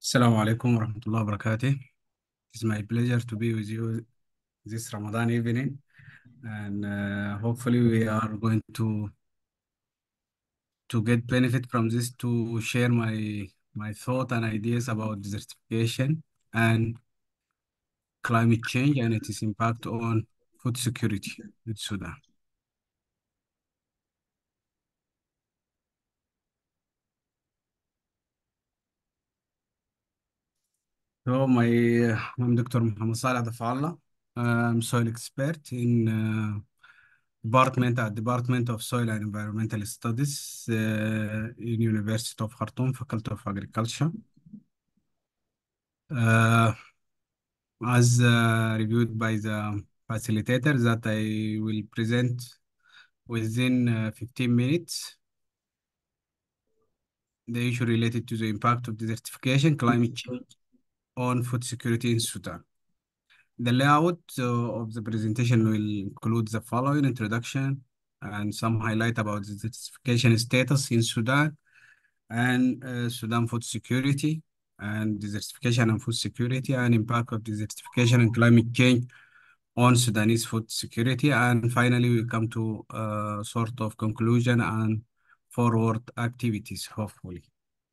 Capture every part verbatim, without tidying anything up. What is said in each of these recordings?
السلام عليكم ورحمة الله وبركاته. It's my pleasure to be with you this Ramadan evening, and uh, hopefully we are going to to get benefit from this to share my my thought and ideas about desertification and climate change and its impact on food security in Sudan. So my I'm doctor Muhammad Saleh Dafallah. I'm soil expert in uh, department at Department of Soil and Environmental Studies uh, in University of Khartoum, Faculty of Agriculture. Uh, as uh, reviewed by the facilitator that I will present within uh, fifteen minutes the issue related to the impact of desertification, climate change on food security in Sudan. The layout uh, of the presentation will include the following introduction and some highlight about the desertification status in Sudan and uh, Sudan food security and desertification and food security and impact of desertification and climate change on Sudanese food security. And finally, we come to a sort of conclusion and forward activities, hopefully.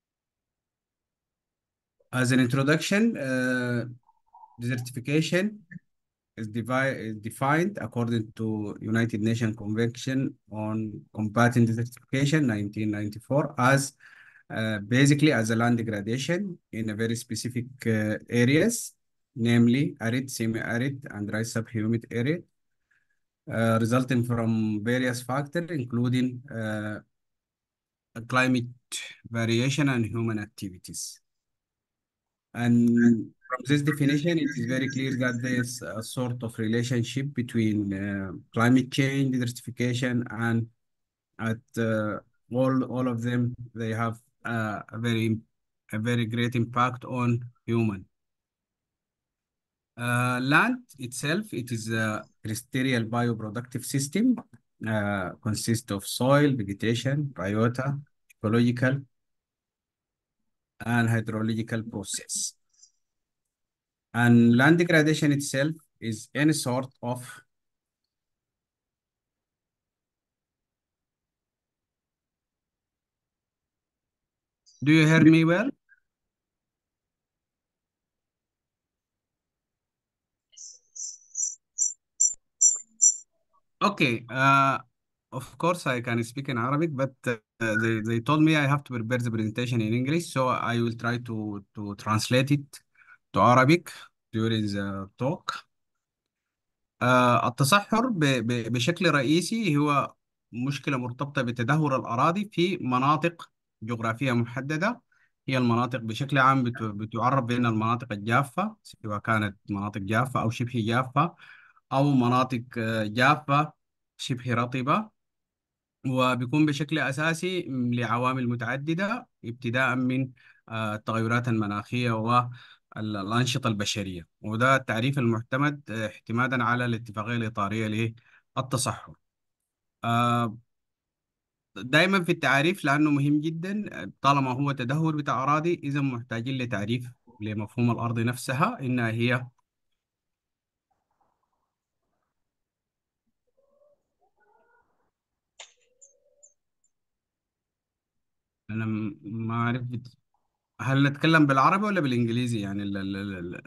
As an introduction, uh, desertification is, devi- is defined according to United Nations Convention on Combating Desertification nineteen ninety-four as uh, basically as a land degradation in a very specific uh, areas, namely arid, semi-arid, and dry subhumid area, uh, resulting from various factors, including uh, climate variation and human activities. And from this definition, it is very clear that there's a sort of relationship between uh, climate change, desertification, and at uh, all all of them, they have uh, a very a very great impact on human. Uh, land itself, it is a terrestrial bioproductive system, uh, consists of soil, vegetation, biota, ecological, and hydrological process. And land degradation itself is any sort of. Do you hear me well? Okay. Uh, of course, I can speak in Arabic, but uh, they, they told me I have to prepare the presentation in English, so I will try to, to translate it to Arabic during the talk. آه، التصحر ب- ب- بشكل رئيسي هو مشكلة مرتبطة بتدهور الأراضي في مناطق جغرافية محددة. هي المناطق بشكل عام بت- بتعرف بأن المناطق الجافة، سواء كانت مناطق جافة أو شبه جافة أو مناطق آه، جافة شبه رطبة. وبيكون بشكل أساسي لعوامل متعددة، ابتداء من آه، التغيرات المناخية والأنشطة البشرية، وده التعريف المعتمد آه، اعتمادا على الاتفاقية الإطارية للتصحر. آه، دائما في التعريف لأنه مهم جدا، آه، طالما هو تدهور بتاع أراضي إذا محتاجين لتعريف لمفهوم الأرض نفسها إنها هي. أنا م- ما أعرف بت- هل نتكلم بالعربي ولا بالإنجليزي يعني ال- ال- ال-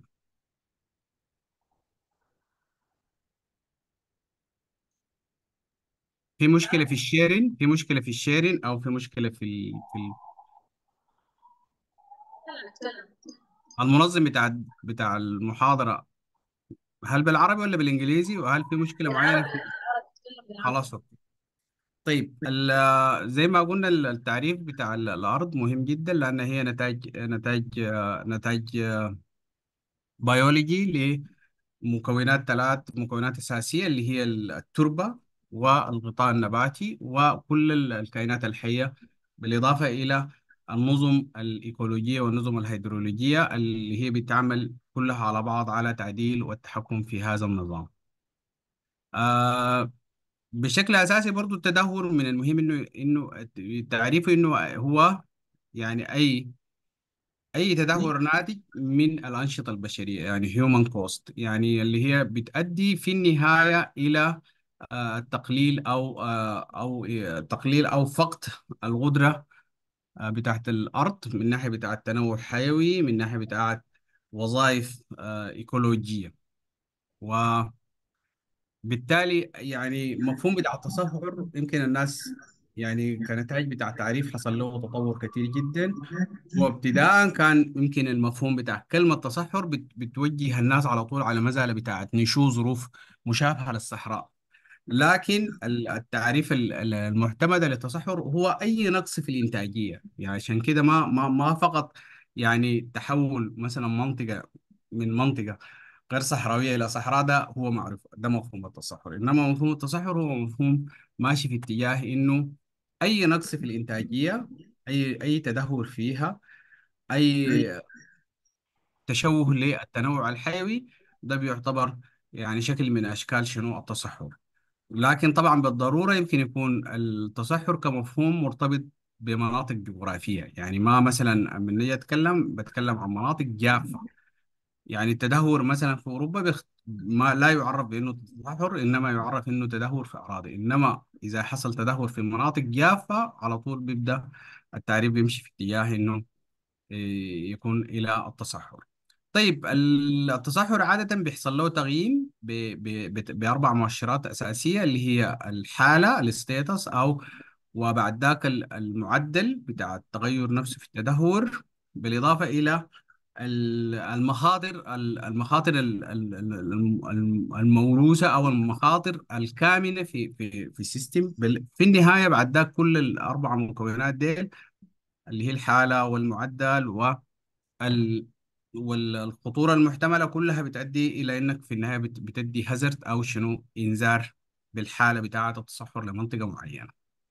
في مشكلة في الشيرين في مشكلة في الشيرين أو في مشكلة في ال... في ال- المنظم بتاع بتاع المحاضرة، هل بالعربي ولا بالإنجليزي، وهل في مشكلة معينة في. خلاص أوكي. طيب ال... زي ما قلنا ال- التعريف بتاع ال- الأرض مهم جدا لأن هي نتاج نتاج نتاج بيولوجي لمكونات ثلاث مكونات أساسية اللي هي التربة والغطاء النباتي وكل ال- الكائنات الحية، بالإضافة إلى النظم الإيكولوجية والنظم الهيدرولوجية اللي هي بتعمل كلها على بعض على تعديل والتحكم في هذا النظام. آه بشكل أساسي برضو التدهور من المهم إنه إنه تعريفه إنه هو يعني أي أي تدهور ناتج من الأنشطة البشرية، يعني human cost، يعني اللي هي بتؤدي في النهاية إلى آه، تقليل أو آه، أو آه، تقليل أو فقد القدرة آه، بتاعت الأرض، من ناحية بتاعت تنوع حيوي، من ناحية بتاعت وظائف آه، إيكولوجية. وبالتالي يعني مفهوم بتاع التصحر يمكن الناس يعني كنتائج بتاع تعريف حصل له تطور كتير جدا. وابتداء كان يمكن المفهوم بتاع كلمة تصحر بت بتوجه الناس على طول على مسألة بتاعت نشوء ظروف مشابهة للصحراء. لكن ال- التعريف ال- ال- المعتمد للتصحر هو أي نقص في الإنتاجية. يعني عشان كده ما ما ما فقط يعني تحول مثلا منطقة من منطقة غير صحراوية إلى صحراء، ده هو معروف، ده مفهوم التصحر. إنما مفهوم التصحر هو مفهوم ماشي في اتجاه إنه أي نقص في الإنتاجية، أي أي تدهور فيها، أي تشوه للتنوع الحيوي، ده بيعتبر يعني شكل من أشكال شنو التصحر. لكن طبعا بالضرورة يمكن يكون التصحر كمفهوم مرتبط بمناطق جغرافية. يعني ما مثلا من نيجي أتكلم بتكلم عن مناطق جافة. يعني التدهور مثلا في أوروبا بيخت... ما لا يعرف بأنه تصحر، إنما يعرف أنه تدهور في أراضي. إنما إذا حصل تدهور في مناطق جافة على طول بيبدأ التعريف بيمشي في اتجاه أنه إيه، يكون إلى التصحر. طيب ال- التصحر عادة بيحصل له تقييم ب... ب... بت- بأربع مؤشرات أساسية، اللي هي الحالة الستيتس، أو وبعد ذاك ال- المعدل بتاع التغير نفسه في التدهور، بالإضافة إلى ال- المخاطر ال- المخاطر ال- ال- ال- الم- الموروثة أو المخاطر الكامنة في في في السيستم. بال- في النهاية بعد ذاك كل الأربع مكونات ديل، اللي هي الحالة والمعدل ال... والخطورة المحتملة، كلها بتؤدي إلى إنك في النهاية بت... بتدي هازارد أو شنو إنذار بالحالة بتاعة التصحر لمنطقة معينة.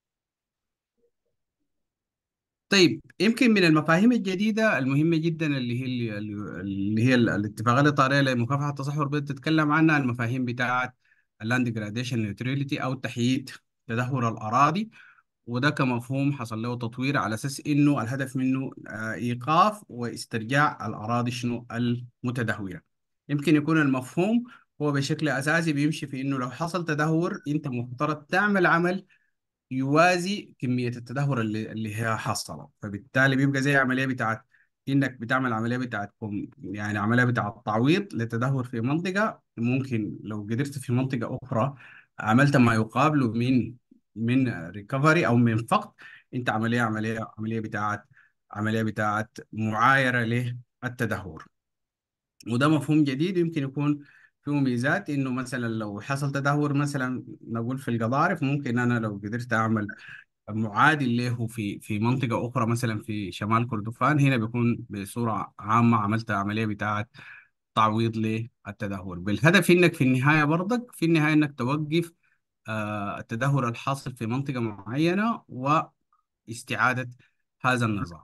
طيب يمكن من المفاهيم الجديدة المهمة جدا اللي هي اللي, اللي هي ال- الاتفاقية الإطارية لمكافحة التصحر بتتكلم عنها، المفاهيم بتاعة اللاند جراديشن نيوتراليتي أو تحييد تدهور الأراضي. وده كمفهوم حصل له تطوير على اساس انه الهدف منه آه، ايقاف واسترجاع الاراضي شنو المتدهوره. يمكن يكون المفهوم هو بشكل اساسي بيمشي في انه لو حصل تدهور انت مفترض تعمل عمل يوازي كمية التدهور اللي اللي هي حاصلة. فبالتالي بيبقى زي عملية بتاعت إنك بتعمل عملية بتاعت كم- يعني عملية بتاعت تعويض للتدهور في منطقة. ممكن لو قدرت في منطقة أخرى عملت ما يقابله من من ريكفري أو من فقد، أنت عملية عملية عملية بتاعت عملية بتاعت معايرة للتدهور. وده مفهوم جديد يمكن يكون فيه ميزات، انه مثلا لو حصل تدهور مثلا نقول في القضارف، ممكن انا لو قدرت اعمل معادل له في في منطقة أخرى مثلا في شمال كردفان، هنا بيكون بصورة عامة عملت عملية بتاعة تعويض للتدهور، بالهدف إنك في النهاية برضك في النهاية إنك توقف آه، التدهور الحاصل في منطقة معينة واستعادة هذا النظام.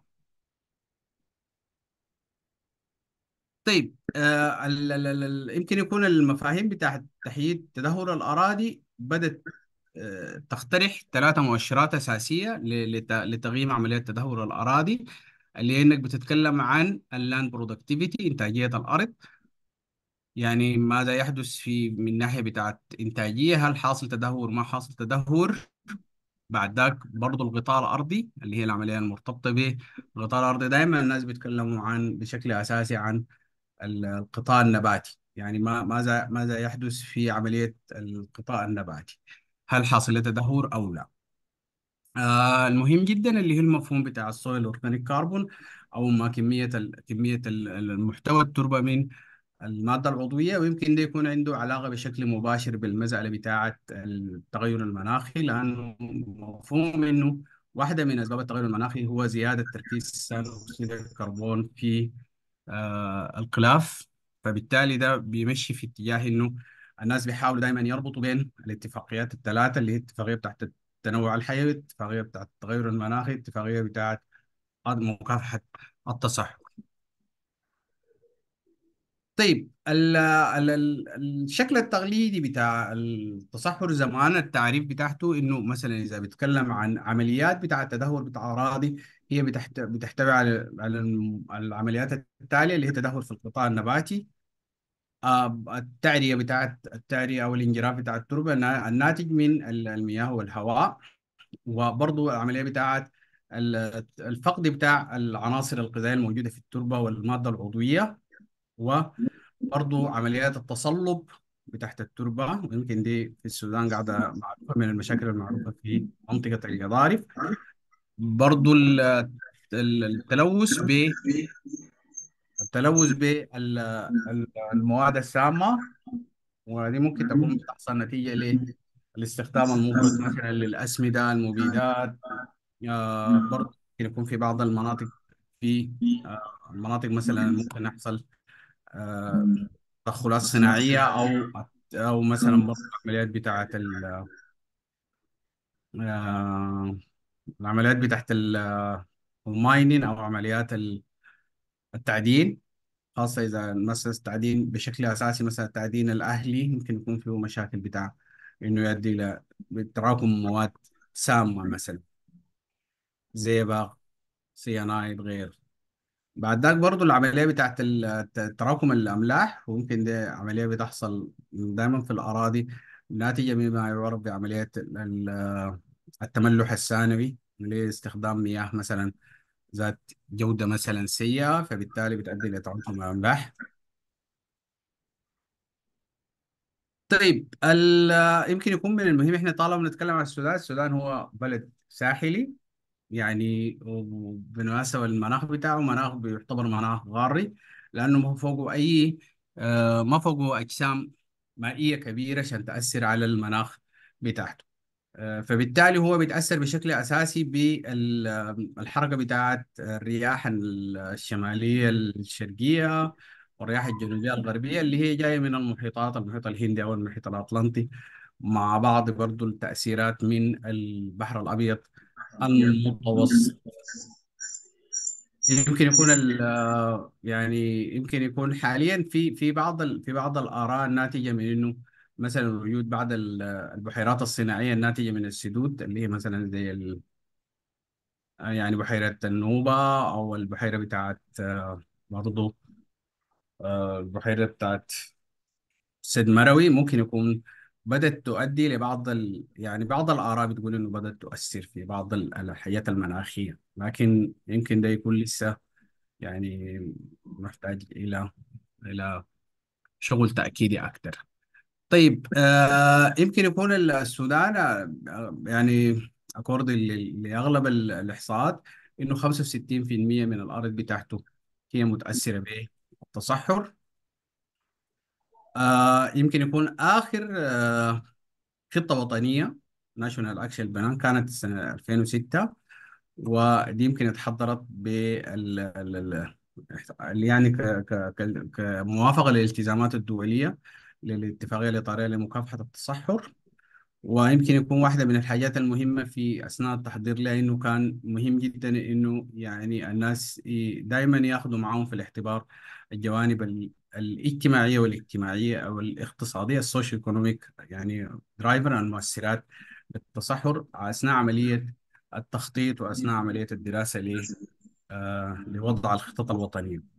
طيب آه، ال- ال- ال- ال- يمكن يكون المفاهيم بتاعت تحييد تدهور الأراضي بدأت آه، تقترح ثلاثة مؤشرات أساسية ل- لت- لتقييم عملية تدهور الأراضي، اللي هي إنك بتتكلم عن اللاند برودكتيفيتي، إنتاجية الأرض. يعني ماذا يحدث في من ناحية بتاعت إنتاجية، هل حاصل تدهور ما حاصل تدهور. بعد ذاك برضو الغطاء الأرضي اللي هي العملية المرتبطة به. الغطاء الأرضي دائما الناس بيتكلموا عن بشكل أساسي عن ال- القطاع النباتي. يعني ما ماذا ماذا يحدث في عملية القطاع النباتي، هل حاصل له تدهور أو لا. آه المهم جدا اللي هي المفهوم بتاع السويل اورجانيك كاربون، او ما كميه ال كميه ال- المحتوى التربه من الماده العضويه. ويمكن ده يكون عنده علاقه بشكل مباشر بالمساله بتاعه التغير المناخي، لانه مفهوم انه واحده من اسباب التغير المناخي هو زياده تركيز ثاني اكسيد الكربون في آه الغلاف. فبالتالي ده بيمشي في اتجاه انه الناس بيحاولوا دائما يربطوا بين الاتفاقيات الثلاثه، اللي هي الاتفاقيه بتاعت التنوع الحيوي، اتفاقية بتاعت التغير المناخي، اتفاقية بتاعت مكافحة التصحر. طيب ال ال ال الشكل التقليدي بتاع التصحر زمان التعريف بتاعته انه مثلا اذا بيتكلم عن عمليات بتاع التدهور بتاع اراضي، هي بتحت بتحتوي على على الم- العمليات التاليه اللي هي تدهور في القطاع النباتي، آه، التعريه بتاعت التعريه او الانجراف بتاع التربه النا- الناتج من ال- المياه والهواء، وبرضه العمليه بتاعت ال- الفقد بتاع العناصر الغذائيه الموجوده في التربه والماده العضويه، برضو عمليات التصلب بتحت التربة، ويمكن دي في السودان قاعدة معروفة من المشاكل المعروفة في منطقة القضارف. برضو ال- ال- التلوث ب التلوث بالمواد السامة، ودي ممكن تكون بتحصل نتيجة للاستخدام المفرط مثلا للأسمدة المبيدات. آه، برضو ممكن يكون في بعض المناطق، في آه، المناطق مثلا ممكن يحصل آه، تدخلات صناعية، أو أو مثلا برضه العمليات بتاعت ال- آه، العمليات بتاعت الماينين، أو عمليات ال- التعدين، خاصة إذا مثلا التعدين بشكل أساسي، مثلا التعدين الأهلي ممكن يكون فيه مشاكل بتاع إنه يؤدي إلى تراكم مواد سامة مثلا، زئبق، سيانايد، غير. بعد ذاك برضو العملية بتاعت ال- ت- تراكم الأملاح، وممكن دي عملية بتحصل دائما في الأراضي ناتجة مما يعرف بعملية ال- ال- التملح الثانوي، لاستخدام مياه مثلا ذات جودة مثلا سيئة، فبالتالي بتؤدي إلى تراكم الأملاح. طيب ال- يمكن يكون من المهم، احنا طالما بنتكلم عن السودان، السودان هو بلد ساحلي، يعني وبالمناسبة المناخ بتاعه مناخ بيعتبر مناخ غاري، لأنه ما فوقه أي آه، ما فوقه أجسام مائية كبيرة عشان تأثر على المناخ بتاعته. آه، فبالتالي هو بيتأثر بشكل أساسي بالحركة بتاعت الرياح الشمالية الشرقية والرياح الجنوبية الغربية اللي هي جاية من المحيطات، المحيط الهندي أو المحيط الأطلنطي، مع بعض برضو التأثيرات من البحر الأبيض المتوسط. يمكن يكون ال يعني يمكن يكون حاليا في في بعض ال في بعض الآراء الناتجة من إنه مثلا وجود بعض ال- البحيرات الصناعية الناتجة من السدود، اللي هي مثلا زي ال يعني بحيرة النوبة، أو البحيرة بتاعت آه، برضو آه، البحيرة بتاعت سد مروي، ممكن يكون بدأت تؤدي لبعض ال يعني بعض الآراء بتقول إنه بدأت تؤثر في بعض ال- الحياة المناخية، لكن يمكن ده يكون لسه يعني محتاج إلى إلى شغل تأكيدي أكثر. طيب آه يمكن يكون السودان آه يعني أكورد لأغلب ال- الإحصاءات إنه خمسة وستين بالمئة من الأرض بتاعته هي متأثرة بالتصحر. آه يمكن يكون آخر آه خطة وطنية ناشونال أكشن بلان كانت سنة ألفين وستة، ودي يمكن اتحضرت بال ال- ال- اللي يعني ك ك ك- كموافقة للالتزامات الدولية للاتفاقية الإطارية لمكافحة التصحر. ويمكن يكون واحدة من الحاجات المهمة في أثناء التحضير لها إنه كان مهم جدا إنه يعني الناس دائما ياخذوا معاهم في الاعتبار الجوانب ال- الاجتماعية والاجتماعية أو الاقتصادية، السوشيو ايكونوميك، يعني درايفر المؤثرات للتصحر أثناء عملية التخطيط وأثناء عملية الدراسة ل آه، لوضع الخطط الوطنية.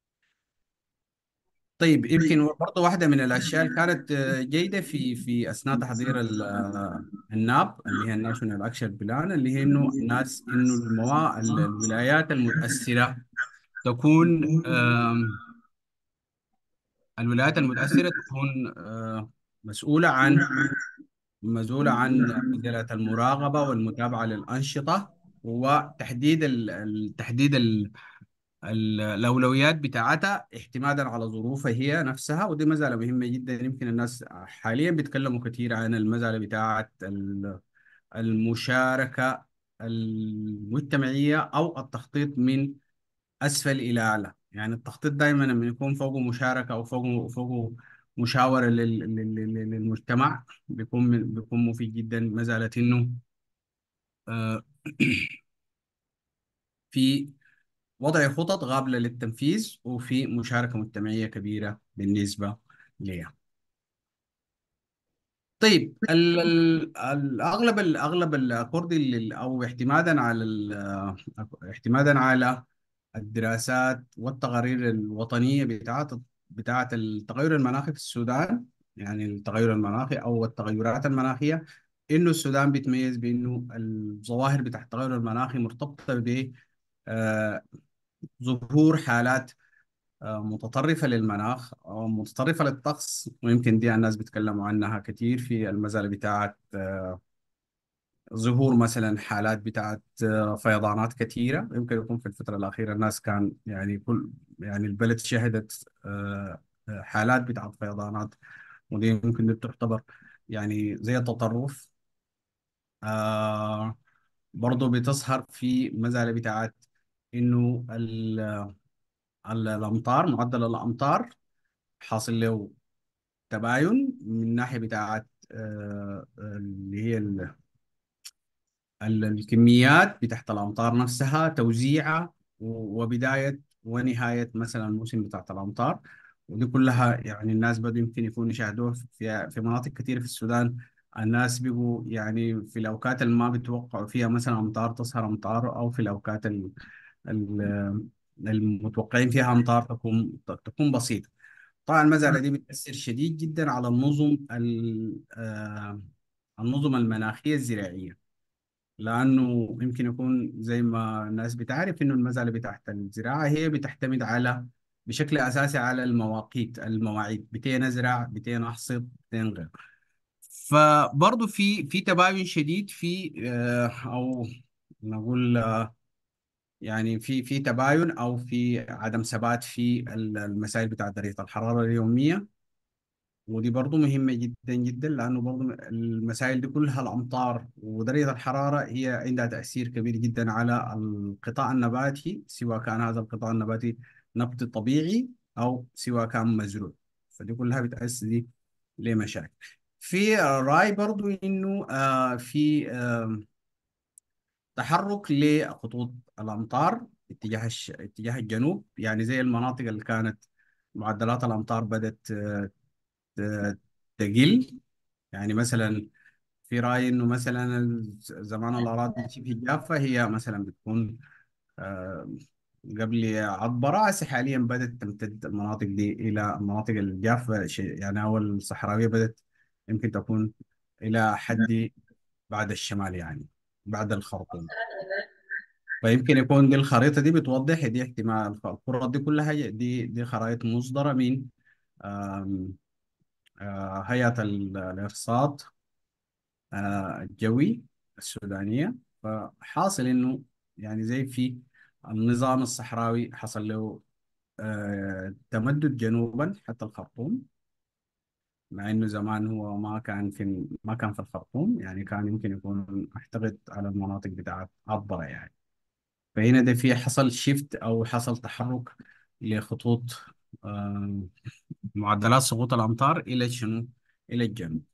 طيب يمكن برضه واحدة من الأشياء اللي كانت آه، جيدة في في أثناء تحضير ال- آه، الناب اللي هي الناشونال أكشن بلان، اللي هي إنه الناس إنه الموا... ال- الولايات المتأثرة تكون آم، الولايات المتأثرة تكون آه، مسؤولة عن مسؤولة عن مسألة المراقبة والمتابعة للأنشطة، وتحديد ال... ال- تحديد ال... ال- الأولويات بتاعتها اعتمادا على ظروفها هي نفسها. ودي مسألة مهمة جدا، يمكن الناس حاليا بيتكلموا كثير عن المسألة بتاعت ال- المشاركة المجتمعية أو التخطيط من أسفل إلى أعلى. يعني التخطيط دائما لما يكون فوقه مشاركة أو فوقه فوقه مشاورة لل- لل- لل- للمجتمع، بيكون من- بيكون مفيد جدا. مسألة إنه آه، في وضع خطط قابلة للتنفيذ، وفي مشاركة مجتمعية كبيرة بالنسبة لها. طيب ال- ال- الاغلب الاغلب الاكوردي لل- او اعتمادا على ال- اعتمادا على الدراسات والتقارير الوطنيه بتاعت بتاعت التغير المناخي في السودان، يعني التغير المناخي او التغيرات المناخيه، انه السودان بيتميز بانه الظواهر بتاعت التغير المناخي مرتبطه ب آه، ظهور حالات آه، متطرفة للمناخ أو متطرفة للطقس، ويمكن دي الناس بيتكلموا عنها كثير في المسألة بتاعت آه، ظهور مثلا حالات بتاعت آه، فيضانات كثيرة. يمكن يكون في الفترة الأخيرة الناس كان يعني كل يعني البلد شهدت آه، آه، حالات بتاعت فيضانات، ودي ممكن دي تعتبر يعني زي التطرف. آه برضه بتظهر في مسألة بتاعت إنه ال- ال- الأمطار، معدل الأمطار حاصل له تباين من ناحية بتاعت آه، اللي هي ال- ال- الكميات بتاعت الأمطار نفسها، توزيعها و- وبداية ونهاية مثلا الموسم بتاعت الأمطار. ودي كلها يعني الناس بدوا يمكن يكونوا يشاهدوها في في مناطق كثيرة في السودان. الناس بيجوا يعني في الأوقات اللي ما بيتوقعوا فيها مثلا أمطار تظهر أمطار، أو في الأوقات ال- ال- المتوقعين فيها أمطار تكون تكون بسيطة. طبعا المسألة دي بتأثر شديد جدا على النظم ال- آه، النظم المناخية الزراعية، لأنه يمكن يكون زي ما الناس بتعرف إنه المسألة بتاعت الزراعة هي بتعتمد على بشكل أساسي على المواقيت، المواعيد، بتين أزرع، بتين أحصد، بتين غير. فبرضه في في تباين شديد في آه، أو نقول آه، يعني في في تباين أو في عدم ثبات في المسائل بتاعت درجة الحرارة اليومية. ودي برضو مهمة جدا جدا، لأنه برضو المسائل دي كلها، الأمطار ودرجة الحرارة، هي عندها تأثير كبير جدا على القطاع النباتي، سواء كان هذا القطاع النباتي نبت طبيعي أو سواء كان مزروع. فدي كلها بتأثر لمشاكل. في رأي برضو إنه آه في آه تحرك لخطوط الأمطار اتجاه الش... اتجاه الجنوب، يعني زي المناطق اللي كانت معدلات الأمطار بدأت آه، ت- تقل. يعني مثلا في رأيي إنه مثلا زمان الأراضي شبه الجافة هي مثلا بتكون آه، قبل عطبرة، هسه حاليا بدأت تمتد المناطق دي إلى المناطق الجافة، شيء يعني أول الصحراوية بدأت يمكن تكون إلى حد بعد الشمال، يعني بعد الخرطوم. فيمكن يكون دي الخريطة دي بتوضح دي احتمال القرى دي كلها، دي دي خرائط مصدرة من آم، آه، هيئة الإرصاد آه، الجوي السودانية. فحاصل إنه يعني زي في النظام الصحراوي حصل له آه، تمدد جنوبا حتى الخرطوم، مع إنه زمان هو ما كان في ما كان في الخرطوم، يعني كان يمكن يكون أعتقد على المناطق بتاعت عبرة يعني. فهنا ده في حصل شيفت أو حصل تحرك لخطوط آه، معدلات سقوط الأمطار إلى شنو؟ إلى الجنوب.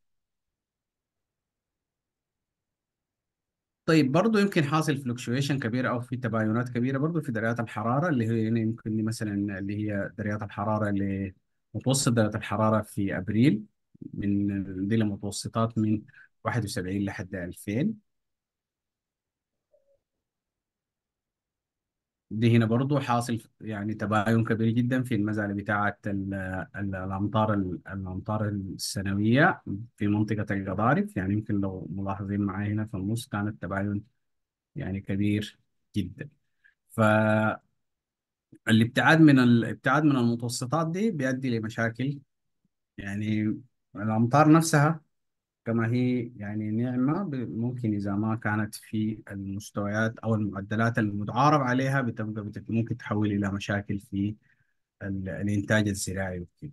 طيب برضه يمكن حاصل فلكشويشن كبيرة أو في تباينات كبيرة برضه في درجات الحرارة، اللي هي هنا يمكن دي مثلا اللي هي درجات الحرارة اللي متوسط درجة الحرارة في أبريل، من دي لمتوسطات من واحد وسبعين لحد ألفين. دي هنا برضه حاصل يعني تباين كبير جدا في المزالة بتاعة ال- ال- الأمطار الأمطار السنوية في منطقة القضارف. يعني يمكن لو ملاحظين معي هنا في النص كان التباين يعني كبير جدا. ف الابتعاد من الابتعاد من المتوسطات دي بيؤدي لمشاكل. يعني الأمطار نفسها كما هي يعني نعمة، ب- ممكن إذا ما كانت في المستويات أو المعدلات المتعارف عليها بتبقى بت- ممكن تحول إلى مشاكل في ال- الإنتاج الزراعي وكده.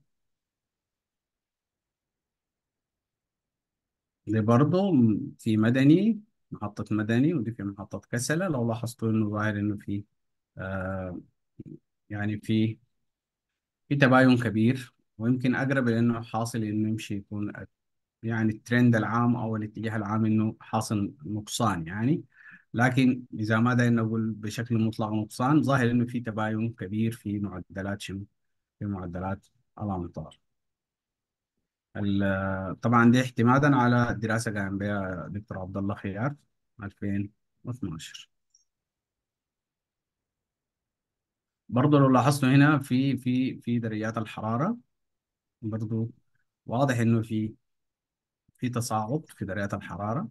دي برضه م- في مدني، محطة مدني، ودي في محطة كسلة، لو لاحظتوا إنه ظاهر إنه في آه يعني في في تباين كبير. ويمكن أقرب لأنه حاصل إنه يمشي يكون يعني الترند العام او الاتجاه العام انه حاصل نقصان يعني. لكن إذا ما داير نقول بشكل مطلق نقصان، ظاهر إنه في تباين كبير في معدلات شنو، في معدلات الأمطار. ال- طبعا دي اعتمادا على دراسة قام بها دكتور عبد الله خيار ألفين واثناشر. برضه لو لاحظتوا هنا في في في درجات الحرارة، برضه واضح إنه في في تصاعد في درجات الحرارة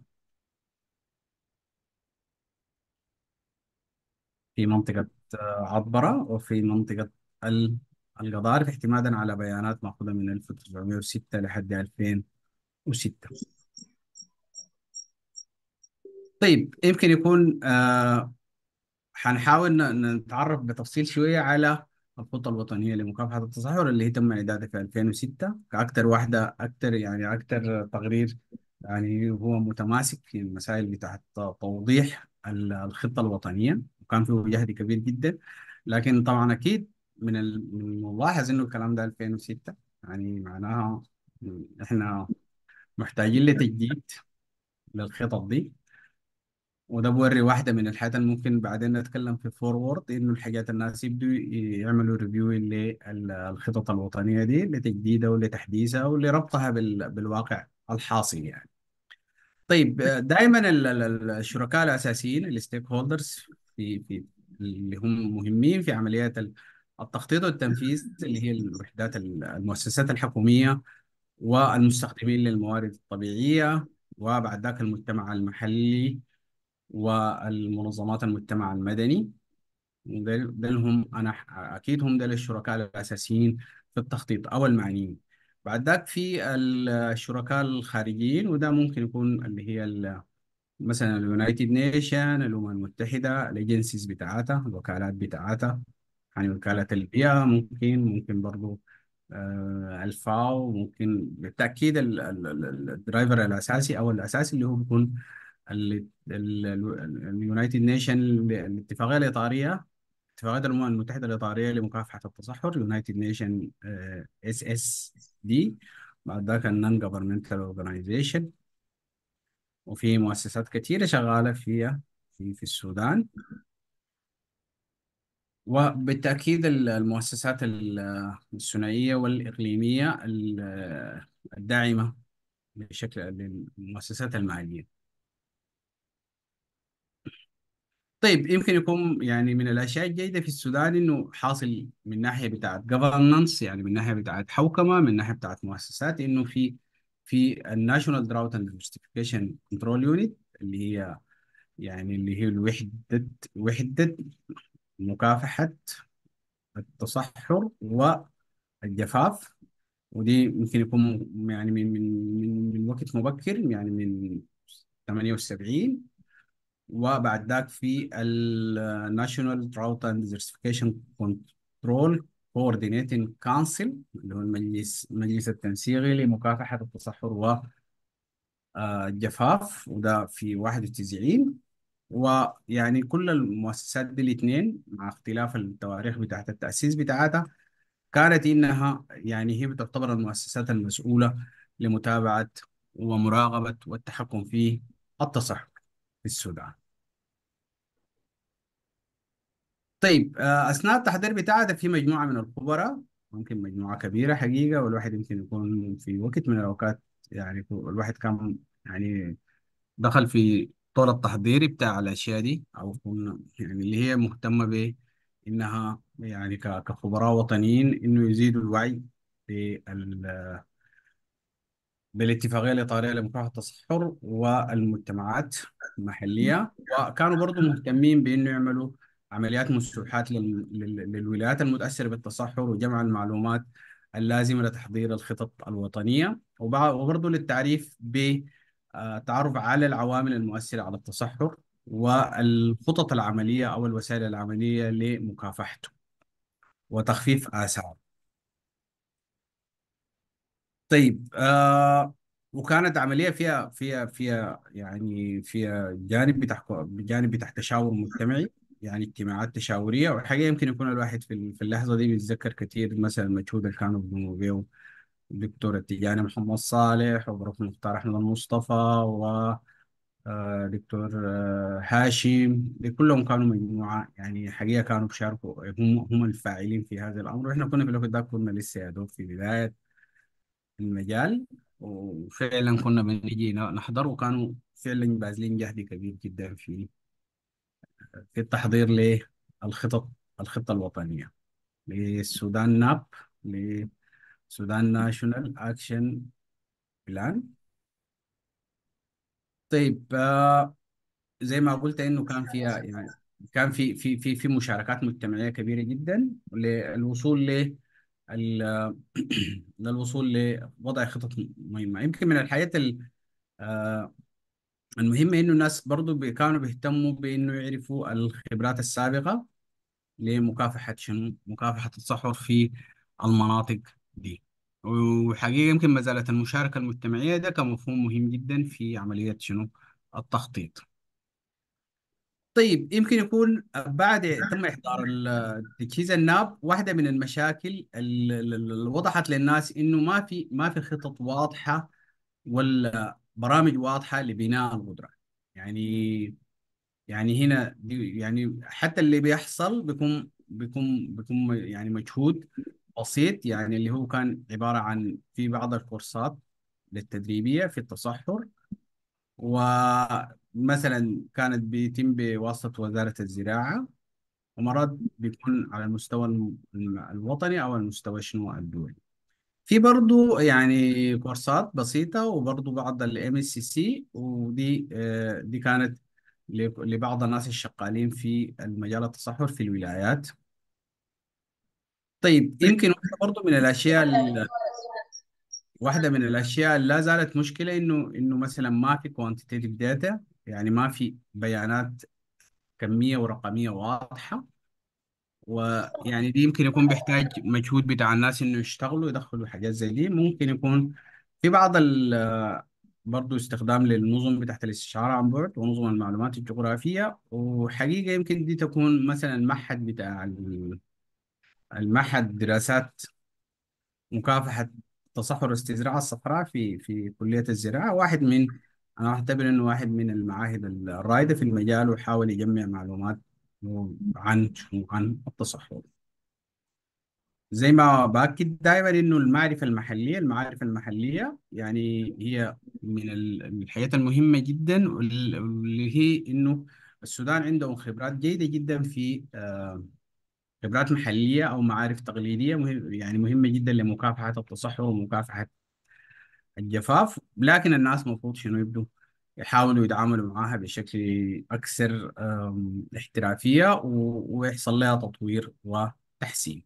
في منطقة آه، عطبرة، وفي منطقة ال- القضارف، اعتمادا على بيانات مأخوذة من ألف وتسعمائة وستة لحد ألفين وستة. طيب يمكن يكون آه حنحاول ن- نتعرف بتفصيل شوية على الخطة الوطنية لمكافحة التصحر اللي هي تم إعدادها في ألفين وستة كأكثر واحدة، أكثر يعني أكثر تقرير يعني هو متماسك في المسائل بتاعت توضيح ال- الخطة الوطنية، وكان فيه جهد كبير جدا. لكن طبعا أكيد من ال- من الملاحظ إنه الكلام ده ألفين وستة، يعني معناها إحنا محتاجين لتجديد للخطط دي. وده بوري واحدة من الحاجات اللي ممكن بعدين نتكلم في فورورد، إنه الحاجات الناس يبدوا يعملوا ريفيو للخطط الوطنية دي لتجديدها ولتحديثها ولربطها بال... بالواقع الحاصل يعني. طيب دائما ال- ال- الشركاء الأساسيين الستيك هولدرز في في اللي هم مهمين في عمليات ال- التخطيط والتنفيذ، اللي هي الوحدات ال- المؤسسات الحكومية والمستخدمين للموارد الطبيعية، وبعد ذاك المجتمع المحلي والمنظمات المجتمع المدني. دول دول هم انا ح- اكيد هم دول الشركاء الاساسيين في التخطيط او المعنيين. بعد ذاك في ال- الشركاء الخارجيين، وده ممكن يكون اللي هي ال- مثلا اليونايتد نيشن، الامم المتحده، الايجنسيز بتاعتها، الوكالات بتاعتها، يعني وكاله البيئه، ممكن ممكن برضو آه، الفاو. ممكن بالتاكيد ال- ال- ال- الدرايفر الاساسي او الاساسي اللي هو بيكون اليونايتد نيشن، الاتفاقيه الاطاريه، اتفاقيه الامم المتحده الاطاريه لمكافحه التصحر، يونايتد نيشن اس اس دي. بعد ذاك النون جفرمنتال اورجانيزيشن، وفي مؤسسات كثيره شغاله فيها في في السودان. وبالتاكيد ال- المؤسسات ال- الثنائيه والاقليميه ال- الداعمه بشكل للمؤسسات الماليه. طيب يمكن يكون يعني من الاشياء الجيده في السودان انه حاصل من ناحيه بتاعت governance، يعني من ناحيه بتاعت حوكمه، من ناحيه بتاعت مؤسسات، انه في في الناشونال دراوت اند جاستيفيكيشن كنترول يونت، اللي هي يعني اللي هي الوحده وحده مكافحه التصحر والجفاف. ودي ممكن يكون م- يعني من من من من وقت مبكر، يعني من ثمانية وسبعين. وبعد ذاك في ال National Drought and Desertification Control Coordinating Council، اللي هو المجلس المجلس التنسيقي لمكافحة التصحر والجفاف، وده في واحد وتسعين. ويعني كل المؤسسات دي الاثنين مع اختلاف التواريخ بتاعت التأسيس بتاعتها، كانت إنها يعني هي بتعتبر المؤسسات المسؤولة لمتابعة ومراقبة والتحكم في التصحر في السودان. طيب آه، أثناء التحضير بتاعها في مجموعة من الخبراء، ممكن مجموعة كبيرة حقيقة، والواحد يمكن يكون في وقت من الأوقات يعني الواحد كان يعني دخل في طور التحضيري بتاع الأشياء دي، أو كنا يعني اللي هي مهتمة بإنها يعني ك- كخبراء وطنيين إنه يزيدوا الوعي بالاتفاقية الإطارية لمكافحة التصحر والمجتمعات المحلية. وكانوا برضو مهتمين بأنه يعملوا عمليات مسوحات لل- لل- للولايات المتأثرة بالتصحر، وجمع المعلومات اللازمة لتحضير الخطط الوطنية، وبع- وبرضو للتعريف بالتعرف على العوامل المؤثرة على التصحر والخطط العملية أو الوسائل العملية لمكافحته وتخفيف آثاره. طيب آه وكانت عملية فيها فيها فيها يعني فيها جانب بتاع جانب بتاع تشاور مجتمعي، يعني اجتماعات تشاورية. والحقيقة يمكن يكون الواحد في ال- في اللحظة دي بيتذكر كثير مثلا المجهود اللي كانوا بيقوموا به الدكتور التجاني محمد صالح، وبروف مختار أحمد المصطفى، دكتور آه، هاشم، دي كلهم كانوا مجموعة، يعني حقيقة كانوا بيشاركوا، هم هم الفاعلين في هذا الأمر. وإحنا كنا في الوقت ده كنا لسه يا دوب في بداية المجال، وفعلا كنا بنيجي نحضر، وكانوا فعلا باذلين جهد كبير جدا في في التحضير للخطط الخطة الوطنية للسودان ناب، لسودان ناشونال أكشن بلان. طيب آه، زي ما قلت انه كان فيها يعني كان في في في في مشاركات مجتمعيه كبيره جدا للوصول ل ال- للوصول لوضع خطط مهمه. يمكن من الحاجات ال- آه، المهمه انه الناس برضو بي- كانوا بيهتموا بانه يعرفوا الخبرات السابقه لمكافحه شنو مكافحه التصحر في المناطق دي. وحقيقه يمكن ما زالت المشاركه المجتمعيه ده كمفهوم مهم جدا في عمليه شنو التخطيط. طيب يمكن يكون بعد تم إحضار ال- تجهيز الناب، واحدة من المشاكل ال- ال- اللي وضحت للناس إنه ما في ما في خطط واضحة ولا برامج واضحة لبناء القدرة. يعني يعني هنا دي يعني حتى اللي بيحصل بيكون بيكون بيكون يعني مجهود بسيط، يعني اللي هو كان عبارة عن في بعض الكورسات للتدريبية في التصحر، ومثلا كانت بيتم بواسطة وزارة الزراعة، ومرات بيكون على المستوى الم- الم- الوطني أو المستوى شنو الدولي. في برضو يعني كورسات بسيطة، وبرضو بعض الام اس سي سي، ودي آه، دي كانت ل- لبعض الناس الشغالين في المجال التصحر في الولايات. طيب يمكن واحدة برضو من الأشياء ال- واحدة من الأشياء اللي لا زالت مشكلة إنه إنه مثلا ما في كوانتيتيف داتا، يعني ما في بيانات كمية ورقمية واضحة. ويعني دي يمكن يكون بيحتاج مجهود بتاع الناس انه يشتغلوا يدخلوا حاجات زي دي. ممكن يكون في بعض ال برضه استخدام للنظم بتاعت الاستشعار عن بعد ونظم المعلومات الجغرافية. وحقيقة يمكن دي تكون مثلا المعهد بتاع ال- المعهد دراسات مكافحة تصحر الاستزراع الصحراء في في كلية الزراعة، واحد من أنا أعتبر إنه واحد من المعاهد الرائدة في المجال، ويحاول يجمع معلومات عن عن التصحر. زي ما باكد دائما انه المعرفه المحليه المعارف المحليه يعني هي من ال- الحاجات المهمه جدا، وال- واللي هي انه السودان عندهم خبرات جيده جدا في آه، خبرات محليه او معارف تقليديه مهم، يعني مهمه جدا لمكافحه التصحر ومكافحه الجفاف. لكن الناس المفروض شنو يبدوا يحاولوا يتعاملوا معها بشكل اكثر آم، احترافيه، و- ويحصل لها تطوير وتحسين.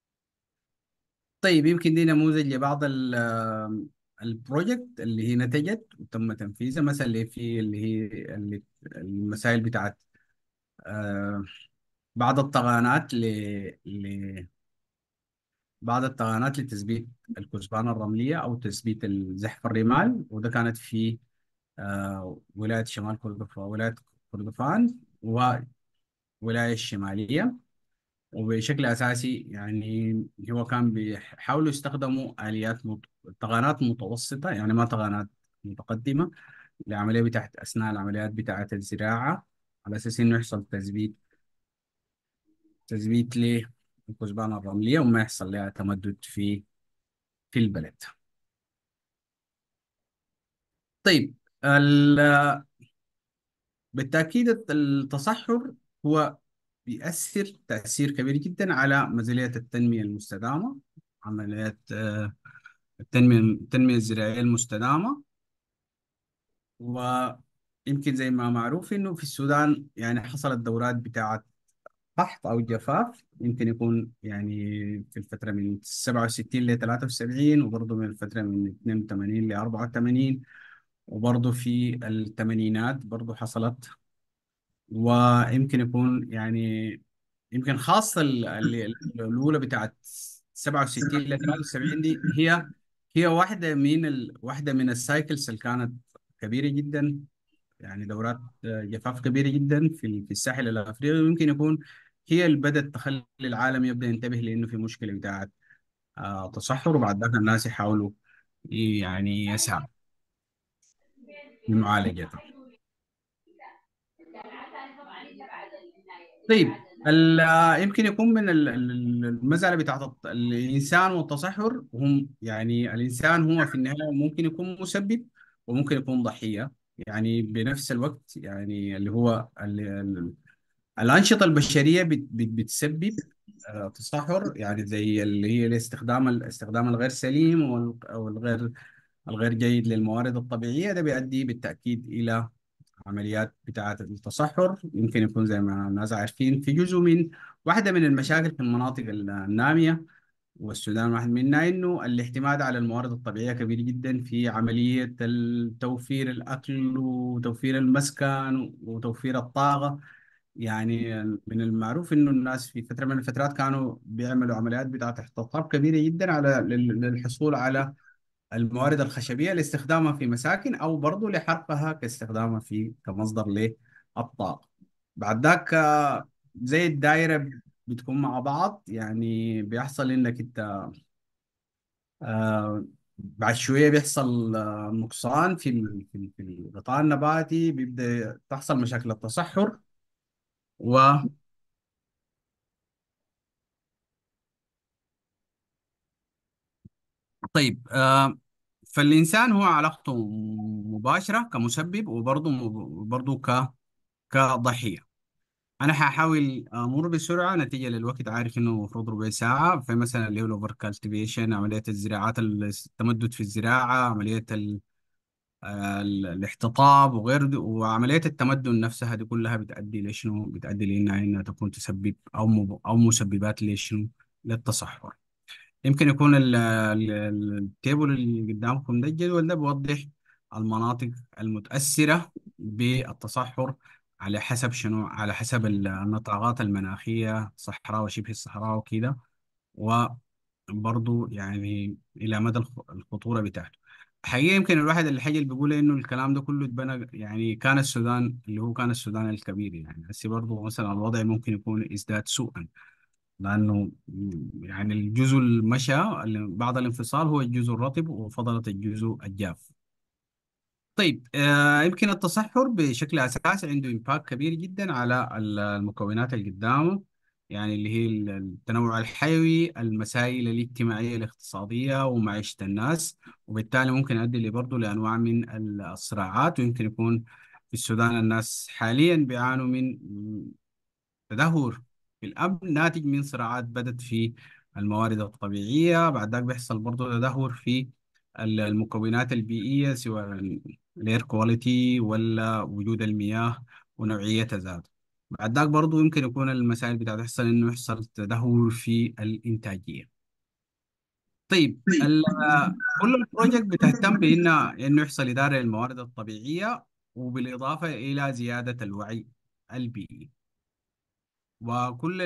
طيب يمكن دي نموذج لبعض ال- البروجكت اللي هي نتجت وتم تنفيذها، مثلا اللي في اللي هي اللي المسائل بتاعت آه، بعض الطغانات ل ل- بعض الطغانات لتثبيت الكثبان الرملية أو تثبيت الزحف الرمال. وده كانت في آه، ولاية شمال كردفان، ولاية كردفان وولاية الشمالية. وبشكل أساسي يعني هو كان بيحاولوا يستخدموا آليات مت... طغانات متوسطة، يعني ما طغانات متقدمة، لعملية بتاعت أثناء العمليات بتاعت الزراعة، على أساس إنه يحصل تثبيت تثبيت للكثبان الرملية، وما يحصل لها تمدد في في البلد. طيب ال... بالتأكيد التصحر هو بيأثر تأثير كبير جدا على مزايا التنمية المستدامة، عمليات آه، التنمية التنمية الزراعية المستدامة. ويمكن زي ما معروف إنه في السودان يعني حصلت دورات بتاعة قحط أو جفاف، يمكن يكون يعني في الفترة من سبعة وستين ل ثلاثة وسبعين، وبرضه من الفترة من اثنين وثمانين ل أربعة وثمانين، وبرضه في الثمانينات برضه حصلت. ويمكن يكون يعني يمكن خاصة ال- ال- الأولى بتاعت سبعة وستين ل ثلاثة وسبعين دي هي هي واحدة من ال... واحدة من السايكلز اللي كانت كبيرة جدا، يعني دورات آه، جفاف كبيرة جدا في ال- في الساحل الأفريقي. ويمكن يكون هي اللي بدأت تخلي العالم يبدأ ينتبه لأنه في مشكلة بتاعت آه، تصحر، وبعد ذلك الناس يحاولوا يعني يسعوا لمعالجتها. طيب ال- يمكن يكون من ال- ال- المسألة بتاعت الت- الإنسان والتصحر هم، يعني الإنسان هو في النهاية ممكن يكون مسبب وممكن يكون ضحية يعني بنفس الوقت. يعني اللي هو ال- ال- الأنشطة البشرية بت- بت- بتسبب آه، تصحر، يعني زي اللي هي الاستخدام الاستخدام الغير سليم وال- أو الغير الغير جيد للموارد الطبيعية. ده بيؤدي بالتأكيد إلى عمليات بتاعة التصحر. يمكن يكون زي ما الناس عارفين في جزء من واحدة من المشاكل في المناطق النامية، والسودان واحد منها، إنه الاعتماد على الموارد الطبيعية كبير جدا في عملية ال- توفير الأكل وتوفير المسكن وتوفير الطاقة. يعني من المعروف إنه الناس في فترة من الفترات كانوا بيعملوا عمليات بتاعة احتطاب كبيرة جدا على لل- للحصول على الموارد الخشبية لاستخدامها في مساكن، أو برضو لحرقها كاستخدامها في كمصدر للطاقة. بعد ذاك آه، زي الدائرة بتكون مع بعض، يعني بيحصل إنك أنت آه، بعد شوية بيحصل آه، نقصان في ال- في ال- في الغطاء النباتي، بيبدأ تحصل مشاكل التصحر. و طيب آه، فالإنسان هو علاقته مباشرة كمسبب، وبرضه وبرضه ك كضحية. انا هحاول امر بسرعه نتيجه للوقت، عارف انه المفروض ربع ساعه. فمثلا اللي هو الاوفر كالتيفيشن، عمليه الزراعات، التمدد في الزراعه، عمليه ال ال الاحتطاب وغير، وعمليه التمدن نفسها دي كلها بتؤدي لشنو؟ بتؤدي لانها انها تكون تسبب او مب او مسببات لشنو؟ للتصحر. يمكن يكون ال- ال- ال- التيبل اللي قدامكم ده، الجدول ده بيوضح المناطق المتأثرة بالتصحر على حسب شنو؟ على حسب ال- النطاقات المناخية، صحراء وشبه الصحراء وكده. وبرضو يعني إلى مدى الخ- الخطورة بتاعته. حقيقة يمكن الواحد الحاجة اللي بيقوله إنه الكلام ده كله اتبنى، يعني كان السودان اللي هو كان السودان الكبير، يعني هسه برضو مثلا الوضع ممكن يكون ازداد سوءا، لأنه يعني الجزء المشى اللي بعد الانفصال هو الجزء الرطب، وفضلت الجزء الجاف. طيب آه يمكن التصحر بشكل أساسي عنده إمباكت كبير جدا على ال- المكونات اللي قدامه، يعني اللي هي ال- التنوع الحيوي، المسائل الاجتماعية الاقتصادية ومعيشة الناس. وبالتالي ممكن يؤدي برضه لأنواع من ال- الصراعات. ويمكن يكون في السودان الناس حاليا بيعانوا من تدهور في الأمن ناتج من صراعات بدت في الموارد الطبيعية. بعد ذلك بيحصل برضه تدهور في ال- المكونات البيئية، سواء الاير كواليتي ولا وجود المياه ونوعيتها ذاته. بعد ذلك برضه يمكن يكون المسائل بتاعت تحصل انه يحصل تدهور في الانتاجية. طيب ال- كل البروجكت بتهتم بانه انه يحصل اداره للموارد الطبيعيه، وبالاضافه الى زياده الوعي البيئي. وكل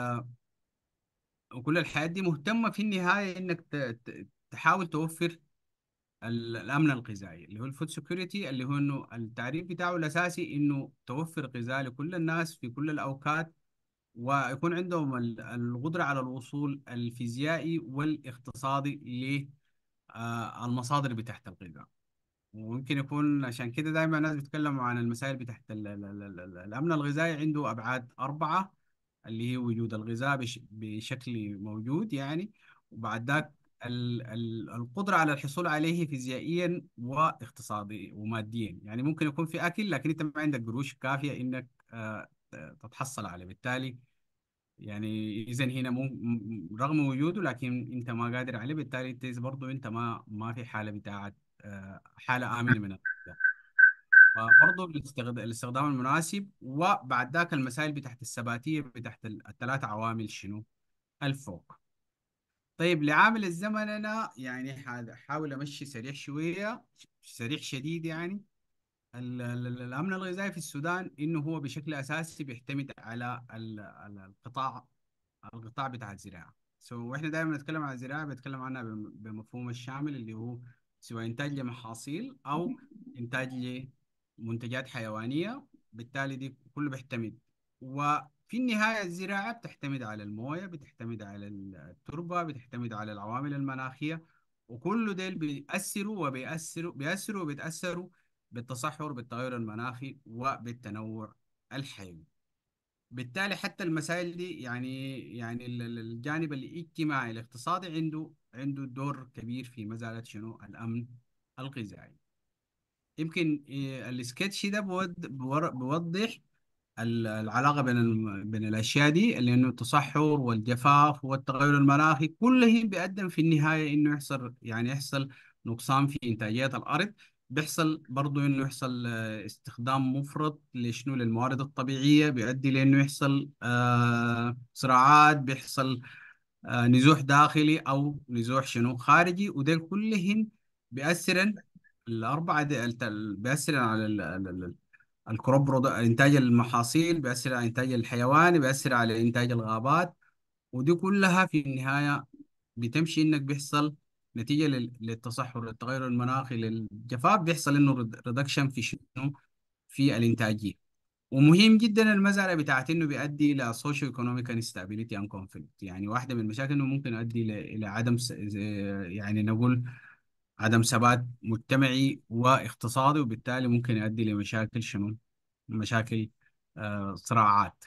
وكل الحياة دي مهتمة في النهاية إنك ت- ت- تحاول توفر ال- الأمن الغذائي، اللي هو الفود سكيورتي، اللي هو إنه التعريف بتاعه الأساسي إنه توفر غذاء لكل الناس في كل الأوقات، ويكون عندهم ال- القدرة على الوصول الفيزيائي والاقتصادي للمصادر بتاعت الغذاء. وممكن يكون عشان كده دائما الناس بيتكلموا عن المسائل بتاعت ال- ال- ال- ال- الأمن الغذائي، عنده أبعاد أربعة، اللي هي وجود الغذاء بش بشكل موجود يعني. وبعد ذاك ال- ال- القدرة على الحصول عليه فيزيائيا واقتصاديا وماديا. يعني ممكن يكون في أكل لكن أنت ما عندك قروش كافية إنك آه، تتحصل عليه. بالتالي يعني إذا هنا مو م- رغم وجوده لكن أنت ما قادر عليه، بالتالي أنت برضه أنت ما ما في حالة بتاعت آه، حالة آمنة من الغذاء. فبرضه الاستخد- الاستخدام المناسب. وبعد ذاك المسائل بتاعت الثباتية بتاعت ال- الثلاث عوامل شنو الفوق. طيب لعامل الزمن أنا يعني حاول أمشي سريع شوية، سريع شديد يعني. ال- ال- الأمن الغذائي في السودان إنه هو بشكل أساسي بيعتمد على ال- ال- القطاع القطاع بتاع الزراعة. سو واحنا دائما نتكلم عن الزراعة بنتكلم عنها بم- بمفهوم الشامل، اللي هو سواء إنتاج لمحاصيل أو إنتاج لمنتجات حيوانية. بالتالي دي كله بيعتمد. وفي النهاية الزراعة بتعتمد على الموية، بتعتمد على التربة، بتعتمد على العوامل المناخية. وكل ديل بيأثروا وبيأثروا بيأثروا وبيتأثروا بالتصحر، بالتغير المناخي وبالتنوع الحيوي. بالتالي حتى المسائل دي يعني يعني ال- ال- الجانب الاجتماعي الاقتصادي عنده عنده دور كبير في مسألة شنو الأمن الغذائي. يمكن إيه، السكتش ده بود- بور- بيوضح ال- العلاقة بين الم- بين الأشياء دي، اللي إنه التصحر والجفاف والتغير المناخي كلهم بيقدم في النهاية إنه يحصل يعني يحصل نقصان في إنتاجية الأرض. بيحصل برضو إنه يحصل آه، استخدام مفرط لشنو للموارد الطبيعية، بيؤدي لإنه يحصل آه، صراعات، بيحصل آه، نزوح داخلي أو نزوح شنو خارجي، وده كلهم بيأثرن الأربعة دي الت- بيأثرن على ال- ال- ال- الكروب برودو- إنتاج المحاصيل، بيأثر على إنتاج الحيوان، بيأثر على إنتاج الغابات. ودي كلها في النهاية بتمشي إنك بيحصل نتيجة لل- للتصحر، للتغير المناخي، للجفاف، بيحصل إنه ريدكشن في شنو في الإنتاجية. ومهم جدا المسألة بتاعت إنه بيؤدي إلى سوشيو ايكونوميك انستابيليتي اند كونفليكت. يعني واحدة من المشاكل إنه ممكن يؤدي إلى إلى عدم س- زي- يعني نقول عدم ثبات مجتمعي واقتصادي، وبالتالي ممكن يؤدي لمشاكل شنو مشاكل آه، صراعات.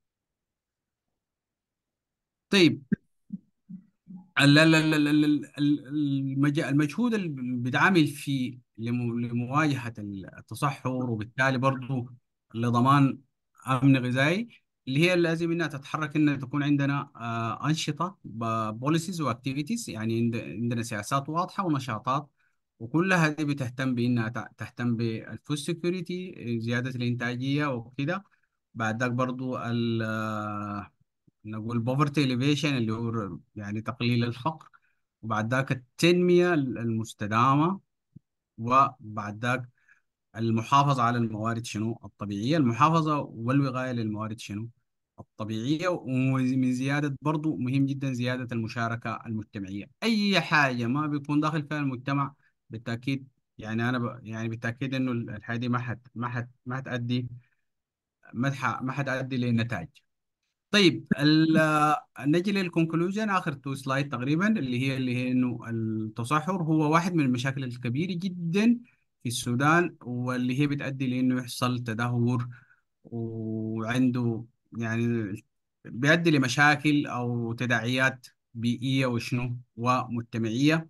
طيب ال- ال- ال- ال- ال- ال- المج- المجهود اللي بيتعامل فيه لم- لمواجهة التصحر، وبالتالي برضو لضمان أمن غذائي، اللي هي لازم انها تتحرك، ان تكون عندنا آه، أنشطة بوليسيز واكتيفيتيز. يعني عند- عندنا سياسات واضحة ونشاطات، وكلها دي بتهتم بانها ت- تهتم بالفود سيكوريتي، زيادة الإنتاجية وكده. بعد ذاك برضو ال نقول poverty elevation اللي هو يعني تقليل الفقر. وبعد ذاك التنمية المستدامة. وبعد ذاك المحافظة على الموارد شنو الطبيعية، المحافظة والوقاية للموارد شنو الطبيعية. ومن زيادة برضو مهم جدا زيادة المشاركة المجتمعية. أي حاجة ما بيكون داخل فيها المجتمع بالتأكيد، يعني أنا ب... يعني بالتأكيد إنه الحاجة دي ما حت ما حت ما حتأدي ما حت ما حتأدي لنتائج. طيب ال- نجي للكونكلوجن، اخر تو سلايد تقريبا، اللي هي اللي هي انه التصحر هو واحد من المشاكل الكبيره جدا في السودان، واللي هي بتؤدي لانه يحصل تدهور، وعنده يعني بيؤدي لمشاكل او تداعيات بيئيه وشنو ومجتمعيه.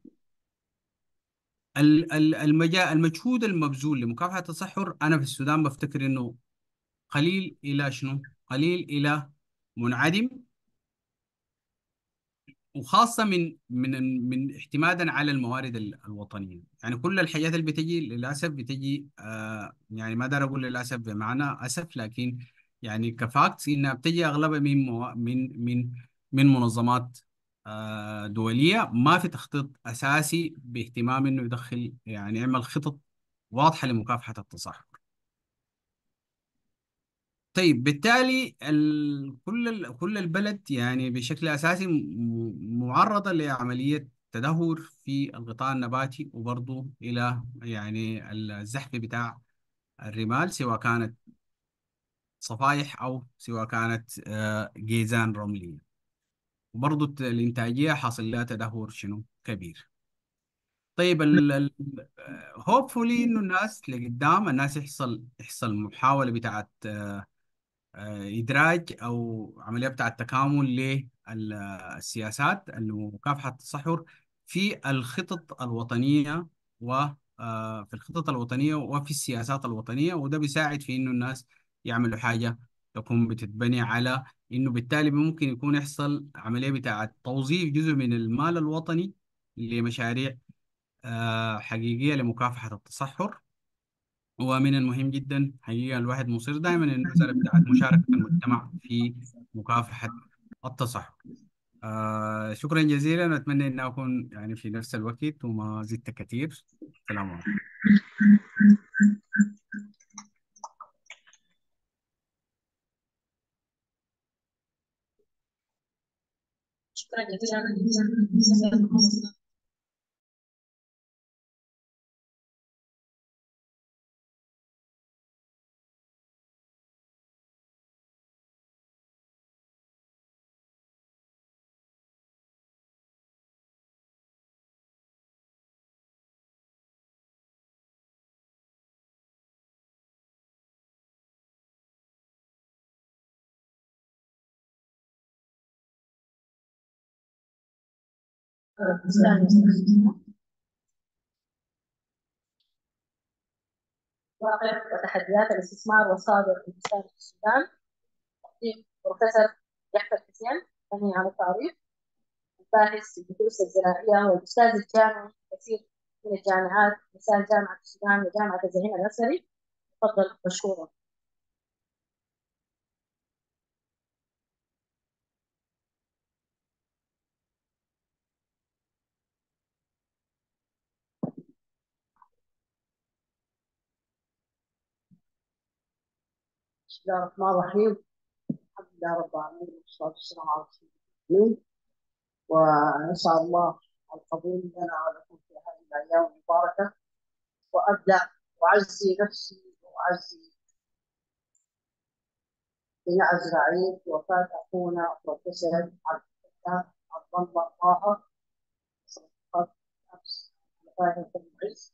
ال- ال- المجا المجهود المبذول لمكافحه التصحر انا في السودان بفتكر انه قليل الى شنو قليل الى منعدم، وخاصة من من من اعتمادا على الموارد ال- الوطنية. يعني كل الحاجات اللي بتجي للأسف بتجي آه يعني ما دار أقول للأسف بمعنى أسف، لكن يعني كفاكتس إنها بتجي أغلبها من مو من من من منظمات آه دولية، ما في تخطيط أساسي باهتمام إنه يدخل يعني يعمل خطط واضحة لمكافحة التصحر. طيب بالتالي ال... كل ال... كل البلد يعني بشكل اساسي م... معرضه لعمليه تدهور في الغطاء النباتي، وبرضه الى يعني الزحف بتاع الرمال، سواء كانت صفائح او سواء كانت آه، جيزان رمليه. وبرضه الت- الانتاجيه حاصل لها تدهور شنو كبير. طيب ال ال هوبفولي انه الناس لقدام الناس يحصل يحصل محاوله بتاعت آه، إدراج أو عملية بتاعة تكامل للسياسات لمكافحة التصحر في الخطط الوطنية، وفي الخطط الوطنية وفي السياسات الوطنية. وده بيساعد في إنه الناس يعملوا حاجة تكون بتتبني على إنه بالتالي ممكن يكون يحصل عملية بتاعة توظيف جزء من المال الوطني لمشاريع آه، حقيقية لمكافحة التصحر. ومن المهم جدا حقيقة الواحد مصر دائما المسألة بتاعت مشاركة المجتمع في مكافحة التصحر. آه شكرا جزيلا، وأتمنى أن أكون يعني في نفس الوقت وما زدت كثير. سلام عليكم. شكرا جزيلا. البستان واقع وتحديات الاستثمار والصادر في البستان في السودان. تقديم بروفيسور يحيى حسين، غني عن التعريف، باحث في البحوث الزراعية والأستاذ الجامعي في كثير من الجامعات مثال جامعة السودان وجامعة الزهير الأزهري. تفضل مشكورا. بسم الله الرحمن الرحيم. الحمد لله رب العالمين والصلاة والسلام على رسول الله. ونسأل الله القبول لنا ولكم في هذه الأيام المباركة. وأبدأ وأعزي نفسي وأعزي بناء الزراعية بوفاة أخونا بروفيسور عبد الفتاح عبد الله طه صديقات أمس وفاة المعز.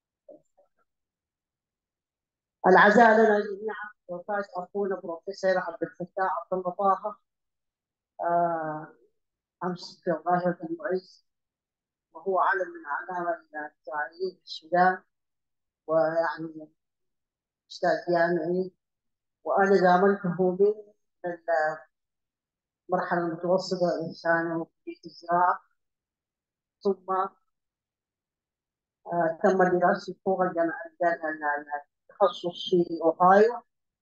العزاء لنا جميعا بوفاة أخونا بروفيسور عبد الفتاح عبد الله طه آه، أمس في ظاهرة المعز، وهو علم من أعلام الزراعيين في السودان، ويعني أستاذ جامعي، وأنا زاملته من المرحلة المتوسطة إنسان في الزراعة، ثم آه، تم دراستي فوق الجامعة التخصص في أوهايو،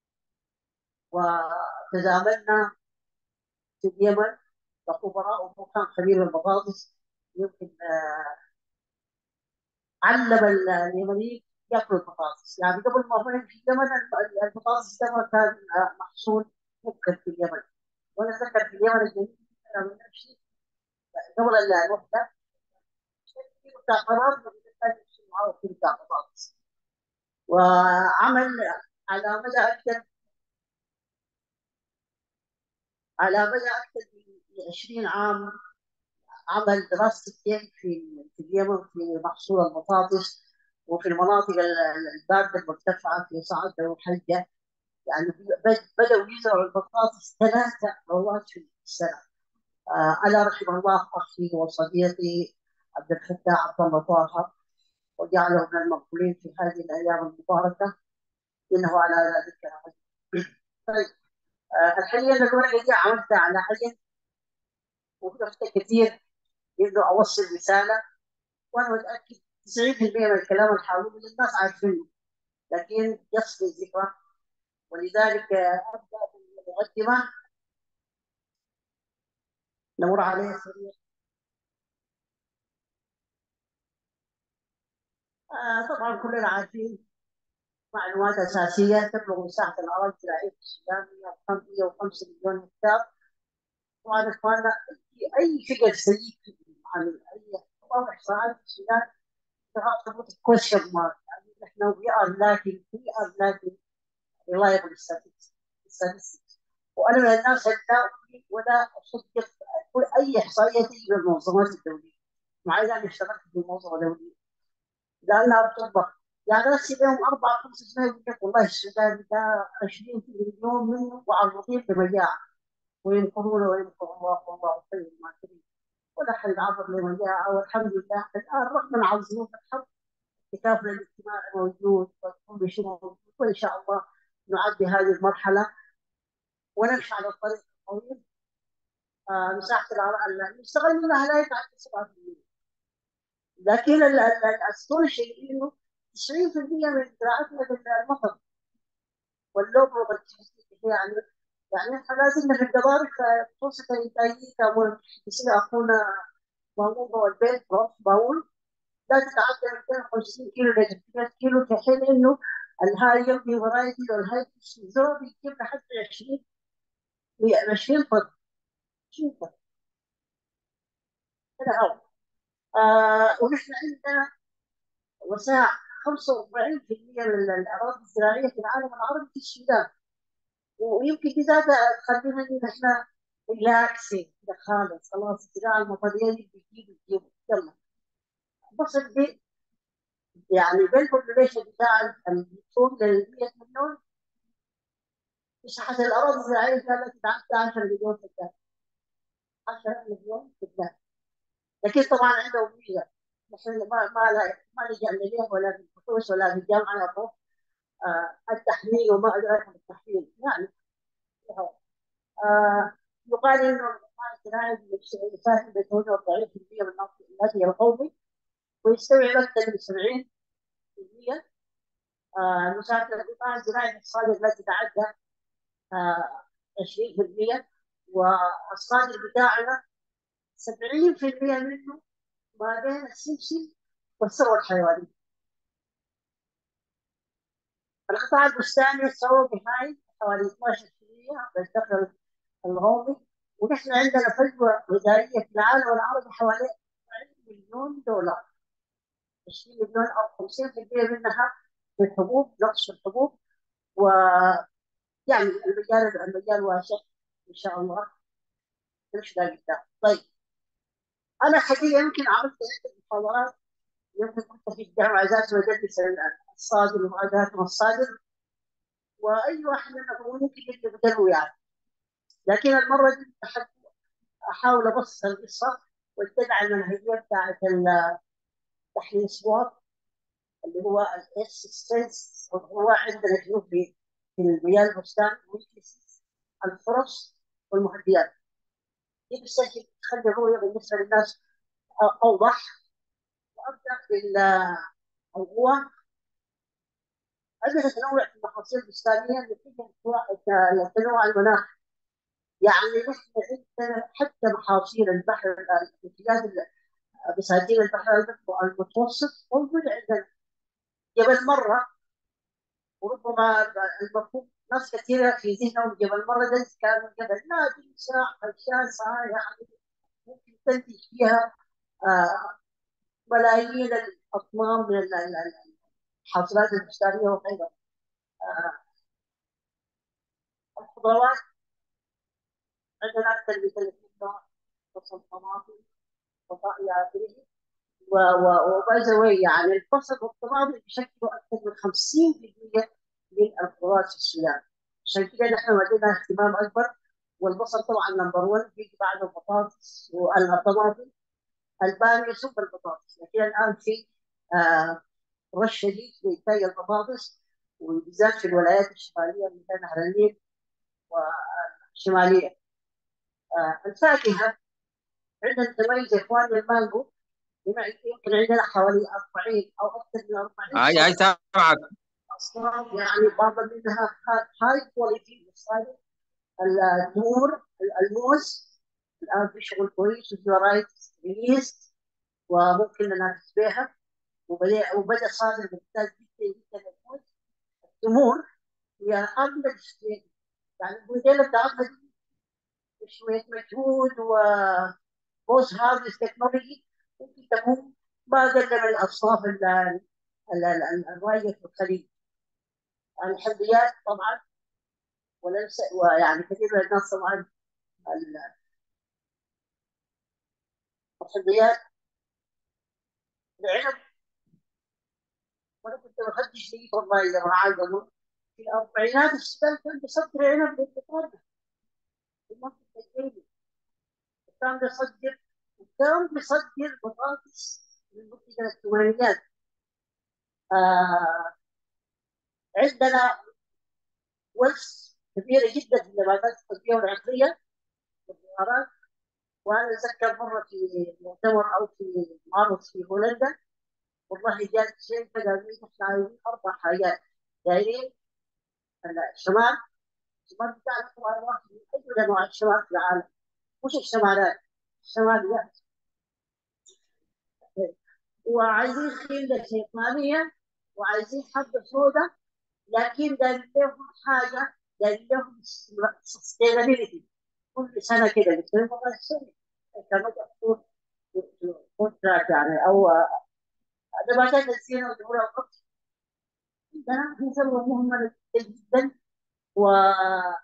وتزاملنا في اليمن كخبراء، وهو كان خبير البطاطس. يمكن آه، علم اليمنيين ياكلوا البطاطس، يعني قبل ما هو في اليمن البطاطس ده ما كان آه، محصول ممكن في اليمن. وانا اتذكر في اليمن الجنوبي لما نمشي قبل الوحده كيلو بتاع قرار كان يمشي معاه كيلو بتاع بطاطس. وعمل على مدى اكثر على مدى اكثر من عشرين عام، عمل دراسه الجيم في في اليمن في محصول البطاطس، وفي المناطق البارده المرتفعه في صعده وحجه. يعني بدأوا يزرعوا البطاطس ثلاثة مرات في السنة. آه أنا رحم الله أخي وصديقي عبد الفتاح عبد الله طه، وجعله من المقبولين في هذه الأيام المباركة، إنه على ذلك قدير. طيب، آه الحقيقة الورقة دي عملتها على حاجة وقفت كثير إنه أوصل رسالة، وأنا متأكد تسعين بالمئة من الكلام اللي حاولوه الناس عارفينه، لكن يصفي الذكرى. ولذلك آه أبدأ بالمقدمة نمر عليها سريع. آه طبعا كلنا عارفين معلومات أساسية. تبلغ مساحة الأراضي الزراعية في السودان مئة وخمسة مليون هكتار. طبعا إخواننا أي فكر سيء عن أي طبعا إحصاءات في السودان تغطي كويشن مارك. يعني نحن we are lacking we are lacking reliable statistics. وأنا من الناس اللي لا أؤمن ولا أصدق كل أي إحصائية تجي من المنظمات الدولية، مع إني اشتغلت في منظمة دولية لانها بتطبخ. يعني بس لهم اربع خمس سنين يقول لك والله السودان ده عشرين مليون منه معرضين لمجاعه، ويمكرون ويمكر الله والله خير الماكرين، ولا حد عرض لمجاعه. والحمد لله الان رغم من عظيم الحق التكافل الاجتماعي موجود وكل شيء موجود، وان شاء الله نعدي هذه المرحله ونمشي على الطريق الطويل. آه مساحه العراء نشتغل منها لا يتعدى سبعة بالمئة، لكن الاسطوري الشيء انه تسعين بالمئة من زراعتنا بالمطر واللوبر والتشكيك. يعني يعني احنا لازم في الجوارح فرصة الإنتاجية كمان. يصير أخونا مامون والبيت بروف باول لا تتعدى مئتين وخمسين كيلو ل ثلاثمئة كيلو، في حين إنه الهاي يومي فرايتي والهاي زرع بيجيب لحد عشرين عشرين طن. عشرين طن هذا أول. آه ونحن عندنا وساع خمسة وأربعين بالمئة من الأراضي الزراعية في العالم العربي في السودان. ويمكن دي ذاتها تخلينا ان احنا ريلاكسي كده خالص، خلاص الزراعه المطريه دي بتجيب بتجيب يلا. بس دي يعني بالبوبوليشن بتاع الوصول لل مئة مليون، مساحه الاراضي الزراعيه كانت تتعدى عشرة مليون فدان. عشرة مليون فدان. لكن طبعا عندهم ميزه، نحن ما ما لا ما لجأنا ليه ولا في البحوث ولا في الجامعه يعطوه آه التحليل وما ادراك بالتحليل يعني. آه يقال انه القطاع الزراعي يساهم ب ثمانية وأربعين بالمئة من الناتج القومي، ويستوعب اكثر من سبعين بالمئة. آه مساهمه القطاع الزراعي في الصادر لا تتعدى آه عشرين بالمئة، والصادر بتاعنا سبعين بالمئة منه ما بين السمسم والثروه الحيوانيه. القطاع البستاني يتصور بهاي حوالي اثناشر بالمئة من الدخل القومي، ونحن عندنا فجوه غذائيه في العالم العربي حوالي عشرين مليون دولار، عشرين مليون او خمسين بالمئة منها في الحبوب، نقص في الحبوب. ويعني المجال المجال واسع ان شاء الله نمشي قدام. طيب انا حقيقه يمكن عملت عده محاضرات، يمكن كنت في الجامعه ذات وادرس الصادر ومعادلات الصادر، واي واحد منا ممكن يكتب بدلو يعني. لكن المره دي احاول ابسط القصه واتبع المنهجيه بتاعت تحليل سوات اللي هو الاس ستريس، هو عندنا شنو في في المياه البستان، الفرص والمهدئات. دي بالتاكيد تخلي الرؤيه بالنسبه للناس اوضح. وابدا بالقوى. عندنا تنوع في المحاصيل البستانيه نتيجه تنوع المناخ. يعني نحن عندنا حتى محاصيل البحر، الامتداد بساتين البحر المتوسط موجود عندنا. جبل مره، وربما المفروض ناس كثيره في ذهنهم جبل مره ده كان جبل نادي ساعه خمسين ساعه يعني ممكن تنتج فيها آه ملايين الاطنان من الحاصلات البستانيه وغيرها. آه الخضروات عندنا اكثر من ثلاثين نوع، بصل، طماطم، بطاطا، وباي ذا واي يعني البصل والطماطم بيشكلوا اكثر من خمسين بالمئة من الخضروات في السودان. عشان كده نحن ودينا اهتمام اكبر. والبصل طبعا نمبر واحد، بيجي بعده البطاطس والطماطم، الباميه ثم البطاطس. لكن الان في آه رش شديد في انتاج البطاطس، وبالذات في الولايات الشماليه مثل نهر النيل والشماليه. آه الفاكهه عندنا تميز يا اخواني المانجو، بما يمكن عندنا حوالي أربعين او اكثر من أربعين هاي هاي صنف سامعك. اصناف، يعني بعض منها هاي كواليتي. التمور، الموز الان في شغل كويس وفي فرايتيز كويس وممكن ننافس بها، وبدا وبدا صادر ممتاز جدا جدا. الموز، التمور هي اغلى شيء، يعني الموديل بتاعتها شويه مجهود وبوست هارفست تكنولوجي ممكن تكون ما اقل من الاصناف الرايه في الخليج. الحلويات طبعا ولا ننسى، ويعني كثير من الناس طبعا الحلويات. العنب، وانا كنت بفتش فيه والله يا جماعه قبل في الاربعينات السودان كان بيصدر عنب للبطاقه في المنطقه الجنوبيه، وكان بيصدر وكان بيصدر بطاطس من منطقه الثمانينات. آه عندنا ورث كبيره جدا في النباتات الطبيه والعطريه والبهارات. وانا اتذكر مره في مؤتمر او في معرض في هولندا، والله جات شيء قال لي احنا عايزين اربع حاجات، دايرين الشمال. الشمال بتاعنا طبعا واحد من اجمل انواع الشمال في العالم، مش الشمالات، الشماليات. وعايزين خيمة شيطانية، وعايزين حبة سوداء، لكن داير لهم حاجة، داير لهم sustainability. كل سنة كده بتصير مرة السنة كما تقول كونتراكت يعني، أو نباتات الزينة والدولة القدس. ده بيسوي مهمة جدا. وأنا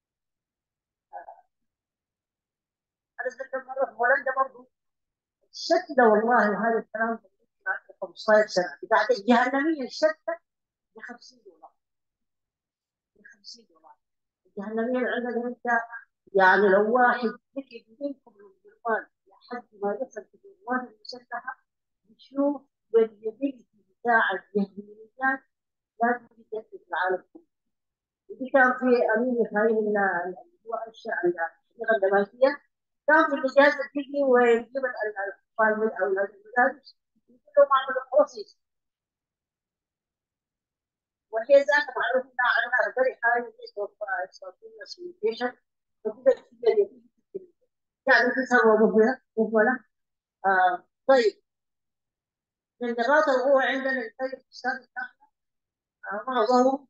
أتذكر مرة في هولندا برضه الشتلة، والله وهذا الكلام خمسة عشر سنة بتاعت الجهنمية، الشتلة ب خمسين دولار، ب خمسين دولار الجهنمية اللي عندنا انت. يعني لو واحد ذكي منكم من الجرمان لحد ما يصل في الجرمان المسلحة بتشوف الجديد بتاع الجهميات لازم يجدد في العالم كله. ودي كان في أمين خليل اللي هو أنشأ الشريعة النباتية، كان في الإجازة تجي ويجيب الأطفال من أولاد المدارس يقول لهم اعملوا بروسيس، وهي ذات معروف انها عندها very high risk of uh, spontaneous mutation، وكده كتير يعني تسوى مهمة مهمة. آه طيب، من النقاط القوة عندنا الإنتاج الاقتصادي بتاعنا آه معظمه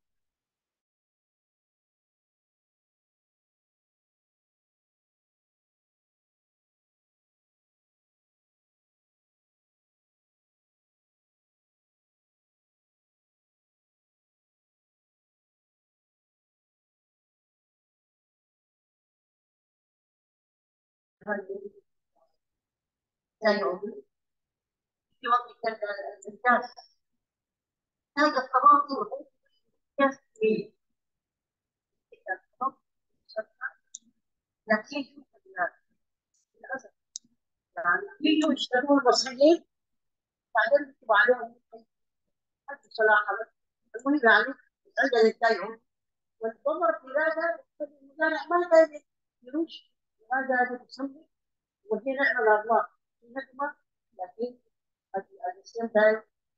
يعني في وقت كان الإنتاج هذا الطبقة في لكن للأسف يعني يجوا يشتغلوا المصريين بعدين بيكتبوا عليهم بصراحة. بس المهم يعني عندنا التايم والضمر في هذا المزارع ما قادر يروش، ما قادر يسوي، وفي نعمة الله في نعمة، لكن السيم تايم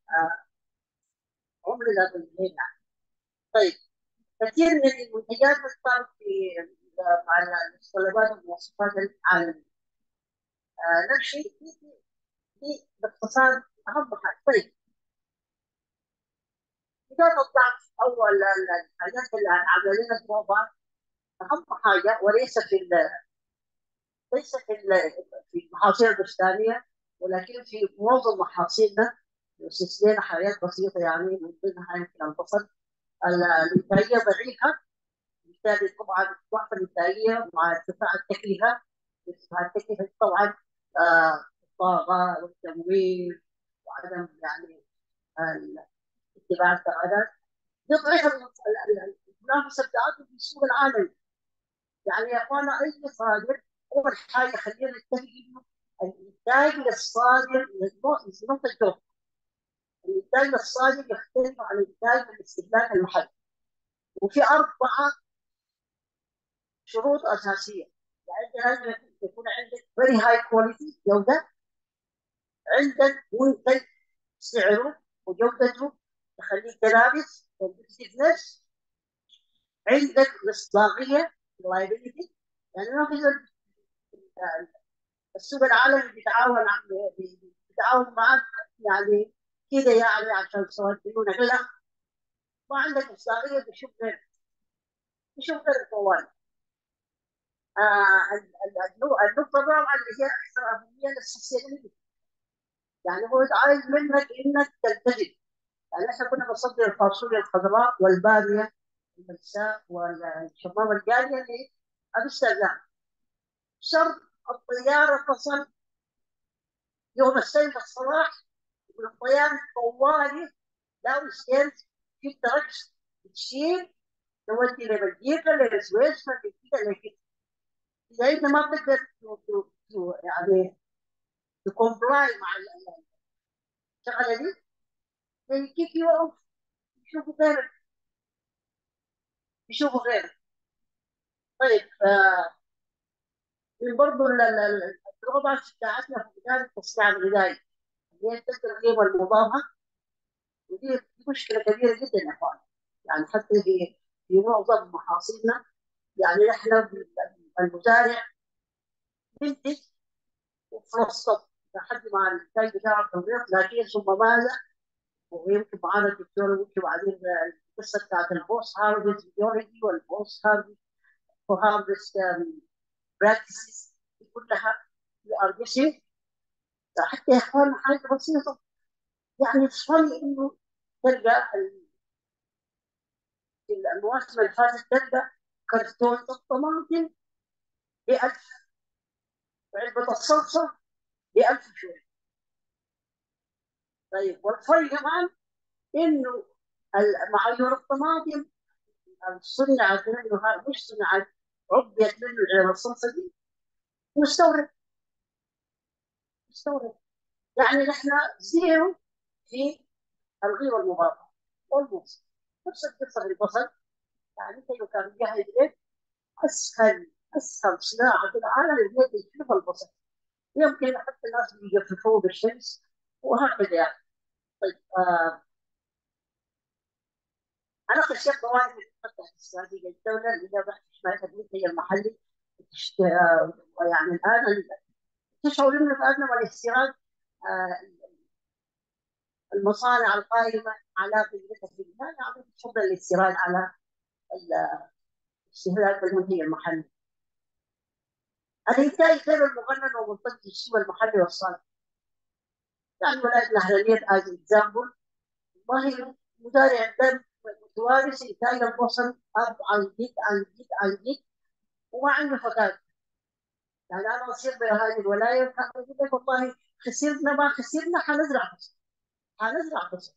عمرنا بالليل. طيب، كثير من المنتجات صارت في مع المتطلبات والمواصفات العالمية. آه نفس الشيء في في باختصار أهم حاجة. طيب، إذا الضعف أو الحاجات اللي عاملة لنا صعوبات، أهم حاجة وليس في ليس في في المحاصيل البستانية، ولكن في معظم محاصيلنا استثنينا حاجات بسيطة، يعني من ضمنها يمكن البصل. الإنتاجية ضعيفة، بالتالي طبعا ضعف الإنتاجية مع ارتفاع التكلفة. ارتفاع التكلفة طبعا آه، الطاقة والتمويل وعدم يعني اتباع القواعد يضعف المنافسة بتاعتهم في السوق العالمي. يعني يا اخوانا اي صادر، اول حاجه خلينا نتفق انه الانتاج للصادر نقطه جهد. الانتاج للصادر يختلف عن الانتاج للاستهلاك المحلي، وفي اربعه شروط اساسيه. يعني لازم يكون عندك very high quality جوده، عندك منتج سعره وجودته تخليك تنافس competitiveness، عندك مصداقيه reliability، يعني ما في السوق العالمي بيتعاون بيتعاون معك يعني كده يعني عشان يسويونك، لا، ما عندك مصداقيه بشوف غير بشوف غير الطوال. آه النقطه الرابعه اللي هي اكثر اهميه للسستينابيلتي، يعني هو عايز منك انك تلتزم. يعني احنا كنا بنصدر الفاصوليا الخضراء والباميه الملساء والشمام الجاريه لامستردام، شرط الطياره تصل يوم السيد الصباح والطياره طوالي لو سكنت في تركس تشيل تودي لبلجيكا لسويسرا لكذا لكذا. اذا انت ما بتقدر يعني تكومبلاي مع الشغله دي they kick you off، يشوفوا غيرك يشوفوا غيرك. طيب، آه من برضه الدروبات بتاعتنا في مجال التصنيع الغذائي اللي هي تلك القيمه المضافه، ودي مشكله كبيره جدا يا اخوان. يعني حتى في في معظم محاصيلنا، يعني احنا المزارع بينتج وفلوس لحد ما الانتاج بتاعه تضيق، لكن ثم ماذا؟ ويمكن معانا الدكتور ممكن بعدين القصه بتاعت البوست هارفست بيولوجي والبوست هارفست هارفست براكتسز كلها في ار بي سي. حتى يا اخوان حاجه بسيطه، يعني تصلي انه تلقى في المواسم اللي فاتت تلقى كرتون الطماطم ب ألف، وعلبه الصلصه ب ألف شويه. طيب، والفرق كمان انه معايير الطماطم صنعت منه، مش صنعت، عبيت منه الصلصه دي مستورد مستورد. يعني نحن زيرو في الغيره المضافه والبوص. نفس القصه في البصل. يعني انت لو كان جاهز لك اسهل اسهل صناعه في العالم اللي هي تجيب البصل. يمكن حتى الناس بيجففوه بالشمس وهكذا يعني. طيب آه انا خشيت وايد من الخطه الاستراتيجيه الدوله اللي هي ضعف حمايه المنتج المحلي. تشت- آه، يعني الان تشعر انه الان والاستيراد، آه، المصانع القائمه على قيمتها في البلاد يعني تفضل الاستيراد على استهلاك المنتج المحلي. الانتاج غير المقنن ومرتبط بالسوق المحلي والصادر. يعني ولايه نهرانية از اكزامبل، والله مزارع الدم متوارث انتاج البصل اب عن جد عن جد عن جد وما عنده فقاعات. يعني انا اصير بهذه الولايه وكان يقول لك والله خسرنا ما خسرنا حنزرع بصل، حنزرع بصل.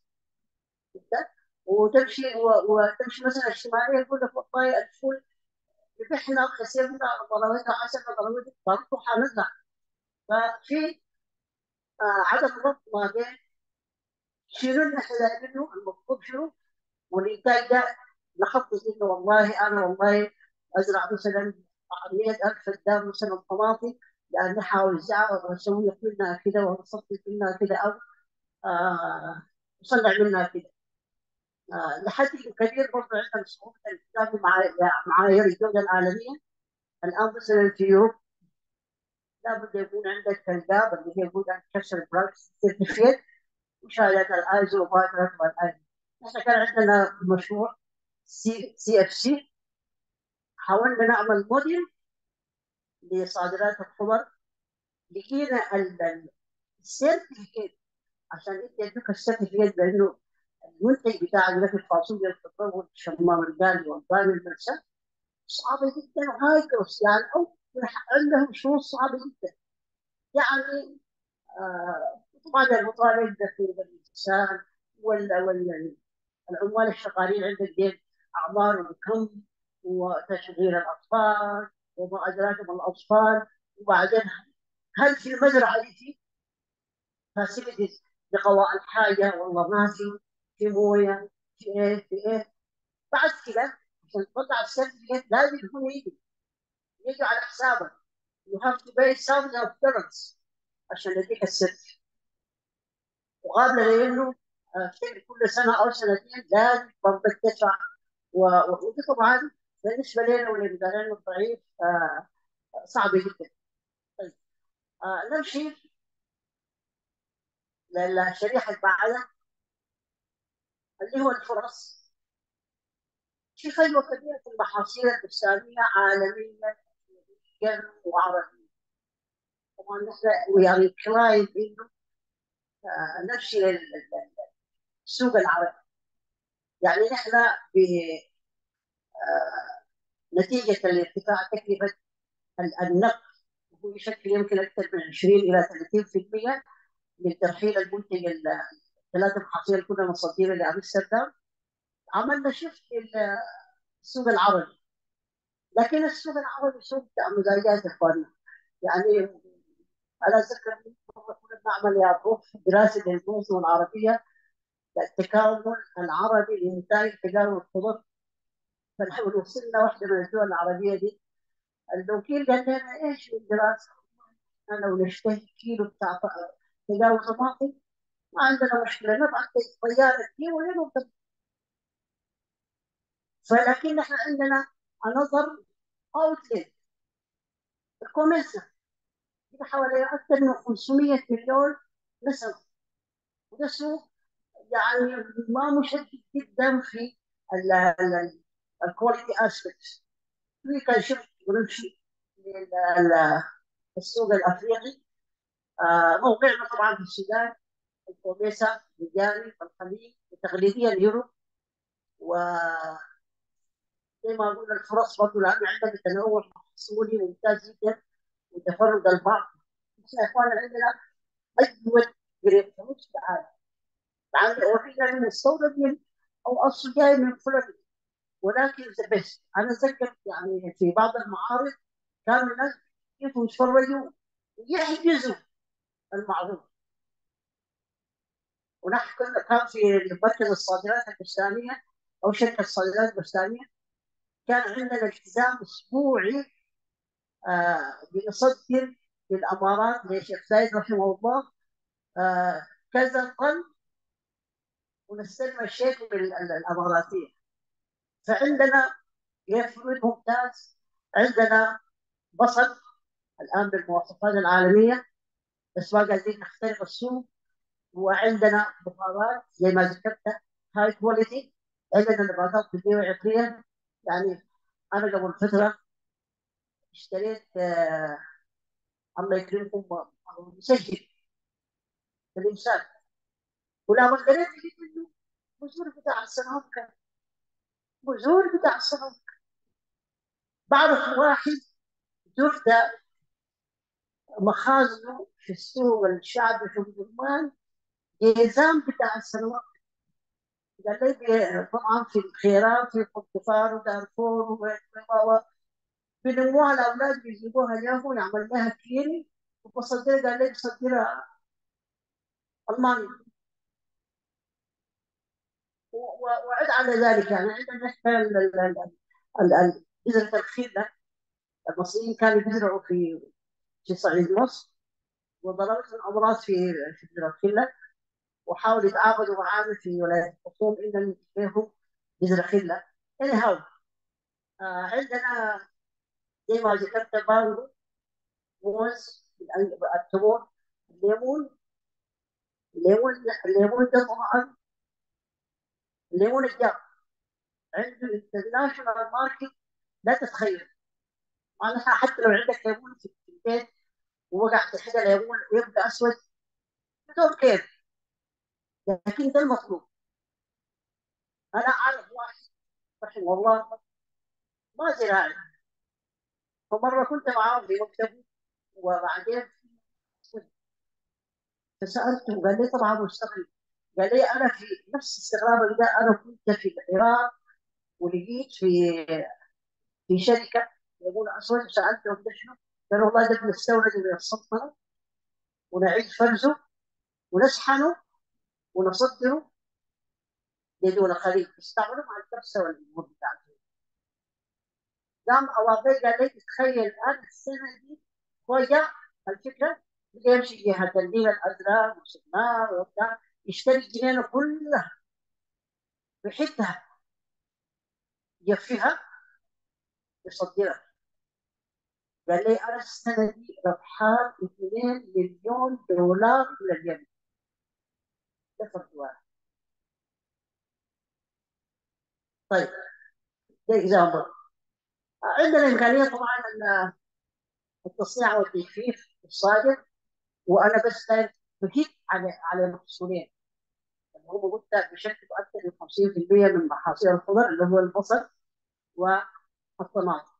وتمشي و- وتمشي مثلا الشماليه يقول لك والله الفول ربحنا خسرنا ضربتها عشرة ضربتها برضه حنزرع. ففي آه، عدم ربط ما بين شنو اللي احنا دايرينه المطلوب شنو، والانتاج ده نخطط انه والله انا والله ازرع مثلا مية ألف فدان مثلا طماطم لان نحاول نزرعها ونسوي منها كذا ونصفي منها كذا او آه نصنع منها كذا. آه لحد كبير برضه عندنا صعوبه الالتزام مع معايير الجوده العالميه. الان مثلا في اوروبا لابد يكون عندك الجاب اللي هي جود اند كسر براكس سيرتيفيكيت وشهادات الايزو وفاترات والايزو. احنا كان عندنا مشروع سي سي اف سي، حاولنا نعمل موديل لصادرات الخضر. لقينا السيرتيفيكيت عشان انت يدوك السيرتيفيكيت بانه المنتج بتاعك ده في الفاصوليا التطور الشمام الجاني والباني المرسى صعبه جدا وهاي كورس يعني او عندهم شروط صعبه جدا يعني. آه طبعا المطالب الدخيل بالانسان ولا ولا العمال الشغالين عندك ديل اعمارهم كم، وتشغيل الاطفال وما ادراك ما الاطفال. وبعدين هل في المزرعه دي في فاسيلتيز لقضاء الحاجه والله ما في، في مويه، في ايه في ايه. بعد كده عشان تطلع السيرتيفيكت لازم يكون يجي يجي على حسابك. you have to pay thousands of dollars عشان يديك السيرتيفيكت. وقابل لانه افتكر كل سنه او سنتين لازم برضه تدفع. و- ودي طبعا بالنسبه لنا ولمدارنا الضعيف آه، صعبه جدا. طيب آه، نمشي للشريحه اللي بعدها اللي هو الفرص. في خلوه كبيره في المحاصيل البستانيه عالميا وعربيا. طبعا نحن ويعني كلايم انه آه، نمشي للسوق العربي. يعني نحن بنتيجه الارتفاع تكلفه النقل وهو يشكل يمكن اكثر من عشرين الى ثلاثين بالمئة من ترحيل المنتج ثلاث محاصيل كنا نصدرها لامستردام. عملنا شفت السوق العربي. لكن السوق العربي سوق بتاع مزايدات يا اخواننا. يعني انا اتذكر كنا بنعمل يا بروف دراسه للمنظومه العربيه للتكامل العربي لانتاج تجارب الخضر. فنحن وصلنا واحده من الدول العربيه دي. الوكيل قال لنا ايش الدراسه؟ انا لو نشتهي كيلو بتاع تجاوز طماطم ما عندنا مشكله نبعث طياره كيلو وين. فلكن احنا عندنا نظر اوتلت الكوميرسا حوالي اكثر من خمسمئة مليون نسمه. وده سوق يعني ما مشدد جدا في الكواليتي اسبكتس. في كان شفت ونمشي للسوق الافريقي. آه، موقعنا طبعا في السودان الكوميسا الجاري الخليج وتقليديا اليورو. وزي ما قلنا الفرص برضه لانه عندنا تنوع محصولي ممتاز جدا وتفرد البعض. احنا يا اخوانا عندنا اجود جريب فروت في العالم. عندنا وحيدا المستورد من او اصل جاي من فلان. ولكن ذا بيست انا اتذكر يعني في بعض المعارض كانوا الناس كيف يتفرجوا ويحجزوا المعروض. ونحن كنا كان في مركز الصادرات البستانيه او شركه الصادرات البستانيه، كان عندنا التزام اسبوعي آه بنصدر للامارات للشيخ زايد رحمه الله آه كذا طن، ونستلم الشيك بالاماراتيه. فعندنا يفرد ممتاز، عندنا بصل الان بالمواصفات العالميه بس ما قادرين نخترق السوق، وعندنا بطارات زي ما ذكرت هاي كواليتي، عندنا نباتات طبيه عطريه. يعني انا قبل فتره اشتريت آه الله يكرمكم مسجل الانسان، ولما قريت لقيت انه بذور بتاع السنوات، بذور بتاع السنوات. بعرف واحد زرت مخازنه في السوق الشعبي في الجرمان، جيزان بتاع السنوات. قال لي طبعا في الخيرات في قطفان ودارفور بنموها الاولاد بيجيبوها له يعمل لها كيري وبصدرها. قال لي بصدرها المانيا. وعد على ذلك يعني عندنا نحن بذرة الخيل المصريين كانوا بيزرعوا في في صعيد مصر، وضربت الامراض في في بذرة الخيل، وحاولوا يتعاقدوا معانا في ولاية الخرطوم ان نجيبهم بذرة خيل. يعني هاو آه عندنا زي ما ذكرت بانجو، موز، التمور، الليمون. الليمون الليمون ده طبعا الليمون الجاف عنده انترناشونال ماركت لا تتخيل. معناها حتى لو عندك ليمون في البيت ووقع تحت ليمون يبقى اسود بدون كيف، لكن ده المطلوب. انا اعرف واحد رحمه الله ما زراعي، فمره كنت معاه في مكتبه وبعدين فسالته قال لي طبعا مستغرب. قال لي انا في نفس استغرابك ده انا كنت في العراق ولقيت في في شركه يقول اسود، سالتهم ده شنو؟ قالوا والله ده بنستورد من السلطنه ونعيد فرزه ونشحنه ونصدره لدول الخليج يستعملوا مع الكبسه والامور بتاعته. قام اواضي قال لي تخيل الان السنه دي فوجئ الفكره بقى يمشي جهه النيل الازرق وسمار وبتاع يشتري الجنينه كلها بحتها يفيها يصدرها. قال لي انا السنه دي ربحان اثنين مليون دولار من اليمن. طيب ده اكزامبل. عندنا امكانيه طبعا التصنيع والتجفيف الصادر، وانا بس بكيت على على محصولين اللي هو قلت بشكل اكثر من خمسين بالمئة من محاصيل الخضر اللي هو البصل والطماطم.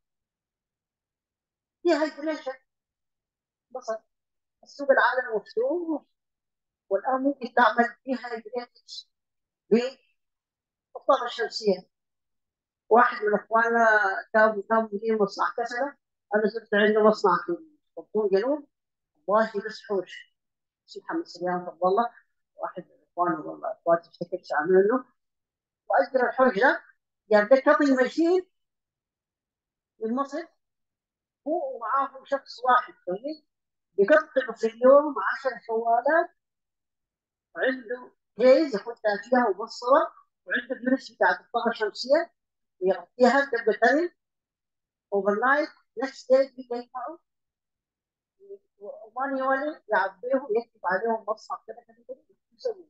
دي هايدريشن بصل، السوق العالمي مفتوح، والان ممكن تعمل فيها هايدريشن بالطاقه الشمسيه. واحد من اخواننا كان كان مدير مصنع كسره، انا زرت عنده مصنع في خرطوم جنوب، والله بس حوش اسمه محمد سليمان فضل الله، واحد من اخوانه والله اخواتي افتكرت عامل له، واجر الحوش ده جاب ده كابل ماشين من مصر، هو ومعاهم شخص واحد فهمت بيقطعوا في اليوم عشر شوالات، وعنده كيز يحطها فيها ومبصره، وعنده فلوس بتاعت الطاقه الشمسيه ويغطيها تبقى تاني اوفر نايت نكست داي بيقطعوا مانيوالي يعبيهم يكتب عليهم مصنع كده كده كده يسوي.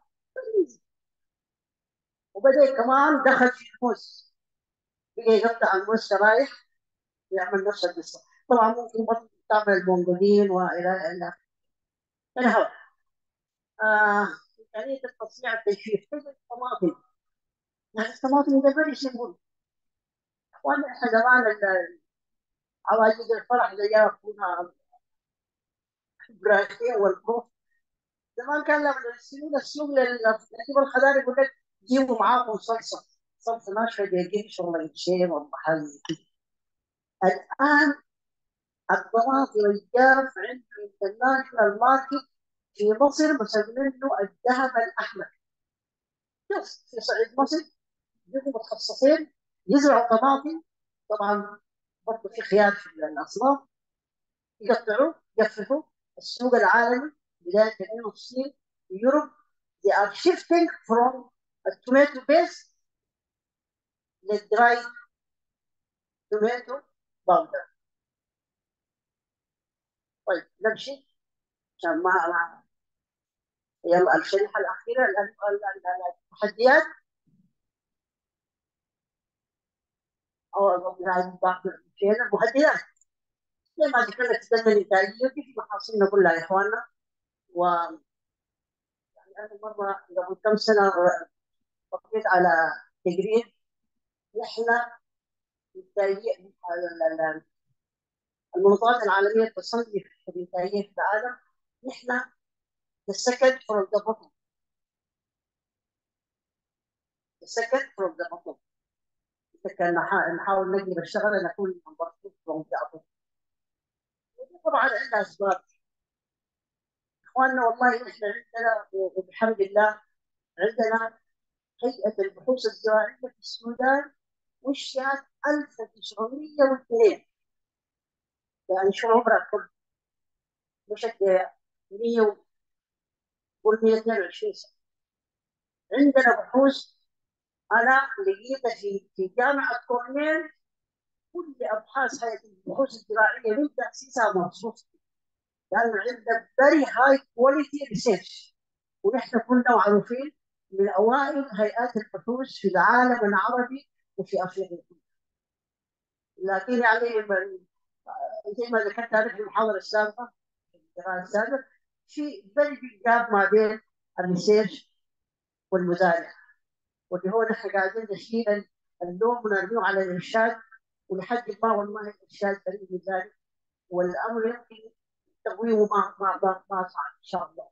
وبدا كمان دخل في الموز، بقى يقطع الموز شرايح ويعمل نفس القصه. طبعا ممكن برضه تعمل البونجولين والى الى الهواء. آه إمكانية التصنيع التجفيف كيف الطماطم. يعني الطماطم ده فيري سيمبل. وانا احنا زمان ال- عواجيز الفرح زي ياكلونها ابراهيم والكوف. زمان كان لما يرسلون السوق للكتب الخضار يقول لك جيبوا معاكم صلصه، صلصه ناشفه دقيق شغل الشيء والمحل كده. الان الطماطم الجاف عنده انترناشونال ماركت في مصر مسمينه الذهب الأحمر. شوف في صعيد مصر بيبقوا متخصصين يزرعوا طماطم، طبعا برضه في خيار في الأصناف، يقطعوه يجففوا. السوق العالمي بداية من الصين يوروب they are shifting from a tomato base للدراي توماتو باودر. طيب نمشي عشان ما ما- يلا الشريحة الأخيرة ال- ال- ال- التحديات أو المهدئات. زي ما ذكرنا تدنى الإنتاجية في محاصيلنا كلها يا إخواننا. ويعني أنا مرة قبل كم سنة وقفت على تقرير نحن إنتاجية المنظمات العالمية تصنف الإنتاجية في العالم. نحن the second from the bottom the second from the bottom. إذا كان نحاول نقلب الشغلة نكون نمبر two from the bottom. طبعا عندها أسباب إخواننا، والله نحن عندنا وبحمد الله عندنا هيئة البحوث الزراعية في السودان وشيت ألف وتسعمية واثنين، يعني شو عمرها كل مشت مية قول مية واثنين وعشرين سنة. عندنا بحوث أنا لقيتها في في جامعة كورنيل، كل أبحاث هيئة البحوث الزراعية من تأسيسها مخصوص، لأنه عندنا very high quality research. ونحن كلنا معروفين من أوائل هيئات البحوث في العالم العربي وفي أفريقيا. لكن يعني زي ما ذكرت أنا في المحاضرة السابقة في اللقاء السابق في very big gap ما بين الريسيرش والمزارع، واللي هو نحن قاعدين نشيل اللوم ونرميه على الإرشاد، ولحد ما والله الإرشاد بريء من ذلك، والأمر يمكن تقويمه ما ما ما ما صعب إن شاء الله.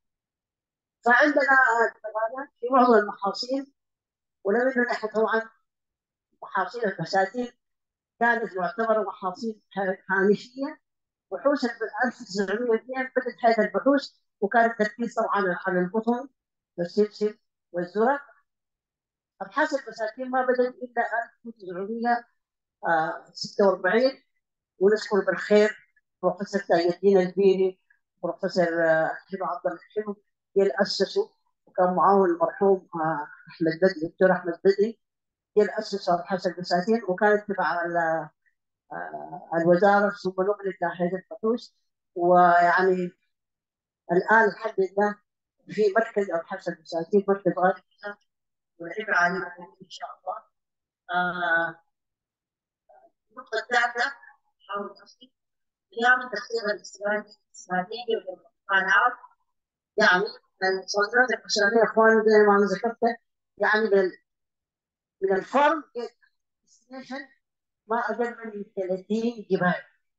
فعندنا تبادل في معظم المحاصيل، ولو انه نحن طبعا محاصيل البساتين كانت معتبره محاصيل هامشيه. بحوث ألف وتسعمية واثنين بدات هذه البحوث، وكان التركيز طبعا على القطن والسبسب والذره. ابحاث البساتين ما بدات الا ألف وتسعمية وستة وأربعين، ونذكر بالخير بروفيسور تاج الدين البيري، بروفيسور حلو عبد الله حلو، اللي اسسوا، وكان معاهم المرحوم احمد بدري، الدكتور احمد بدري، اللي اسسوا ابحاث البساتين، وكانت تبع الوزاره ثم نقلت لهيئه البحوث. ويعني الان الحمد لله في مركز ابحاث البساتين، مركز غالي والعبء عليكم ان شاء الله. آه، النقطه الثالثه حاول اصلي قيام التخطيط الاستراتيجي والقناعات. يعني الصادرات البشريه اخواني زي ما انا ذكرت، يعني من من الفارم ديستنيشن ما اقل من ثلاثين جبال.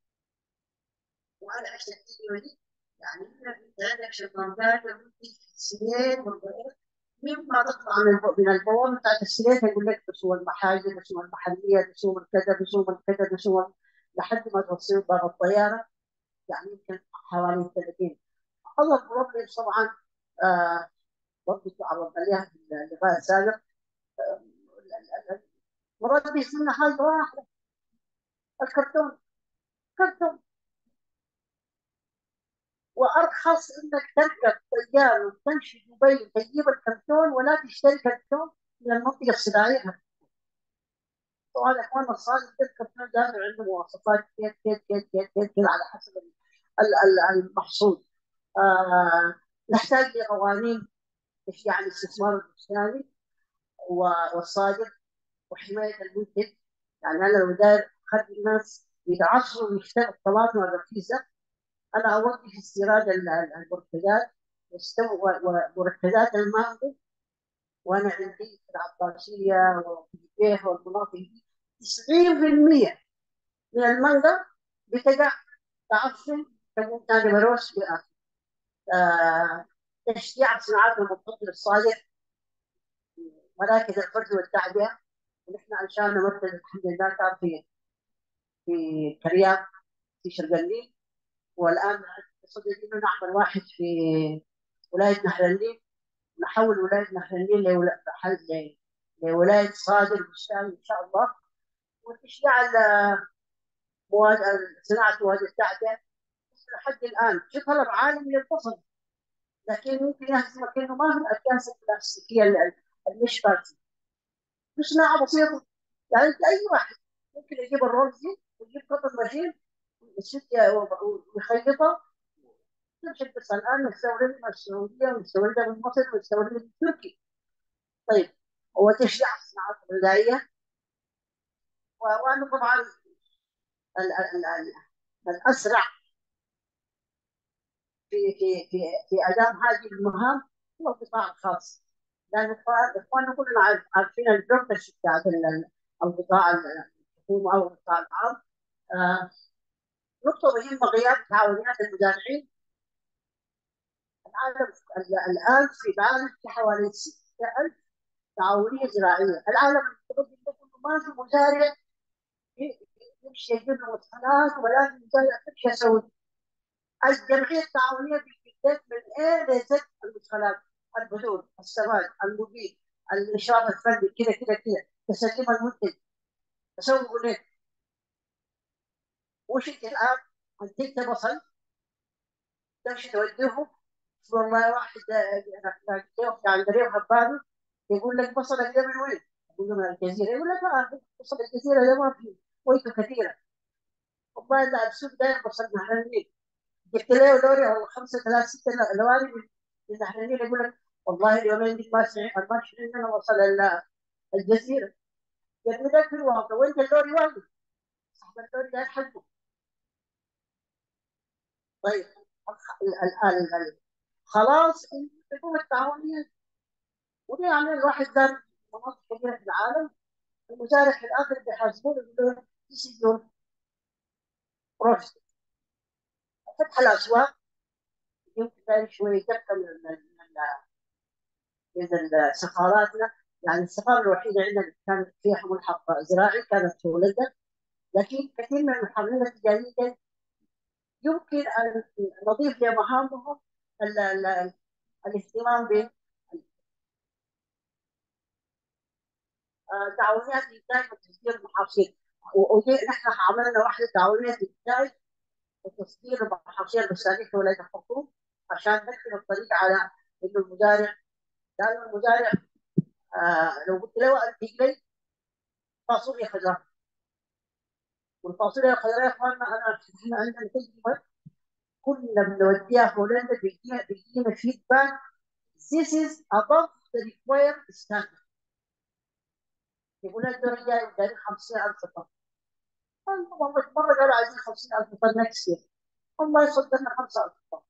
وانا اشتغلت فيه يعني انت عندك شطرنجات سنين مما تطلع من من البوابه بتاعت السنين يقول لك رسوم المحاجر، رسوم المحليه، رسوم الكذا، رسوم الكذا، رسوم، لحد ما توصل باب الطياره، يعني يمكن حوالي ثلاثين. الله بروبلم طبعا. آه برضه تعرضنا عليها في اللقاء السابق. آه مرات بيصير حاجه واحده، الكرتون. كرتون وارخص انك تركب طياره وتمشي دبي وتجيب الكرتون، ولا تشتري كرتون من المنطقه الصناعيه. طبعا يا اخوان الصادق الكرتون ده عنده مواصفات كيف كيف كيف كيف كيف على حسب المحصول. آه نحتاج لقوانين يعني الاستثمار البستاني والصادر وحمايه المنتج. يعني انا لو داير اخلي الناس يتعصروا ويشتروا الطماطم الرخيصه، انا اوقف استيراد المركزات ومركزات المانجو. وانا عندي في العباسيه وفي البيت والمناطق دي تسعين بالمية من المانجا بتقع تعفن، تقوم ثاني مروس في الاخر. آه تشجيع صناعات المنتج الصادر، مراكز الفرز والتعبئه. ونحن انشانا مركز الحمد لله كان في في كريات في شرق النيل، والان مصدقين إنه نعمل واحد في ولاية نهر النيل، نحول ولاية نهر النيل لولا- ل- لولاية صادر بستان إن شاء الله. وتشجيع ال- مواد صناعة مواد التعدين. بس لحد الآن في طلب عالي للفصل، لكن ممكن يهزمك إنه ما في الأكياس البلاستيكية اللي المش فاتي. في صناعة بسيطة، يعني أنت أي واحد ممكن يجيب الرز ويجيب قطن ماشين ويخيطها. تمشي بس الآن نستوردها من السعودية ونستوردها من مصر ونستوردها من تركيا. طيب، هو تشجيع الصناعات الغذائية. و- وأنا طبعا ال- ال- ال- الأسرع في في في في أداء هذه المهام هو القطاع الخاص، لأن إخواننا كلنا عارف- عارفين البروفيش بتاعت ال- القطاع الحكومي أو القطاع العام. آه، نقطة مهمة غياب تعاونيات المزارعين. العالم ال- الآن في العالم في حوالي ستة ألف تعاونية زراعية. العالم المتقدم ده كله ما في مزارع يمشي يجيب له مدخلات، ولا في مزارع يمشي يسوي. الجمعية التعاونية بالكتاب من A ل Z، المدخلات، البذور، السماد، المبيد، الإشراف الفني، كذا كذا كذا، تسليم المنتج، تسوق له. وش انت الآن انتجت بصل تمشي توديه. والله واحد عند ريم هبابي يقول لك بصلك ده من وين؟ يقول له من الجزيرة. يقول لك اه، بصل الجزيرة ده ما فيه ويته كثيرة. والله لا، السوق داير بصل نهر النيل. جبت له لوري او خمسه ثلاث ست لواري من من نهر النيل. يقول لك والله اليومين دي ما سمع ما عندنا وصل ال- الجزيرة. يعني ده في الواقع، وانت اللوري واقف، صاحب اللوري ده حقه. طيب، ال- ال- ال- خلاص الحكومة التعاونية. ودي يعني الواحد دار مناطق كثيرة في العالم، المزارع في الآخر بيحاسبوه يقولوا له this is your profit. فتح الأسواق يمكن ذلك شوية دقة من من من من سفاراتنا. يعني السفارة الوحيدة عندنا اللي كانت فيها ملحق زراعي كانت في هولندا، لكن كثير من المحامين التجارية يمكن أن نضيف لمهامهم ال- ال- الاهتمام بتعاونيات الإنتاج وتصدير المحاصيل. ودي نحن عملنا واحدة تعاونية إنتاج وتصدير المحاصيل بسالية ولاية الحكومة، عشان نكتب الطريق على إنه المزارع، لأنه المزارع آه لو قلت له أنتج لي فاصوليا خضراء، والفاصوليا الخضراء يا إخواننا أنا إحنا عندنا تجربة كنا بنوديها هولندا، بيجينا بيجينا فيدباك this is above the required standard. يقول لك الدور الجاي دايرين خمسين ألف طن. والله مرة قالوا عايزين خمسين ألف طن نكست يير، والله يصدرنا خمسة ألف طن.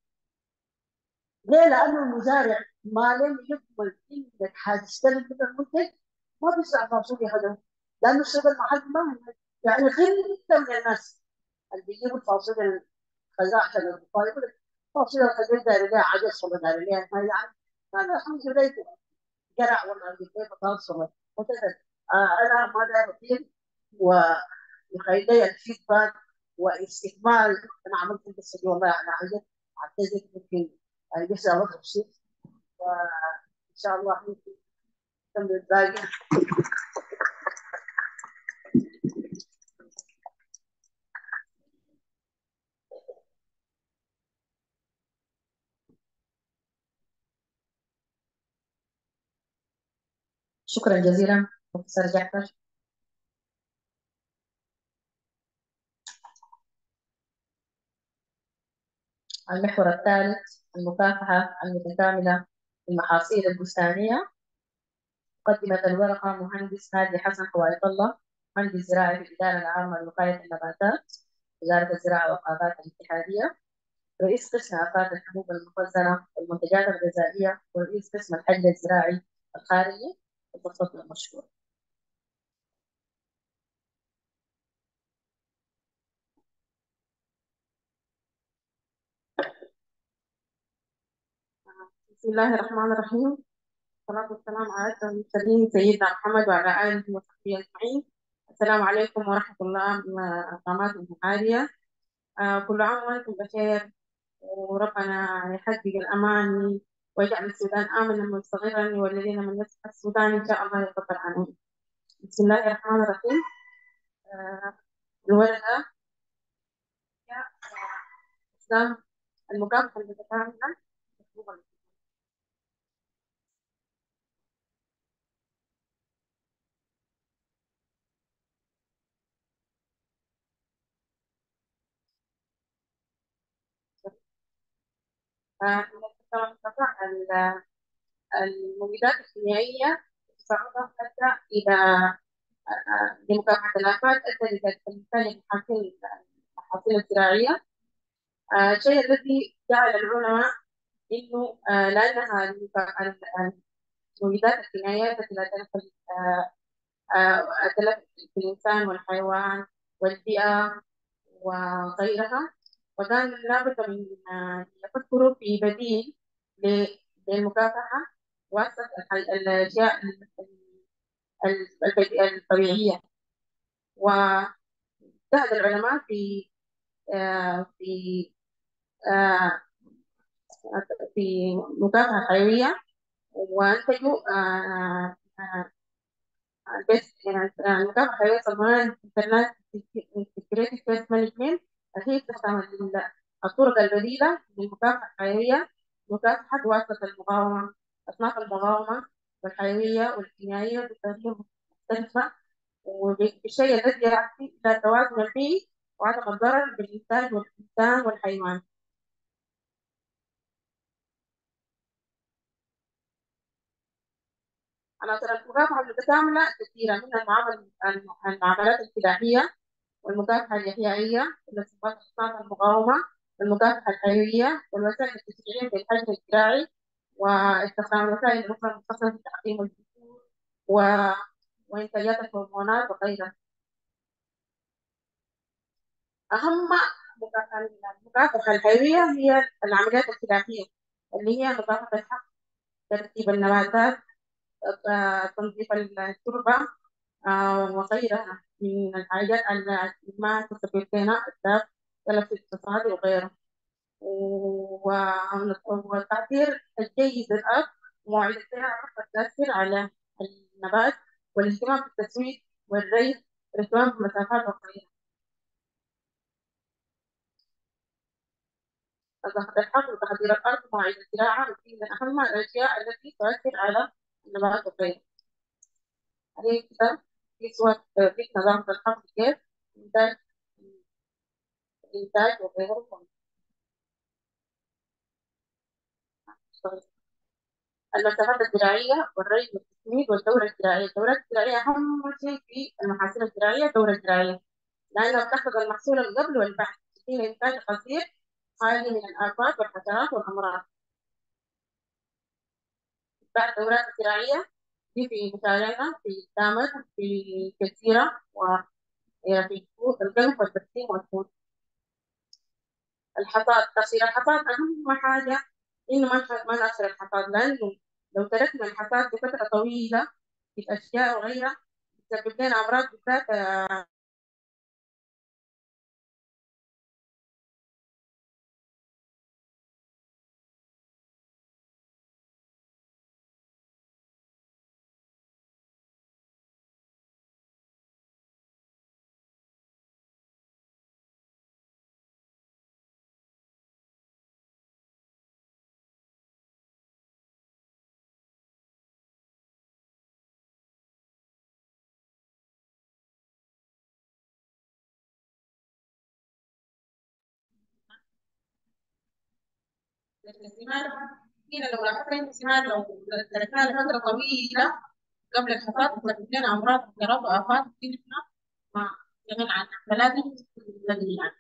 ليه؟ لأنه المزارع ما لم يضمن إنك حتستلم من المنتج ما بيزرع فاصوليا هذا، لأنه السوق المحلي ما هو- يعني غير من الناس اللي بيجيبوا الفاصوليا الخزاعة حق البخاري يقول لك فاصوليا الخزاعة داير لها عدس ولا داير لها ما يعني. أنا الحمد لله قرع ولا كيف بطاطس ولا whatever. آه أنا ما داير أطير ويخلي لي الفيدباك واستكمال. أنا عملت القصة دي والله أنا عايز أعتذر ممكن لسه أوقف شيء، وإن شاء الله ممكن نكمل الباقي. شكرا جزيلا بروفيسور جعفر. المحور الثالث، المكافحة المتكاملة للمحاصيل البستانية. قدمت الورقة مهندس هادي حسن حوايط الله، مهندس زراعي في الإدارة العامة لوقاية النباتات، وزارة الزراعة والغابات الاتحادية، رئيس قسم آفات الحبوب المخزنة والمنتجات الغذائية، ورئيس قسم الحجر الزراعي الخارجي. التفضل المشكور. بسم الله الرحمن الرحيم، والصلاة والسلام على أشرف المرسلين سيدنا محمد وعلى آله وصحبه أجمعين. السلام عليكم ورحمة الله وبركاته. آه كل عام وأنتم بخير. وربنا يحقق الأمان ويجعل السودان آمنا مستقرا، والذين من يسعى السودان إن شاء الله يقبل عنهم. بسم الله الرحمن الرحيم. آه، الورقة هي إسلام المكافحة المتكاملة. آه، ال- المبيدات الكيميائية تتعرض حتى إلى آه، لمكافحة الآفات، أدى لتلف المحاصيل المحاصيل الزراعية. آه، الشيء الذي جعل العلماء إنه آه، لأنها المكا- المبيدات الكيميائية التي لا تنفذ آه، آه، تلف في الإنسان والحيوان والبيئة وغيرها، وكان لابد من آه، يفكروا في بديل ل- للمكافحة وسط الح- الأشياء ال- ال- البدي- الطبيعية. واجتهد العلماء في آه، في آه، في مكافحة حيوية، وأنتجوا آه، آه، بس يعني المكافحة الحيوية صنعوا integrated pest management، هي تستعمل الطرق البديلة للمكافحة الحيوية، مكافحة واسطة المقاومة، أصناف المقاومة والحيوية والكيميائية بطريقة مختلفة، وبالشيء الذي يعطي إلى توازن البيئي وعدم الضرر بالإنسان والإنسان والحيوان. عناصر المكافحة المتكاملة كثيرة، منها المعامل المعاملات الفلاحية والمكافحة الإحيائية والاستخدام أصناف المقاومة والمكافحة الحيوية والوسائل التشجيعية في الحجم الزراعي واستخدام الوسائل الأخرى المخصصة في تعقيم الجذور و... وإنتاجات الهرمونات وغيرها. أهم مكافحة المكافحة الحيوية هي العمليات الفلاحية، اللي هي مكافحة الحقل، ترتيب النباتات، آه، تنظيف التربة، آه، وغيرها من الحاجات اللي ما تسبب لنا التلف، تلف الاقتصادي وغيره. و- والتعبير الجيد للأرض ومواعيد الزراعة قد تؤثر على النبات، والاهتمام بالتسويق والري والاهتمام بالمسافات القصيرة. ضغط الحقل وتحضير الأرض ومواعيد الزراعة هي من أهم الأشياء التي تؤثر على النبات والري. عليه كده في صور تثبت نظام الحقل كيف إنتاج إنتاج وغيره. المساحات الزراعية والري والتسميد والدورة الزراعية. الدورات الزراعية أهم شيء في المحاصيل الزراعية الدورة الزراعية، لأنها بتحفظ المحصول القبل والبعد في إنتاج قصير خالي من الآفات والحشرات والأمراض. بعد الدورات الزراعية دي في مشاريعنا في تامر في كثيرة وفي القلب والتقسيم والفول. الحصاد، تأخير الحصاد أهم حاجة إنه ما نح- ما نأخر الحصاد، لأنه لو تركنا الحصاد لفترة طويلة في الأشياء وغيرها تسبب لنا أمراض بالذات. الثمار هنا لو لاحظنا الثمار لو تركناها لفترة طويلة قبل الحصاد تسبب لنا أمراض وحشرات وآفات كتير ما يغني عنها، فلازم نبني عنها.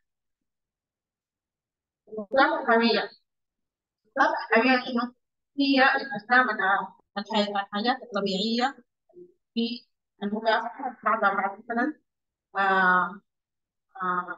النظام الحيوية، النظام الحيوية شنو؟ هي استخدام الحي- الحاجات الطبيعية في المكافحة بعضها بعض، مثلا آه، آه،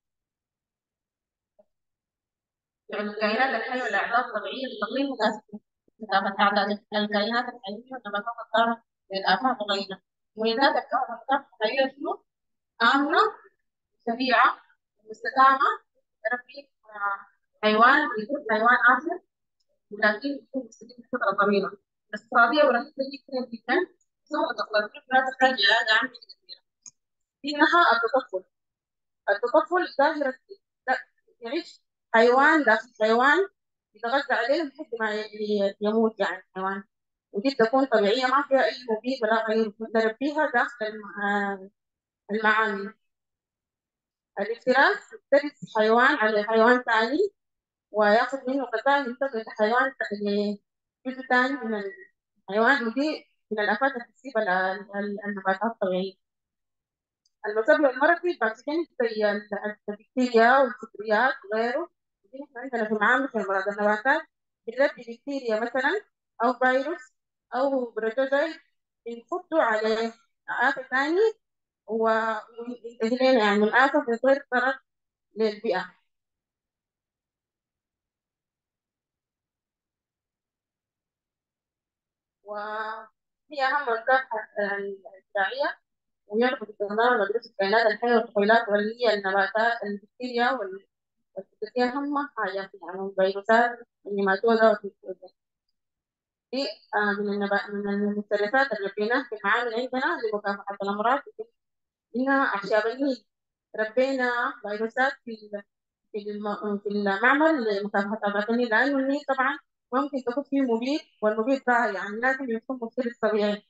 الكائنات الحية والأعضاء الطبيعية لتقليل مكاسب استخدام أعداد الكائنات الحية والنباتات الضارة للآفات وغيرها. مميزات الكائنات الحية شنو؟ آمنة، سريعة، مستدامة، تربي حيوان يكون حيوان آخر، ولكن يكون مستفيد فترة طويلة، اقتصادية ورئيسية جدا جدا. ثم التصرف لا تحتاج إلى دعم كثير. إنها التطفل. التطفل ظاهرة لا يعيش حيوان داخل حيوان، يتغذى عليه لحد ما ي- يموت يعني الحيوان، ودي تكون طبيعية ما فيها أي مبيد ولا غير، نربيها داخل الم- المعامل. الافتراس يفترس حيوان على حيوان ثاني وياخذ منه غذاء ينتقل لحيوان لجزء ثاني من الحيوان، ودي من الآفات اللي تصيب ال- ال- النباتات الطبيعية. المسبب المرضي باثوجينيك زي ال- البكتيريا والفطريات وغيره. دي إحنا عندنا في معامل في أمراض النباتات بنربي بكتيريا مثلا أو فيروس أو بروتوزويد، بنحطه على آفة ثاني و- وينتهي لنا يعني من آفة من غير ضرر للبيئة. وهي أهم الكافة الزراعية، ويربط باستخدام مدرسة الكائنات الحية والطفيلات واللي هي النباتات البكتيريا وال- والبكتيريا أهم حاجة يعني الفيروسات النيماتودا والفيروسات دي. آه، من النبات من المفترسات اللي لقيناها في المعامل عندنا لمكافحة الأمراض، إنها أعشاب النيل. ربينا فيروسات في ال- في الم- في المعمل لمكافحة أمراض النيل، لأنه النيل طبعا ممكن تكون فيه مبيد، والمبيد ده يعني لازم يكون مفترس طبيعي.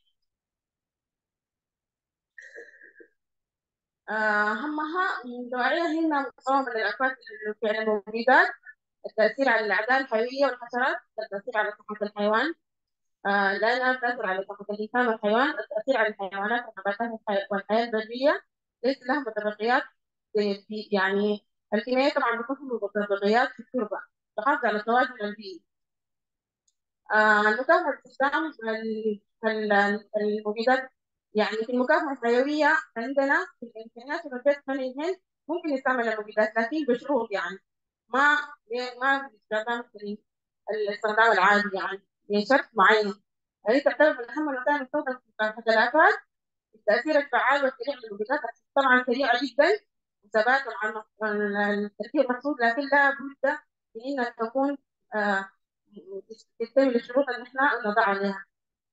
آه، أهمها من نوعية هي مقاومة للآفات فعل المبيدات، التأثير على الأعداء الحيوية والحشرات، التأثير على صحة الحيوان، آه، لأنها تأثر على صحة الإنسان والحيوان، التأثير على الحيوانات والنباتات والحي- والحياة البرية. ليس لها متبقيات في في- يعني الكيميائية طبعا بتكون متبقيات في التربة تحافظ على التوازن البيئي. آه، المكافحة باستخدام ال- ال- المبيدات، يعني في المكافحة الحيوية عندنا في الإمكانيات والبيت مانجمنت ممكن يستعمل المبيدات لكن بشروط يعني ما ما باستخدام الاستخدام العادي يعني بشرط معين. هذه تعتبر من أهم الوسائل المستخدمة في مكافحة الآفات. التأثير الفعال والسريع للمبيدات طبعا سريعة جدا، وثبات مع الم- التأثير المقصود، لكن لا بد من أنها تكون آه، تستوي للشروط اللي احنا نضع عليها.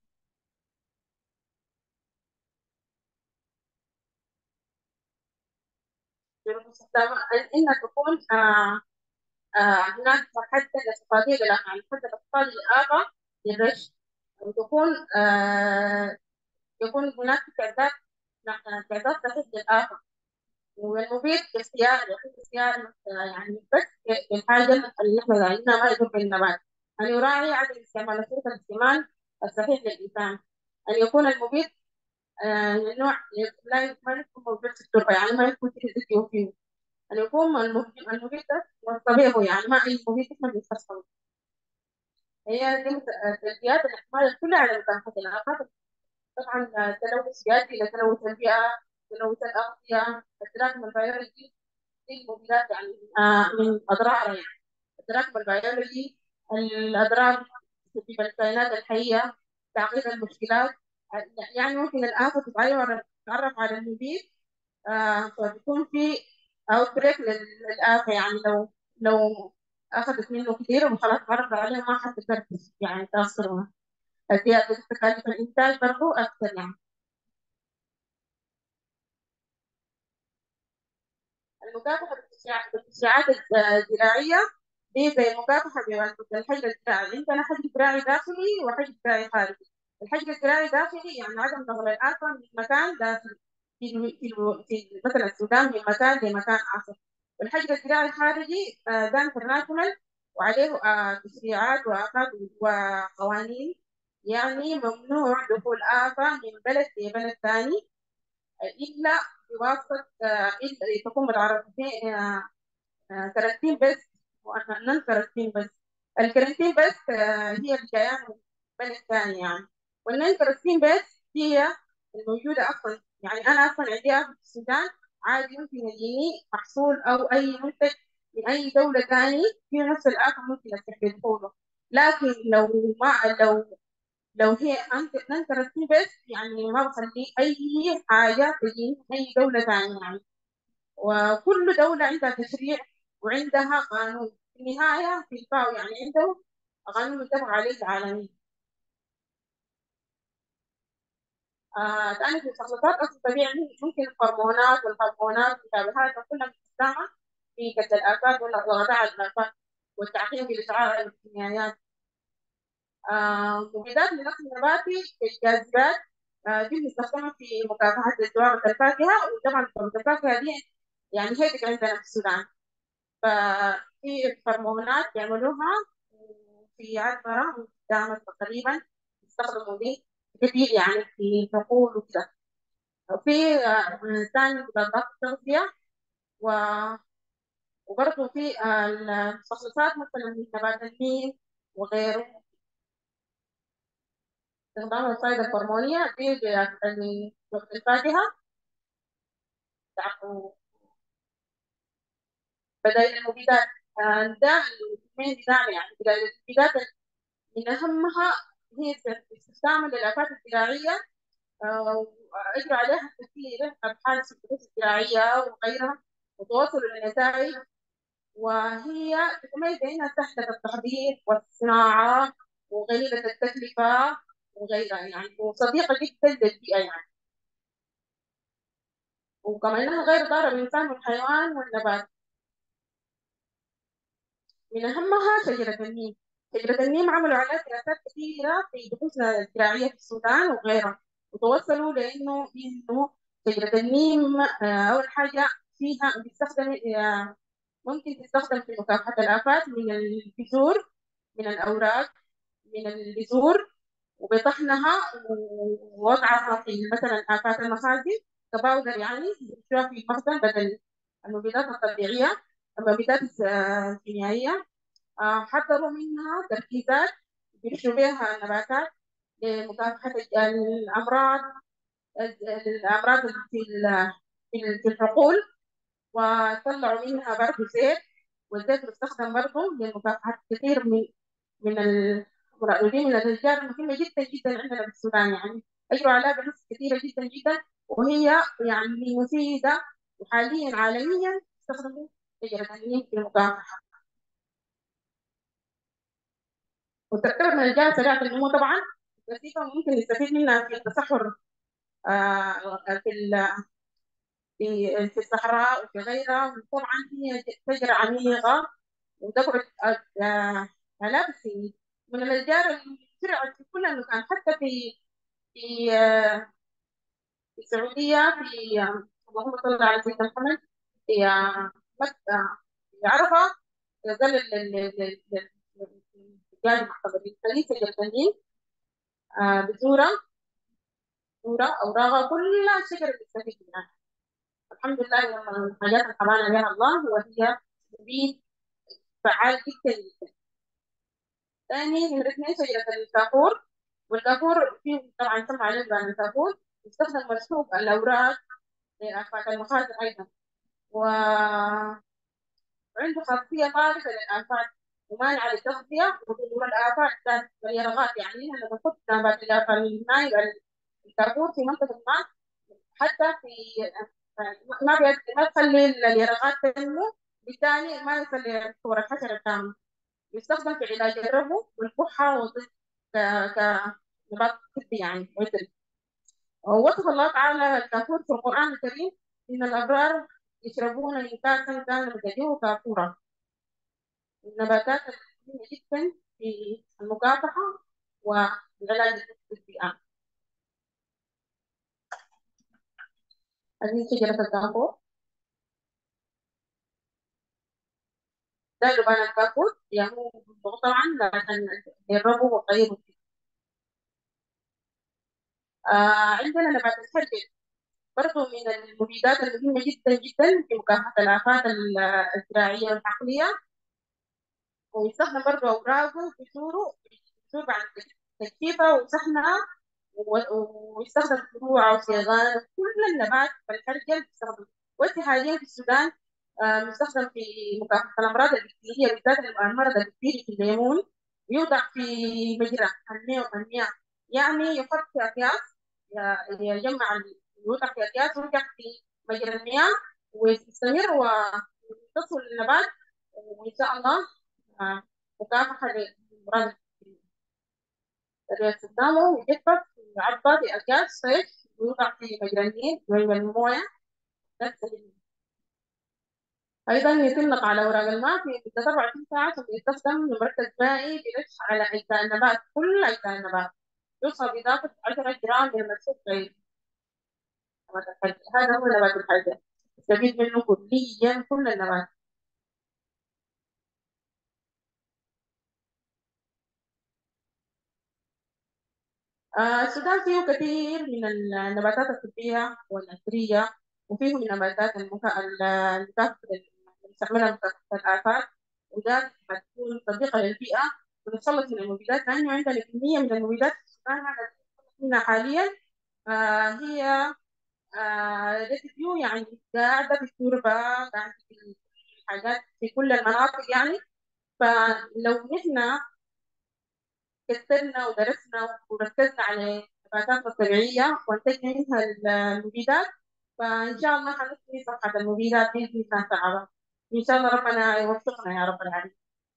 شروط الاستخدام إنها تكون آه، آه، هناك حد الاستفادية للآفة، يعني حد الاقتصادي للآفة للرش، وتكون آه، يكون هناك تعداد تعداد صحيح للآفة، والمبيد باختيار يكون اختيار يعني بس في الحاجة اللي احنا عايزينها ما يكون في النبات. أن يراعي عدم استعمال وسيلة الاستعمال الصحيح للإنسان. أن يكون المبيد آه، من نوع لا ي- ما يكون موجود في التربة، يعني ما يكون فيه زيت وفيه. أن يكون المبيد المبيد ده طبيعي يعني ما أي مبيد احنا بنستخدمه. هي دي مت- تلبيات الاحتمال كلها على مكافحة الآفات. طبعا تلوث بيؤدي إلى تلوث البيئة، تلوث الأغذية، التراكم البيولوجي للمبيدات يعني آه من أضرارها يعني التراكم البيولوجي، الأضرار في الكائنات الحية، تعقيد المشكلات. يعني ممكن الآفة تتعرف تتعرف على المبيد آه فبيكون في أوت بريك للآفة، يعني لو لو أخذت منه كثير وخلاص تعرف عليه ما حتقدر يعني تأثر. زيادة تكاليف الإنتاج برضو أكثر يعني. المكافحة بالتشريع- بالتشريعات الزراعية دي زي المكافحة بالحجر الزراعي. عندنا حجر زراعي داخلي وحجر زراعي خارجي. الحجر الزراعي داخلي يعني عدم نقل الآفة من مكان داخلي في الو- في, الو- في مثلا السودان من مكان لمكان آخر. والحجر الزراعي الخارجي آه، ده انترناشونال وعليه آه، تشريعات وآفات وقوانين، يعني ممنوع دخول آفة من بلد لبلد ثاني إلا بواسطة آه، إلا تكون متعرفة فيه آه، آه، كارانتين بس ونون كارانتين بس. الكارانتين بس آه، هي اللي جاية من بلد ثاني يعني، والنون كارانتين بس هي الموجودة أصلا. يعني أنا أصلا عندي أكل في السودان عادي ممكن يجيني محصول أو أي منتج من أي دولة ثاني في نفس الآخر ممكن أستخدمه، لكن لو ما لو لو هي أنت أنت رسمي بس يعني ما بخلي أي حاجة تجي من أي دولة ثانية يعني. وكل دولة عندها تشريع وعندها قانون النهاية في الفاو يعني عنده قانون متفق عليه عالميا. آه تاني في التخلصات أصل الطبيعي ممكن الهرمونات والهرمونات والمشابهات كلها بتستعمل في كسر الآفات وغذاء الآفات والتعقيم بالإشعاع الكيميائيات. آه مبيدات للنقل النباتي الجاذبات، آه دي بنستخدمها في مكافحة ازدواج الفاكهة، وطبعا الفاكهة دي يعني هيك عندنا في السودان. ففي هرمونات بيعملوها في عشرة قدامت تقريبا بيستخدموا دي كثير يعني في الحقول وكده. وفي آه، ثاني مضادات التغذية، و- وبرضه في آه، المستخلصات مثلا من نبات النيل وغيره. استخدام الفائدة الهرمونية دي ب- وقت الفاكهة بدائل المبيدات. آه، ده المين بتاعنا يعني بدائل المبيدات من أهمها هي استخدام للآفات الزراعية. آه، وأجرى عليها كثير أبحاث في البحوث الزراعية وغيرها وتوصلوا لنتائج. وهي تتميز بأنها سهلة التحضير والصناعة وقليلة التكلفة وغيرها يعني، وصديقة جدا للبيئة يعني، وكمان إنها غير ضارة بالإنسان والحيوان والنبات. من أهمها شجرة النيم. شجرة النيم عملوا عليها دراسات كثيرة في بحوثنا الزراعية في السودان وغيرها، وتوصلوا لأنه إنه شجرة النيم آه، أول حاجة فيها بتستخدم آه، ممكن تستخدم في مكافحة الآفات من البذور، من الأوراق، من البذور، وبطحنها ووضعها في مثلا آفات المخازن كباودر يعني بتشوفها في المخزن بدل المبيدات الطبيعية، المبيدات الكيميائية. آه، حضروا منها تركيزات بيرشوا بها النباتات لمكافحة الأمراض، الأمراض في ال- في ال- في الحقول. وطلعوا منها برضه زيت، والزيت بيستخدم برضه لمكافحة كثير من من ال ودي من الأشجار المهمة جدا جدا عندنا في السودان يعني، أجروا عليها بحوث كثيرة جدا جدا، وهي يعني مفيدة. وحاليا عالميا تستخدم شجرة النيم في المكافحة. وتعتبر من الجهات سريعة النمو طبعا، وظيفة ممكن نستفيد منها في التصحر آه، في ال- في في الصحراء وفي غيرها. وطبعا هي شجرة عميقة وتقعد آه، آلاف السنين، من الأشجار اللي زرعت في كل مكان، حتى في في آه، في السعودية، في آه، اللهم صل على سيدنا محمد، في آه، مكة، في عرفة، يظل ال- ال- ال- ال- الرجال المعتبرين خليفة جبلين بذورة، ذورة أوراقها كلها شجرة بتستفيد منها. الحمد لله من الحاجات اللي حمانا بها الله، وهي مبيد فعال جدا جدا. ثاني نمرة اثنين شجرة الكافور. والكافور فيه طبعا سمع عليه بان الكافور يستخدم مسحوق الأوراق لآفات المخاطر أيضا، وعنده خاصية طارئة للآفات ومانعة للتغذية وظهور الآفات ذات اليرغات. يعني لما نحط نبات الماء الكافور في منطقة ما، حتى في ما بي- ما تخلي اليرغات تنمو، بالتالي ما يخلي صور الحشرة تنمو. يستخدم في علاج الربو والكحة وضد ك- كنبات طبي يعني عطري. ووصف الله تعالى الكافور في القرآن الكريم إن الأبرار يشربون من كأس كان مزاجه كافورا. النباتات المهمة جدا في المكافحة والعلاج الطبي. هذه شجرة الكافور. ده لبان الكافور يعني هو طبعا عشان يجربوا وطيبوا. آه عندنا نبات الحرجل برضه من المبيدات المهمة جدا جدا في مكافحة الآفات ال- الزراعية والحقلية. ويستخدم برضه أوراقه بذوره بذور بعد تجفيفها وسحنها، و- ويستخدم فروع وصيغان كل النبات والحرجل بيستخدم. وفي حاليا في السودان آه، مستخدم في مكافحة الأمراض البكتيرية بالذات المرض البكتيري في الليمون. يوضع في مجرى المياه المياه يعني يحط في أكياس، ي- يجمع ال- يوضع في أكياس ويوضع في مجرى المياه ويستمر ويتصل النبات. وإن شاء الله آه، مكافحة للأمراض باستخدامه يجفف ويعبى بأكياس صيف ويوضع في مجرى النيل جوه الموية. أيضا يتم نقع على أوراق الماء في مدة أربعة وعشرين ساعة ثم يستخدم لمركز مائي برش على أجزاء النبات، كل أجزاء النبات يوصى بإضافة عشرة جرام من المرسوب طيب. هذا هو نبات الحجر، يستفيد منه كليا كل النبات. آه، السودان فيه كثير من النباتات الطبية والعطرية، وفيه من نباتات المكا- المكافحة اللي بنستعملها لمكافحة الآفات، وذات حتكون صديقة للبيئة ونتخلص من المبيدات، لأنه عندنا كمية من المبيدات في السودان هذا منها حاليا. آه هي آه ريسيديو، يعني قاعدة في التربة، قاعدة في الحاجات في كل المناطق يعني. فلو نحن كثرنا ودرسنا وركزنا على النباتات الطبيعية وانتجنا منها المبيدات، فإن شاء الله حنحمي صحة المبيدات بإذن الله تعالى. إن شاء الله ربنا يوفقنا يا رب العالمين.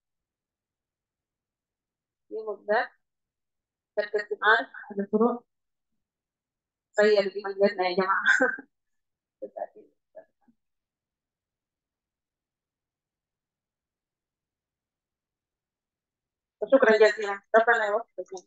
في مبيدات تركز معانا أحد الفروع. تخيل دي مجلتنا يا جماعة. شكرا جزيلا، ربنا يوفقك.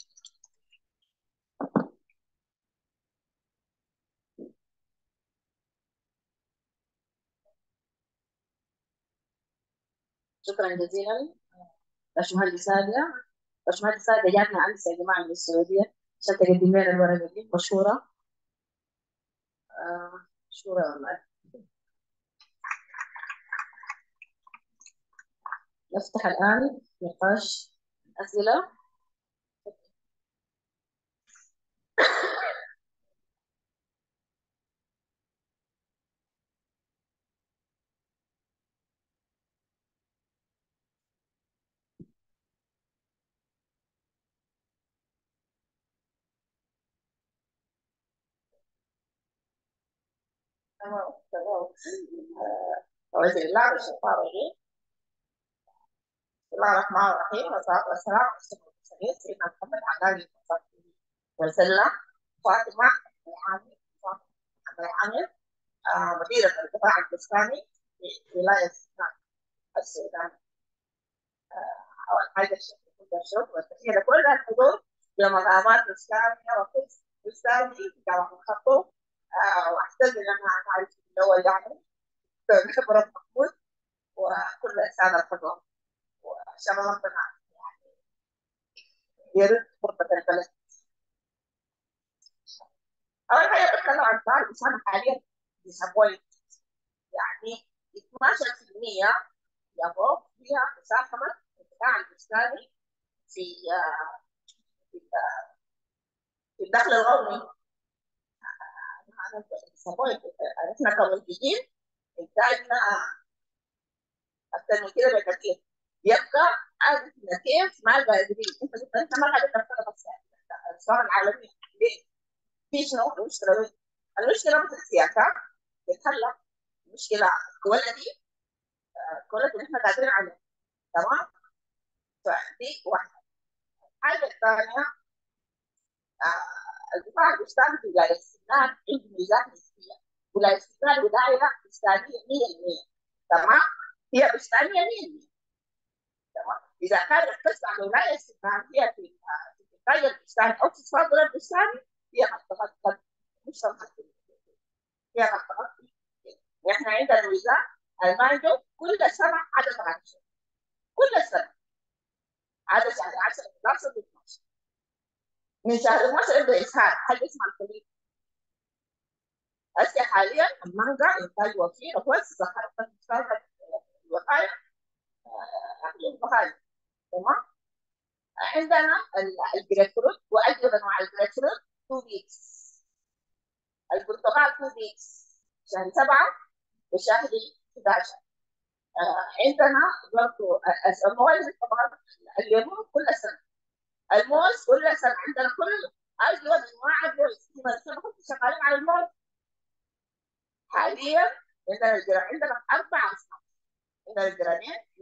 شكرا جزيلا باشمهندس سادة. باشمهندس سادة جاتنا أمس يا جماعة من السعودية عشان تقدم لنا الورقة دي مشهورة. آه مشهورة والله. نفتح الآن نقاش أسئلة. تمام تمام. أعوذ بالله من الشيطان الرجيم. بسم الله الرحمن الرحيم، والصلاة والسلام على أشرف المرسلين سيدنا محمد وعلى آله وصحبه وسلم. فاطمة العامر، فاطمة العامر، آه، مديرة القطاع البستاني في ولاية السودان. أول حاجة الشكر كل الشكر والتحية لكل الحضور لمقامات بستانية وكل بستاني في جامعة الخرطوم. آه، وأعتذر لما أعرف الأول يعني دكتور خبرة محمود وكل السادة الحضور، وعشان ربنا يرد غربة البلد. أول حاجة بتكلم عن دار الإنسان حاليا بيسموه يعني اثناشر في المية يقوم فيها مساهمة القطاع البستاني في في في الدخل القومي. بيسموه احنا كمنتجين إنتاجنا أكثر من كده بكثير. يبقى عادتنا كيف ما قادرين، انت قلت انت ما قادر تفتح بس الاسواق العالميه ليه؟ في شنو المشكله وين؟ المشكله مش السياسات بتحل المشكله الكواليتي، الكواليتي اللي احنا قادرين عليه. تمام؟ فدي واحده. الحاجه الثانيه آه القطاع البستاني في ولايه السودان عنده ميزات نسبيه. ولايه السودان ولايه بستانيه مية بالمية. تمام؟ هي بستانيه مية بالمية. تمام؟ اذا كان ركزت على ولايه السودان هي في الانتاج البستاني او في الصادر البستاني، هي قد تغطت مش تغطي، هي قد تغطي. احنا عندنا ميزان المانجو كل سنه عدد عشرة، كل سنه عدد شهر عشرة اثناشر اثناشر. من شهر اثناشر يبدا يظهر حاجه اسمها الخليج. هسه حاليا المانجا انتاج وفير بس ظهرت الوقايه اكل البهايم. تمام؟ عندنا الجريب فروت واجود انواع الجريب فروت تو ويكس. البرتقال تو ويكس شهر سبعه وشهر احداشر. آه عندنا برضه الموالد طبعا. الليمون كل سنه، الموز كل سنه عندنا كل اجود انواع الموز. احنا كنا شغالين على الموز. حاليا عندنا الجرا... عندنا اربع اصناف. عندنا الجرانين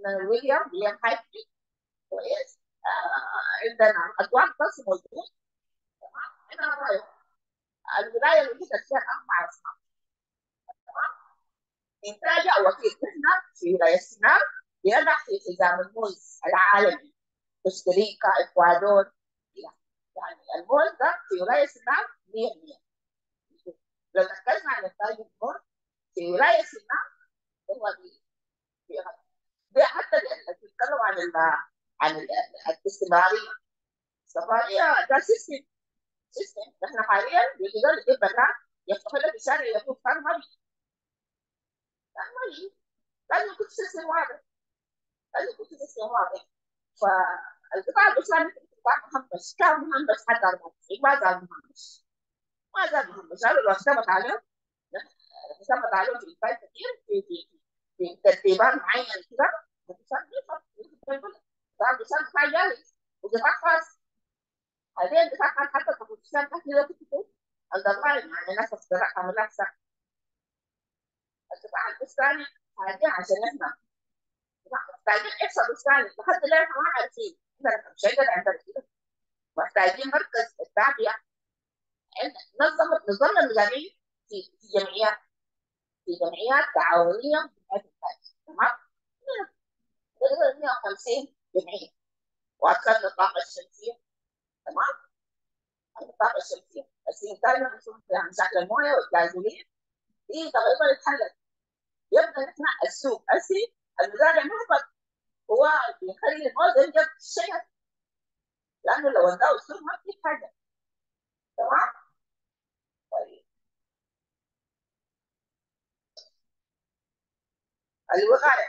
من ويليام ويليام هايكلي. كويس. آه عندنا ادوار بس موجود. تمام. انا رايح الولايه اللي جيت فيها اربع اسماء. تمام. انتاج وكيل احنا في ولايه سيناء بيقع في حزام الموز العالمي، كوستاريكا، اكوادور كده. يعني الموز ده في ولايه سيناء مية بالمية. لو ركزنا على انتاج الموز في ولايه سيناء هو بي- بيغطي. ده حتى اللي بيتكلموا عن ال عن ال- الاستمراريه. السفريه ده سيستم. سيستم احنا حاليا بيقدر يجيب بنات يفتحوا لك الشارع يكون كان ما بي كان ما بي لازم يكون سيستم واضح. لازم يكون سيستم واضح. فالقطاع الاسلامي قطاع مهمش، كان مهمش حتى المنطقي ما زال مهمش. ما زال مهمش. هذا لو اعتمد عليه اعتمد عليه في الفايت كثير في في في ترتيبات معينه كده. الاقتصاد بيفرق. القطاع الاسلامي قطاع جاهز وقطاع خاص. هذه القطاع خاص حتى في الاسلام تحت ذات الكتب الضرائب يعني ناس اختراع عملها صح. القطاع الاسلامي هذه عشان احنا محتاجين احصاء اسلامي لحد الان ما عارفين. عندنا مش عندنا عندنا كده. محتاجين مركز التعبئه. نظم نظام الميزانيه في في جمعيات في جمعيات تعاونيه بتاعت الناس. تمام. تقريبا مية وخمسين جمعيه. واركان الطاقه الشمسيه. تمام. الطاقه الشمسيه بس انتاجنا بنشوف فيها مشاكل المويه والغازولين دي تقريبا اتحلت. يبقى نحن السوق اسي المزارع مهبط هو بيخلي الموز ينجب في الشجر لانه لو اداه السوق ما في حاجه. تمام. طيب الوقايه.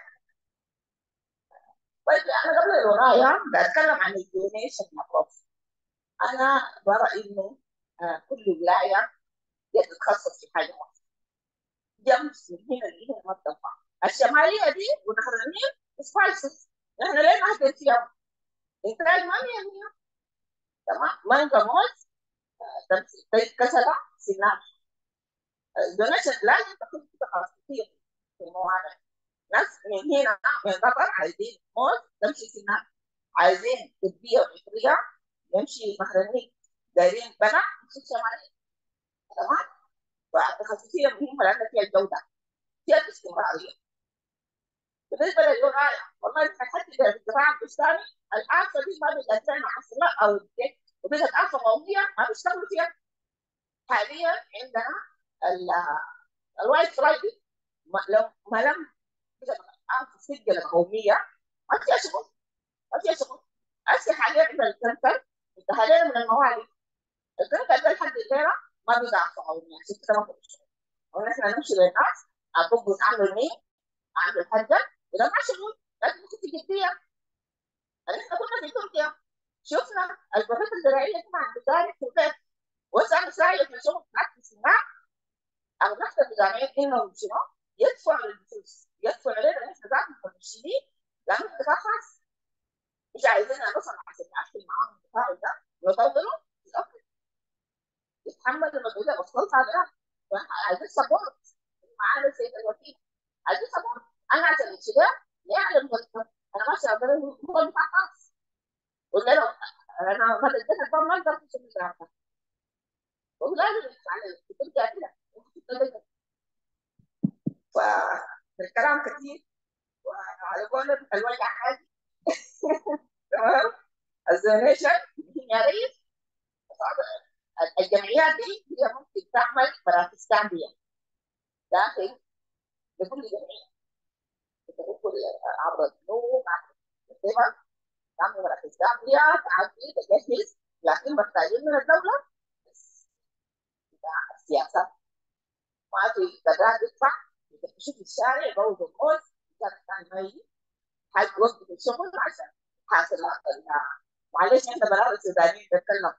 طيب انا قبل الوقايه بتكلم عن الدونيشن ابروف. انا برى انه آه، كل ولايه تتخصص في حاجه واحده. جمس من هنا لهنا ما تنفع. الشماليه دي ونهر النيل سبايسز نحن ليه نهدر فيها؟ انتاج ما مية بالمية. تمام. مانجا موز كسرة سنان. الدونيشن لازم تكون في تخصصيه في الموارد. ناس من هنا من قطر عايزين موز تمشي سنان. عايزين تدبية وفكرية يمشي نهر النيل. دايرين بنات يمشي شمالية. تمام. فالتخصصية مهمة لأن فيها الجودة فيها الاستمرارية. بالنسبة للوقاية والله حتى في الزراعة البستاني الآفة دي ما بتأثرنا أصلا أو الدك وبقت آفة قومية ما بيشتغلوا فيها. حاليا عندنا الوايت فرايدي لو ما لم تبقى آفة السجل القومية ما فيها شغل. ما فيها شغل. هسه حاليا عندنا الكنكر انتهينا من الموالي. الكنكر ده لحد الليلة ما بقى آفة قومية عشان كده ما في شغل. ونحن نمشي للناس أبوك عامل مين عند الحجة وده ما شغل. لازم يكون في جدية. احنا كنا في تركيا شفنا البحوث الزراعيه مع المزارع في البيت. وسام سايق في شغل في السماء او نفس المزارعين انهم شنو يدفعوا الفلوس يدفعوا علينا نحن ذاتنا كمرشدين لانه القطاع خاص. مش عايزيننا نصنع عشان نقفل معاهم القطاع ده ونطوره يتأكد يتحمل المسؤوليه وصلت على عايزين سبورت معانا سيد الوكيل. عايزين سبورت. انا عشان الشباب ليه اعلم مرتب انا ماشي اقدر هو القطاع خاص ولا له انا ما اديتك ما اقدر في المزرعه ولازم على ترجع كده. فالكلام كثير وعلى قولة الوجع عادي. تمام. الزونيشن يا ريت الجمعيات دي هي ممكن تعمل مراكز تربيه داخل لكل جمعيه تدخل عبر الجنوب عبر الكتيبه تعمل مراكز تربيه تعدي تجهز. لكن محتاجين من الدوله السياسات ما في قرار يدفع يفتشوا في الشارع يبوظوا الموز كان ما يجي حاجة وقف الشغل عشان حاصلات معلش احنا بنات السودانيين بنتكلم.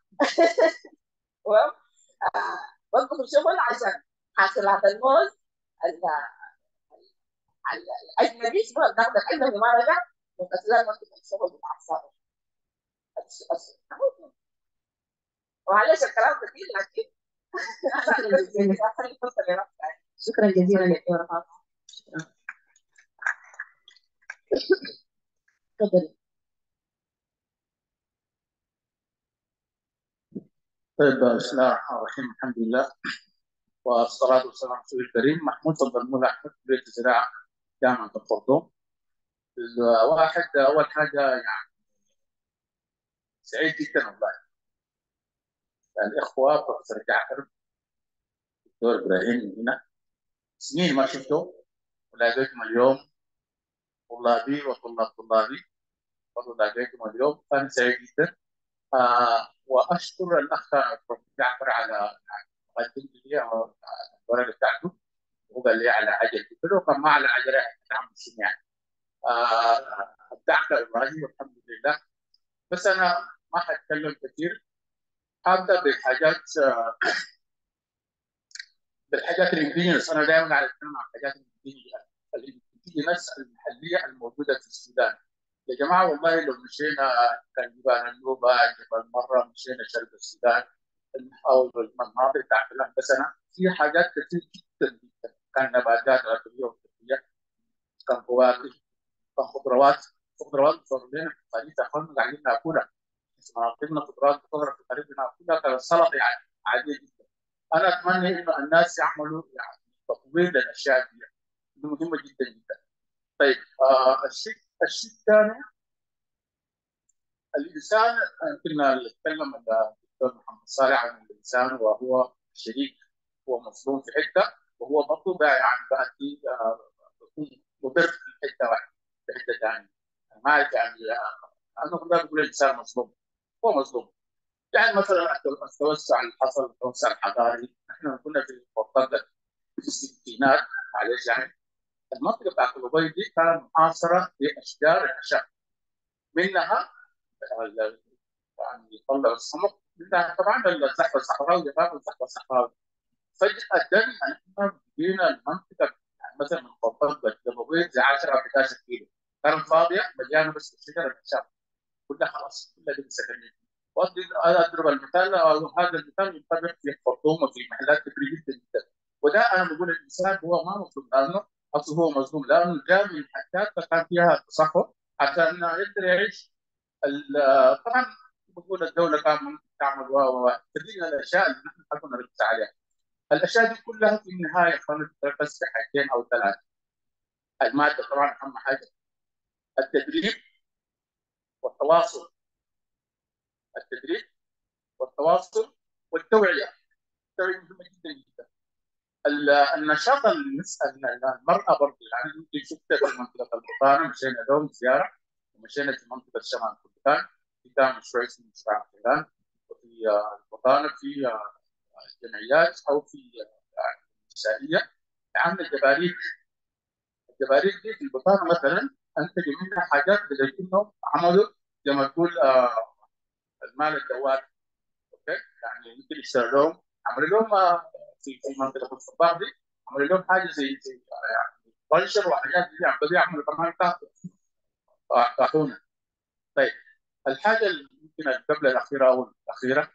وقفوا الشغل عشان حاصلات الموز الاجنبي اسمه النقد الاجنبي ما رجع من خلال وقف الشغل بتاع الصادر. معلش الكلام كثير لكن شكرا جزيلا لك يا رفاق. شكرا. تفضل. طيب، بسم الله الرحمن الرحيم. الحمد لله والصلاة والسلام على رسول الكريم. محمود صدر المولى أحمد، كلية الزراعة، جامعة الخرطوم. الواحد أول حاجة يعني سعيد جدا والله. الإخوة بروفيسور جعفر، دكتور إبراهيم من هنا، سنين ما شفته ولقيتهم اليوم، طلابي وطلاب طلابي، برضه لقيتهم اليوم، فأنا سعيد جدا. آه وأشكر الأخ بروفيسور جعفر على مقدمته لي أو الورقة بتاعته. هو قال لي على عجل، قلت له كان ما على عجله نعم شنو يعني. آه ابدعت ابراهيم والحمد لله. بس انا ما حاتكلم كثير، حابدا بالحاجات آه، بالحاجات الانديجينس. انا دائما على اتكلم عن الحاجات الانديجينس المحليه الموجوده في السودان. يا جماعه والله لو مشينا كان جبال النوبه، جبال مره، مشينا شرق السودان او المناطق بتاعت الهندسه، في حاجات كثير جدا جدا. كان نباتات رطبيه وكبريه، كان فواكه، كان خضروات. خضروات بتصور لنا في الخليج اخواننا قاعدين ناكلها، مناطقنا خضروات بتظهر في الخليج ناكلها كالسلطه يعني عاديه جدا. انا اتمنى انه الناس يعملوا يعني تطوير للاشياء دي، دي مهمه جدا جدا. طيب، آه الشيء الشيء الثاني، الانسان كنا نتكلم الدكتور محمد صالح عن الانسان وهو شريك، هو مظلوم في حته وهو برضه بقى يعني بأدي آه، بكون مضر في حته واحده، في حته ثانيه. ما اعرف يعني، آه، انا كنت بقول الانسان مظلوم، هو مظلوم. يعني مثلا التوسع اللي حصل، التوسع الحضاري، احنا كنا في منطقه في الستينات، معلش يعني. المنطقه بتاعت الأبيض دي كانت محاصره باشجار الخشب، منها يعني يطلع السمك، منها طبعا الزحف الصحراوي، جفاف الزحف الصحراوي. فجاه يعني احنا بقينا المنطقه يعني مثلا من منطقه الأبيض زي عشرة أو احداشر كيلو كانت فاضيه مليانه بس شجر الخشب، كلها خلاص كلها دي سكنيه. وأدي اضرب المثال، أو هذا المثال ينطبق في الخرطوم وفي محلات كثيره جدا جدا. وده انا بقول الانسان هو ما مظلوم، لانه اصله هو مظلوم لانه جاء من حاجات كان فيها تصحر عشان يقدر يعيش. ال- طبعا بقول الدوله كان ممكن تعمل و و تدينا الاشياء اللي نحن حكنا نركز عليها. الاشياء دي كلها في النهايه خلينا نتركز في حاجتين او ثلاثه. الماده طبعا اهم حاجه، التدريب والتواصل. التدريب والتواصل والتوعيه. التوعيه مهمه جدا جدا. ال- النشاط النس- المراه برضه يعني يمكن شفت في منطقه البطانه، مشينا لهم زياره، ومشينا في منطقه شمال كردستان، في كان مشروع اسمه مشروع فيران. وفي آه، البطانه في آه، جمعيات او في آه، نسائيه عامله جباريك. الجباريك دي في البطانه مثلا انتجوا منها حاجات زي انهم عملوا زي ما تقول آه، المال الدوال. اوكي، يعني يمكن يشتروا لهم، عملوا لهم آه، في في منطقه الصباح دي، عملوا لهم حاجه زي زي آه، يعني بنشر وحاجات دي، يعني بدوا يعملوا كمان طاحونه. طيب، الحاجه اللي يمكن قبل الاخيره او الاخيره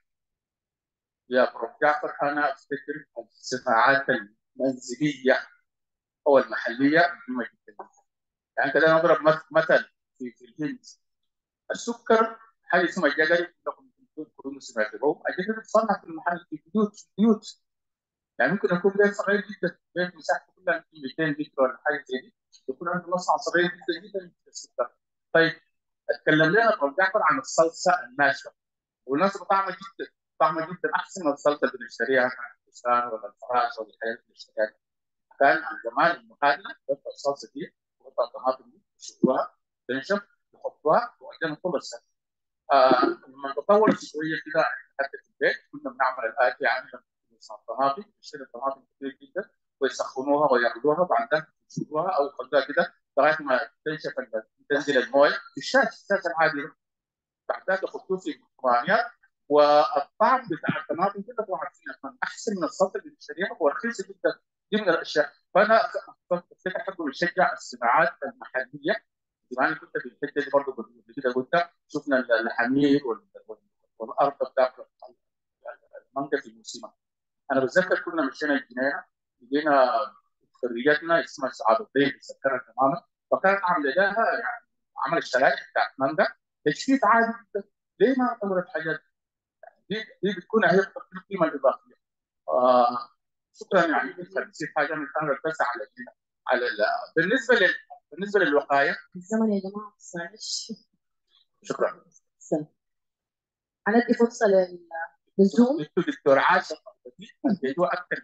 يا بروف جعفر، انا افتكر الصناعات المنزليه او المحليه مهمه جدا. يعني خلينا نضرب مثل في في الهند. السكر حاجه اسمها الجدري، كلكم كلكم سمعتوه. الجدري بتصنع في المحل في بيوت في بيوت. يعني ممكن يكون بيت صغير جدا، بيت مساحته كلها يمكن مئتين لتر ولا حاجه زي دي، يكون عنده مصنع صغير جدا جدا في السكر. طيب، اتكلم لنا ابو جعفر عن الصلصه الناشفه، والناس طعمها جدا، طعمها جدا احسن من الصلصه اللي بنشتريها من البستان ولا الفراش ولا الحاجات اللي بنشتريها. كان عن زمان المحلنا تحط الصلصه دي، تحط الطماطم دي، يشوها، تنشف، يحطوها وبعدين خلص. آه لما تطور شويه كده حتى في البيت كنا بنعمل الاتي، يعني الطماطم، نشتري الطماطم كثير جدا ويسخنوها وياخذوها، بعدين يشوها او يخلوها كده لغايه ما تنشف، تنزل المويه في الشاش الشاش العادي، بعدها تحطوه في البرتقانيات. والطعم بتاع الطماطم كده هو عارفين من احسن من السلطه اللي بتشتريها ورخيصه جدا. دي من الاشياء. فانا افتكر حابب بشجع الصناعات المحليه. زمان كنت في الحته دي برضه كده قلت شفنا الحمير وال- وال- والارض بتاعت المانجا في الموسم. انا بتذكر كنا مشينا الجنينه، لقينا خريجتنا اسمها سعاد الضيف، بتذكرها تماما، فكانت عامله لها يعني عمل الشرائح بتاعت مانجا تجسيد عادي جدا. ليه ما اعتبرت حاجات دي دي بتكون هي القيمه الاضافيه. آه شكرا يعني تجسيد حاجه من كانت بس على على ال- بالنسبه لل بالنسبه للوقايه. الزمن يا جماعة بس معلش. شكرا. استنى. هندي فرصة لل- للزوم. انتوا دكتور عاشق اديتوه اكثر.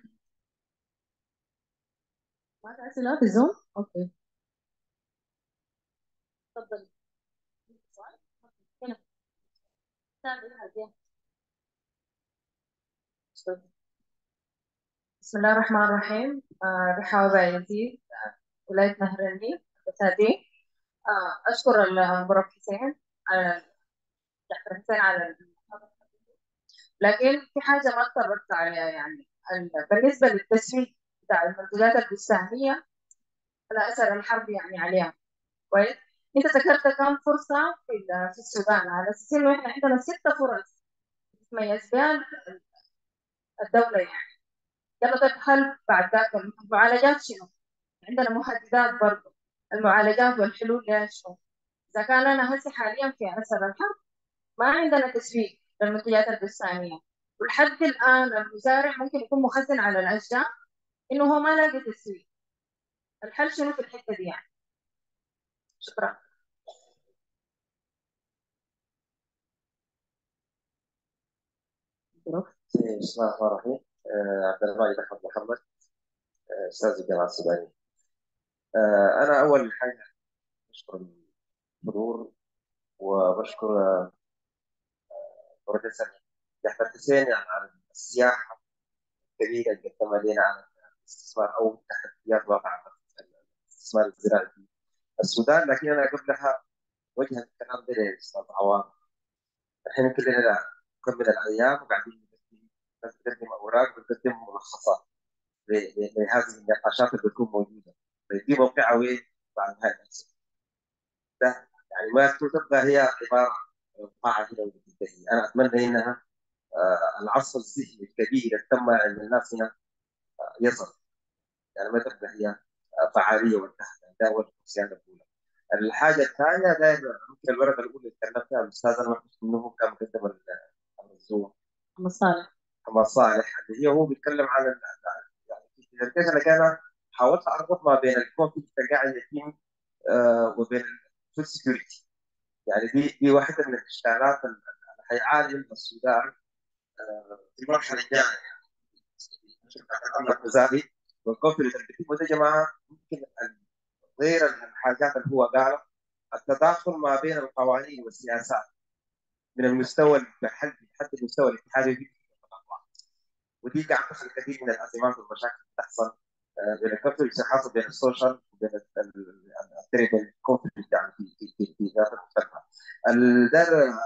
ما في أسئلة في الزوم؟ أوكي تفضل. سؤال؟ هنا. تابعي هذه. بسم الله الرحمن الرحيم. آه، رحابة يزيد، آه، ولاية نهر النيل، بتادي. آه، أشكر المبارك حسين على دكتور حسين على المحاضرة. لكن في حاجة ما اتطرقت عليها، يعني ال- بالنسبة للتسويق بتاع المنتجات البستانية على أثر الحرب يعني عليها. كويس. أنت ذكرت كم فرصة في ال- في السودان، على أساس إنه إحنا عندنا ست فرص تتميز بها الدولة يعني. يلا طيب، هل بعد ذاك المعالجات شنو؟ عندنا مهددات برضه. المعالجات والحلول لها شنو؟ إذا كان أنا هسه حاليا في أثر الحرب ما عندنا تسويق للمنتجات البستانية، ولحد الآن المزارع ممكن يكون مخزن على الأشجار إنه هو ما لاقي تسويق. الحل شنو في الحتة دي يعني؟ شكرا. بسم الله الرحمن الرحيم. آه، عبد المجيد أحمد محمد، آه، أستاذ الجامعة السودانية. آه، أنا أول حاجة بشكر الحضور، وبشكر آه، بروفيسور يحيى حسين يعني على السياحة الكبيرة اللي قدمها لنا عن الاستثمار أو تحديات واقع الاستثمار الزراعي في السودان. لكن أنا قبلها وجهت الكلام ده للأستاذ عوام. الحين كلنا نكمل الأيام وقاعدين نقدم نقدم أوراق ونقدم ملخصات ل- ل- لهذه النقاشات اللي بتكون موجوده. دي موقعها وين؟ بعد هاي الأسئلة. ده يعني ما تبقى هي عباره عن قاعه كده وبتنتهي. انا اتمنى انها آه، العصف الذهني الكبير اللي تم عند الناس هنا آه، يصل. يعني ما تبقى هي آه، فعاليه وانتهت. ده اول الصيانه الاولى. الحاجه الثانيه ده ممكن الورقه الاولى اللي تكلمت فيها الاستاذ انا ما كنت منهم كان مقدم الزوم مصالح. محمد صالح، اللي هي هو بيتكلم عن ال- يعني في presentation انا حاولت اربط ما بين الكونفليكت اللي قاعد يتم آه، وبين الفود سكيورتي. يعني دي دي واحده من الاشكالات اللي حيعاني منها السودان آه، في المرحله الجايه. الامر الغذائي والكونفليكت اللي بيتم ده يا جماعه ممكن غير الحاجات اللي هو قالها، التداخل ما بين القوانين والسياسات من المستوى المحلي حتى المستوى الاتحادي. ودي قاعد تخلق كثير من الازمات والمشاكل اللي بتحصل آه، بين الكونفليكت اللي حاصل بين السوشيال وبين التريبل كونفليكت يعني في في في في ذات المجتمع. الدار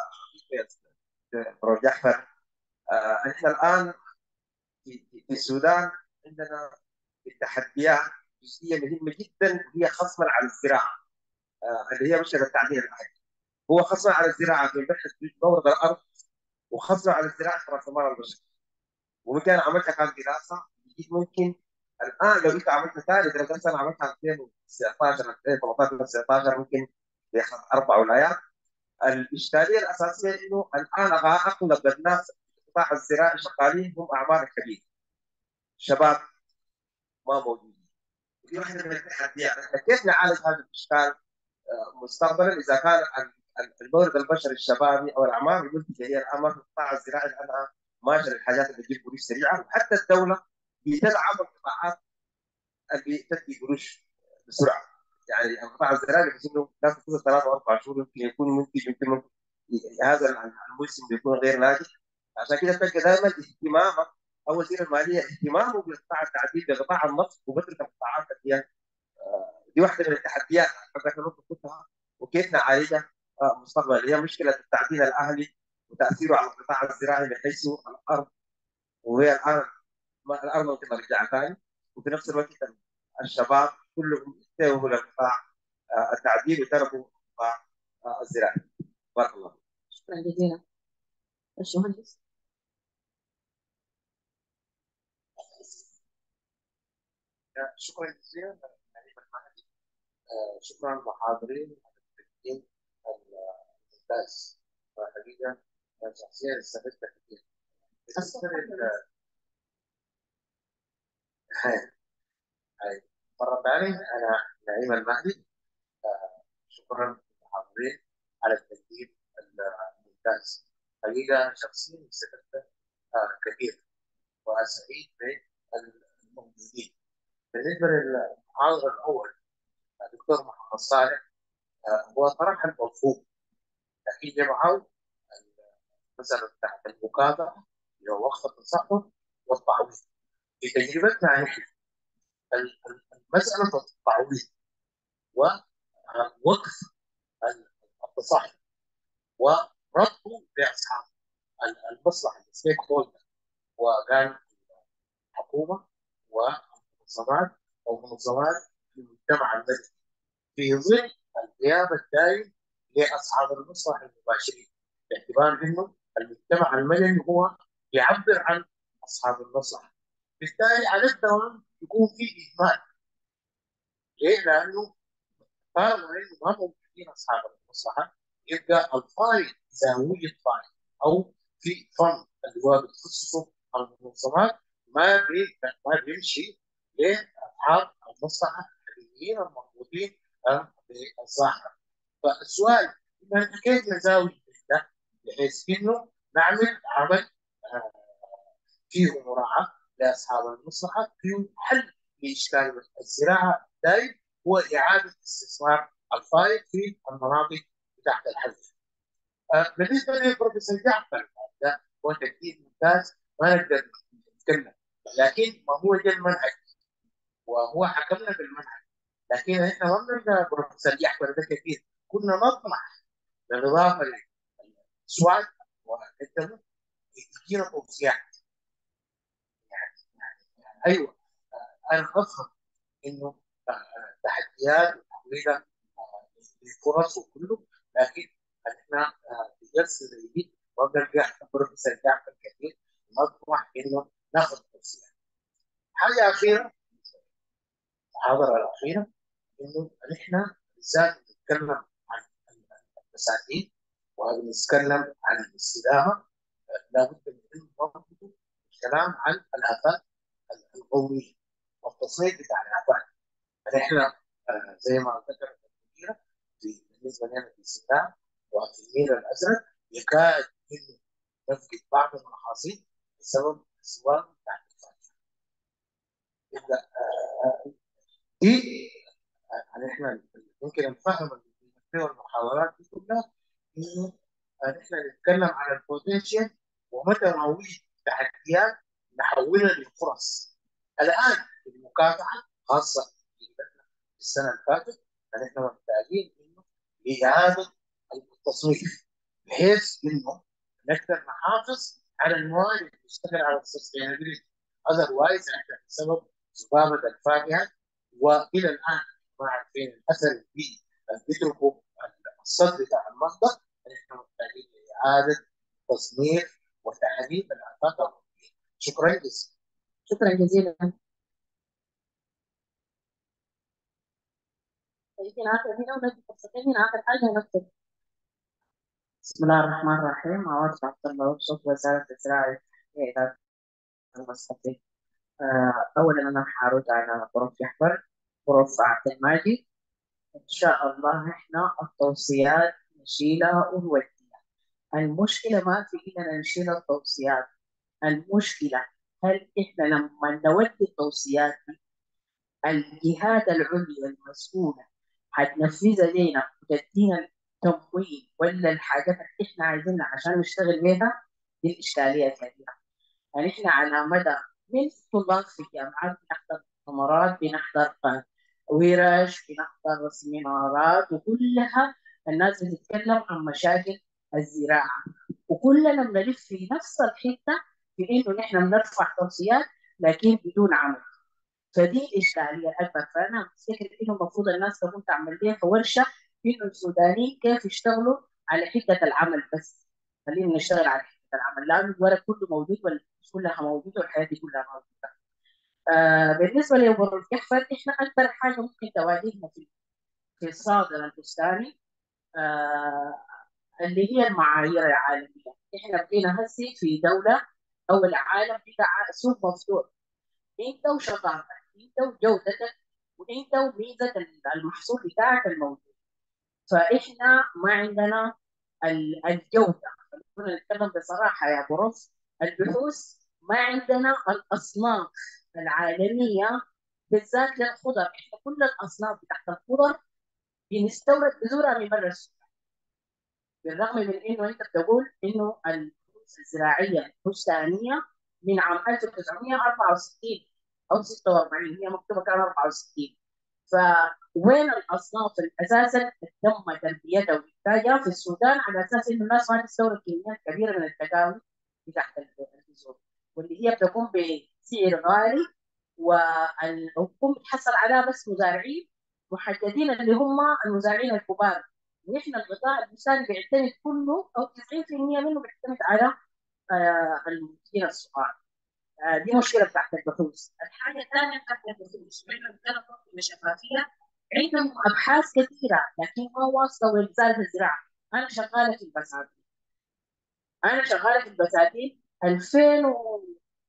برو جحفر. آه، احنا الان في, في, في السودان عندنا التحديات جزئيه مهمه جدا وهي خصما على الزراعه آه، اللي هي مشكله التعديل الاهلي. هو خصما على الزراعه في بحث مورد الارض، وخصما على الزراعه في راس المال البشري. وممكن انا عملت كان دراسه جديد ممكن الان لو انت عملت ثاني دراسه انا عملتها ألفين وتسعطاشر ألفين وثمانية عشر تسعطاشر ممكن ياخذ اربع ولايات. الاشكاليه الاساسيه انه الان اغلب الناس في القطاع الزراعي شغالين هم اعمار كبيره، شباب ما موجودين. ودي واحده من التحديات. احنا كيف نعالج هذا الاشكال آه، مستقبلا اذا كان المورد البشري الشبابي او الاعمار المنتجه هي الاعمار في القطاع الزراعي لانها ماشيه للحاجات اللي تجيب قروش سريعه، وحتى الدوله بتدعم القطاعات اللي تدي قروش بسرعه. يعني القطاع الزراعي بحيث انه الناس تصل ثلاث واربع شهور يمكن يكون منتج، يمكن ممكن هذا الموسم بيكون غير ناجح. عشان كده تلقى دائما اهتمامه او وزير الماليه اهتمامه بقطاع التعديل بقطاع النفط وبترك القطاعات اللي هي دي واحده من التحديات حضرتك ممكن تحطها وكيف نعالجها آه، مستقبلا، اللي هي مشكله التعدين الاهلي وتاثيره على القطاع الزراعي من حيث الارض. وهي الان ما- الارض ممكن ترجع ثاني، وفي نفس الوقت الشباب كلهم اتجهوا لقطاع آه، التعدين وتركوا قطاع آه، الزراعي. بارك الله فيك. شكرا جزيلا. الباشمهندس. شكرا جزيلا. آه، شكرا للمحاضرين. من الممتاز. فحقيقة أنا شخصيا استفدت كثير. بالنسبة لل هاي هاي مرة ثانية أنا نعيم المهدي. آه، شكرا للحاضرين على التقديم الممتاز. حقيقة شخصيا استفدت آه، كثير وسعيد بالموجودين. بالنسبة للمحاضر الأول الدكتور محمد صالح، آه، هو طرح المفهوم لكن جمعه المسألة بتاعت المكافأة اللي هو وقت التصحح والتعويض. في تجربتنا نحن ال- ال- المسألة التعويض ووقف التصحح وربطه بأصحاب المصلحة الستيك هولدر، وكان الحكومة ومنظمات أو منظمات المجتمع المدني في ظل الغياب الدائم لاصحاب المصلحه المباشرين، باعتبار انه المجتمع المدني هو يعبر عن اصحاب المصلحه. بالتالي على الدوام يكون في اهمال. ليه؟ لانه طالما انه ما موجودين اصحاب المصلحه يبقى الفائض اذا وجد فائض او في فند اللي هو بتخصصه المنظمات ما بي ما بيمشي لاصحاب المصلحه الحقيقيين المربوطين بالظاهره. فالسؤال إذا كيف نزاوي ده بحيث انه نعمل عمل آه، فيه مراعاه لاصحاب المصلحه في حل لاشكال الزراعه دائم هو اعاده استثمار الفائض في المناطق تحت الحظر. آه، بالنسبه للبروفيسور جعفر ده هو تقديم ممتاز ما نقدر نتكلم، لكن ما هو ده المنهج وهو حكمنا بالمنهج. لكن احنا ما بنلقى بروفيسور جعفر ده كثير، كنا نطمح بالاضافه للسؤال وقدمه يدينا توصيات. يعني يعني يعني ايوه، آه، انا افهم انه آه، تحديات وتحويلها آه، لفرص وكله، لكن احنا آه، في جلسه زي دي ما بنلقى بروفيسور جعفر كثير، نطمح انه ناخذ توصيات. حاجه اخيره، المحاضره الاخيره، انه نحن بالذات نتكلم عن المساعدين ونتكلم عن الاستدامه. لابد من انه نربط الكلام عن الافات القوميه والتصنيف بتاع الافات. فنحن آه، زي ما ذكرت المديره في بالنسبه لنا في السودان وفي النيل الازرق يكاد انه نفقد بعض المحاصيل بسبب الزوال بتاع الفاكهه. يبقى آه، دي يعني احنا يمكن نفهم المحتوى المحاضرات دي كلها انه نحن نتكلم عن البوتنشال ومتى ما وجد تحديات نحولها لفرص. الان المكافحه خاصه في السنه اللي فاتت نحن محتاجين انه اعاده التصنيف بحيث انه نقدر نحافظ على الموارد اللي تشتغل على السستينابيلتي. اذروايز احنا بسبب ذبابه الفاكهه والى الان ما عارفين الاثر البيئي اللي بيتركه الصد بتاع المصدر. نحن محتاجين لاعاده تصنيف وتعريف الافاق الرقميه. شكرا جزيلا. شكرا جزيلا. يمكن آخر هنا وندي فرصتين هنا آخر حاجة نكتب. بسم الله الرحمن الرحيم. عوض عبد الله وبصوت وزارة الزراعة والإعداد المصرفي. آه، أولا أنا حارد على غرف يحضر غرف عبد الماجد. إن شاء الله إحنا التوصيات نشيلها ونوديها. المشكلة ما في إننا نشيل التوصيات، المشكلة هل إحنا لما نودي التوصيات دي الجهات العليا المسؤولة هتنفذها لينا وتدينا تمويل ولا الحاجات اللي إحنا عايزينها عشان نشتغل بيها؟ دي الإشكالية الكبيرة. يعني إحنا على مدى من طلاب في الجامعات بنحضر مؤتمرات، بنحضر ورش، بنحضر سيمينارات، وكلها الناس بتتكلم عن مشاكل الزراعة، وكلنا بنلف في نفس الحتة في إنه نحن بنرفع توصيات لكن بدون عمل. فدي الإشكالية الأكبر. فأنا أفتكر إنه المفروض الناس تكون تعمل لها ورشة إنه السودانيين كيف يشتغلوا على حتة العمل بس. خلينا نشتغل على حتة العمل لأنه الورق كله موجود والفلوس كلها موجودة والحياة دي كلها موجودة. آه بالنسبة لأبو الجحفل، إحنا أكبر حاجة ممكن تواجهنا في في الصادر البستاني آه اللي هي المعايير العالميه. احنا بقينا هسي في دوله او العالم بقى ع- سوق مفتوح. انت وشطارتك، انت وجودتك، وانت وميزه المحصول بتاعك الموجود. فاحنا ما عندنا ال- الجوده. خلينا نتكلم بصراحه يا بروف، البحوث ما عندنا الاصناف العالميه بالذات للخضر. احنا كل الاصناف بتاعت الخضر بنستورد بذورها من برا السوق، بالرغم من انه انت بتقول انه البحوث الزراعيه البستانيه من عام ألف وتسعمية وأربعة وستين او ستة وأربعين، هي مكتوبه كان أربعة وستين. فوين الاصناف اللي اساسا تم تربيتها وانتاجها في السودان على اساس انه الناس ما تستورد كميات كبيره من التقاوي بتاعت البذور، واللي هي بتكون بسعر غالي، والحكومه بتحصل عليها بس مزارعين محددين اللي هم المزارعين الكبار. ونحن الغذاء البستاني بيعتمد كله او تسعين في المية منه بيعتمد على آه، المنتجين الصغار. آه، دي مشكله بتاعت البحوث. الحاجه الثانيه بتاعت البحوث واحنا بنتكلم بشفافيه، عندهم ابحاث كثيره لكن ما واصله لوزاره الزراعه. انا شغاله في البساتين، انا شغاله في البساتين ألفين و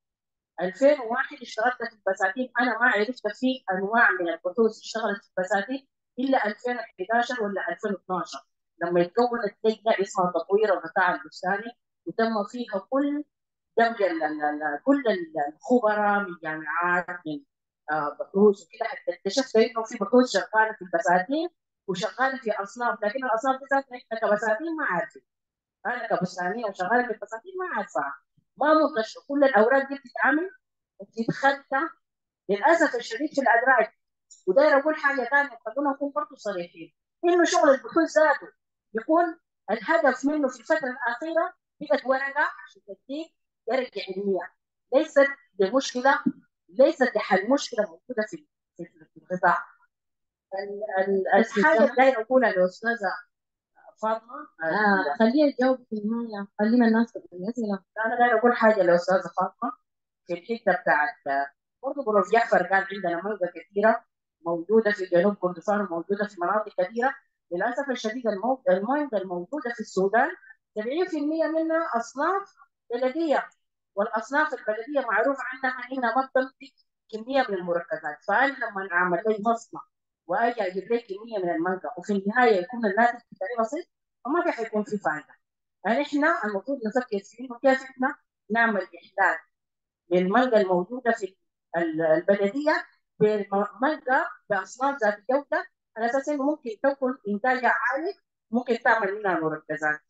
ألفين وواحد اشتغلت في البساتين. انا ما عرفت في انواع من البحوث اشتغلت في البساتين الا ألفين وحداشر ولا ألفين واثناشر، لما يتكونت لجنه اسمها تطوير القطاع البستاني، وتم فيها كل دمج ال- ال- ال- كل الخبراء من جامعات، من آه، بحوث وكده، حتى اكتشفت انه في بحوث شغاله في البساتين وشغاله في اصناف، لكن الاصناف دي ذاتها احنا كبساتين ما عارفين. انا كبستانيه وشغاله في البساتين ما عارفها، ما منتشره. كل الاوراق دي بتتعمل وبتتخطى للاسف الشديد في الادراج. وداير اقول حاجه ثانيه، خلونا نكون برضه صريحين، انه شغل البحوث ذاته يكون الهدف منه في الفتره الاخيره بقت ورقه عشان تديك درجه علميه، ليست لمشكله، ليست لحل مشكله موجوده في في في القطاع. ال- ال- الحاجه اللي داير اقولها لاستاذه فاطمه، آه خليها تجاوب في النهايه، خلينا الناس تسال الاسئله. انا داير اقول حاجه لاستاذه فاطمه في الحته بتاعت، برضه بروف جعفر قال عندنا مانجا كثيره موجوده في جنوب كردفان وموجوده في مناطق كثيره. للاسف الشديد المو- المانجا الموجوده في السودان سبعين في المية منها اصناف بلديه، والاصناف البلديه معروف عنها انها ما بتنتج كميه من المركزات. فانا لما اعمل لي مصنع واجي اجيب لي كميه من المانجا وفي النهايه يكون الناتج بتاعي بسيط، فما راح يكون في فائده. يعني احنا المفروض نفكر في انه كيف احنا نعمل احلال للمانجا الموجوده في ال- البلديه بمانجا باصناف ذات جوده، على اساس انه ممكن تكون انتاجها عالي، ممكن تعمل منها مركزات.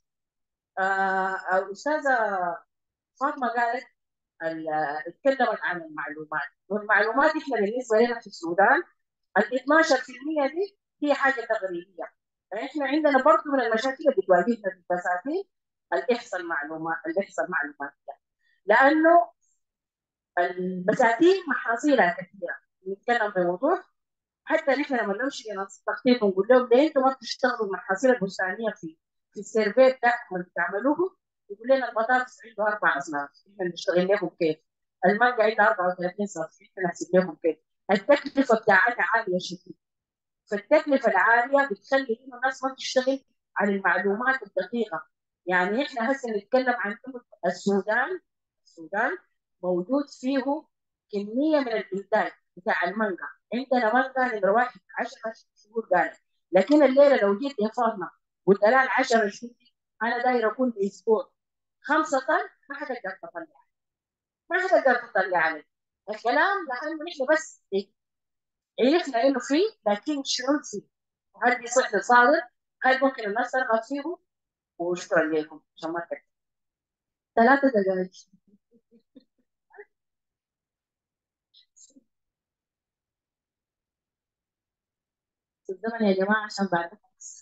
آه، استاذه فاطمه قالت ال- اتكلمت عن المعلومات، والمعلومات احنا بالنسبه لنا في السودان ال اثناشر في المية دي هي حاجه تقريبيه. يعني احنا عندنا برضه من المشاكل اللي بتواجهنا في البساتين الاحصاء المعلومات، الاحصاء المعلومات، لانه البساتين محاصيلها كثيره. نتكلم بوضوح، حتى نحن لما نمشي لناس التخطيط ونقول لهم ليه انتم ما بتشتغلوا المحاصيل البستانيه في في السيرفي بتاعكم اللي بتعملوه، يقول لنا البطاطس عنده اربع اصناف، احنا نشتغل لكم كيف؟ المانجا عندها أربعة وثلاثين صنف، احنا نحسب لكم كيف؟ التكلفه بتاعتها عاليه شديد. فالتكلفه العاليه بتخلي انه الناس ما تشتغل على المعلومات الدقيقه. يعني احنا هسه نتكلم عن انه السودان، السودان موجود فيه كميه من الانتاج بتاع المانجا. عندنا مانجا نمره واحد عشرة شهور قال، لكن الليله لو جيت يا فاطمه قلت لها عشرة شهور انا داير اكون باسبوع خمسة طن، ما حتقدر تطلع، ما حتقدر تطلع عليه الكلام، لانه نحن بس عرفنا انه فيه، لكن شنو فيه؟ وهل بيصح لصادر؟ هل ممكن الناس ترغب فيه؟ وشكرا لكم عشان ما تكتب. ثلاثة دقائق. في الزمن يا جماعة عشان بعد.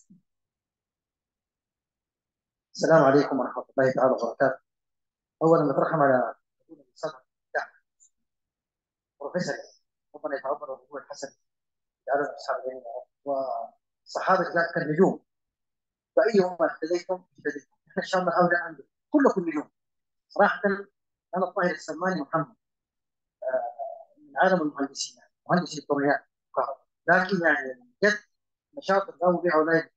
السلام عليكم ورحمة الله تعالى وبركاته. أولا نترحم على الصدر بتاع بروفيسور، ربنا يتعبر وهو الحسن على المستقبلين، وصحابة ذلك النجوم، فأيهما اهتديتم اهتديتم. احنا إن شاء الله هؤلاء عندنا كلكم نجوم صراحة. أنا الطاهر السلماني محمد من عالم المهندسين، يعني مهندس الكترونيات وكهرباء، لكن يعني جد نشاط القوم بهؤلاء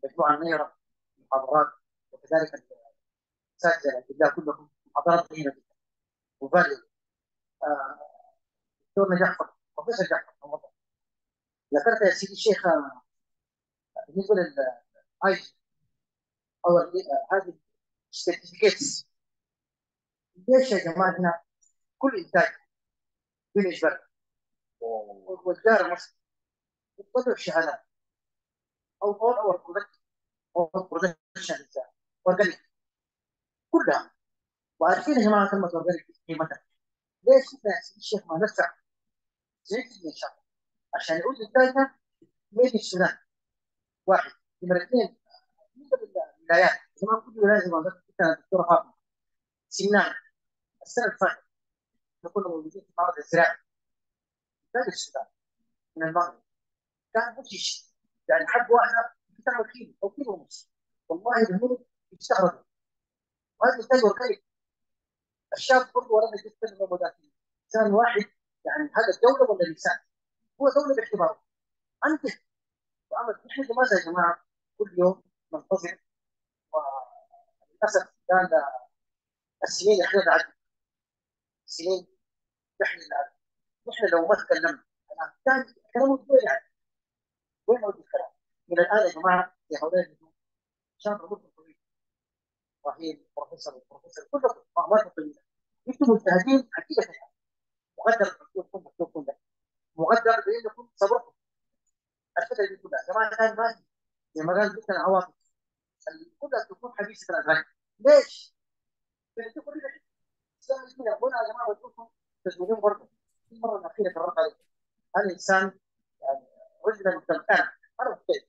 مجموعه نيره محاضرات، وكذلك الاساتذه الادباء كلهم محاضرات جميله جدا وفاليو. آه، دكتور نجاح، بروفيسور جعفر تفضل. ذكرت يا سيدي الشيخ آه، بالنسبه للاي او ال- آه، هذه السيرتيفيكيتس، ليش يا جماعه هنا كل انتاج بالاجبار والدار المصري يطلع شهادات او فور او برودكت او برودكشن اورجانيك كلها، وعارفين يا جماعه كلمه اورجانيك قيمتها. ليش يا سيدي الشيخ ما ندفع زي ان شاء الله عشان يعود انتاجنا ميد السودان؟ واحد. نمرة اثنين، بالنسبه للولايات زمان كل ولايه زي ما ذكرت كانت الدكتوره فاطمه سمنان السنه اللي فاتت كنا موجودين في معرض الزراعي انتاج السودان من المغرب، كان نفس الشيء، يعني حب واحده بتعمل كيلو او كيلو ونص، والله بالملك يستغرب. وهذا انتاج اورجانيك. الشاب برضه ولا يجوز كلمه مداخله انسان واحد، يعني هذا الدوله ولا الانسان؟ هو دوله باعتباره انت وعمل. نحن لماذا يا جماعه كل يوم ننتظر؟ وللاسف كان السنين احنا نعد السنين نحن نعد. نحن لو ما تكلمنا الان كان كلام وين يعني؟ وين موجود الكلام؟ من الان يا جماعه يا هؤلاء شاب الامور طويل، رهيب بروفيسور بروفيسور كلكم اعماركم طويله، انتم مجتهدين حقيقه، مقدر مكتوبكم مكتوبكم ده، مقدر بانكم صبرتم الفتره دي كلها. يا جماعه كان ماشي زي ما قال دكتور عواطف كلها تكون حديثه الاذهان. ليش؟ لان تقول لك يقول يا جماعه بدكم تسجلون برضه. في المره الاخيره كررت عليك هذا الانسان يعني رجلا مستمتعا. انا كيف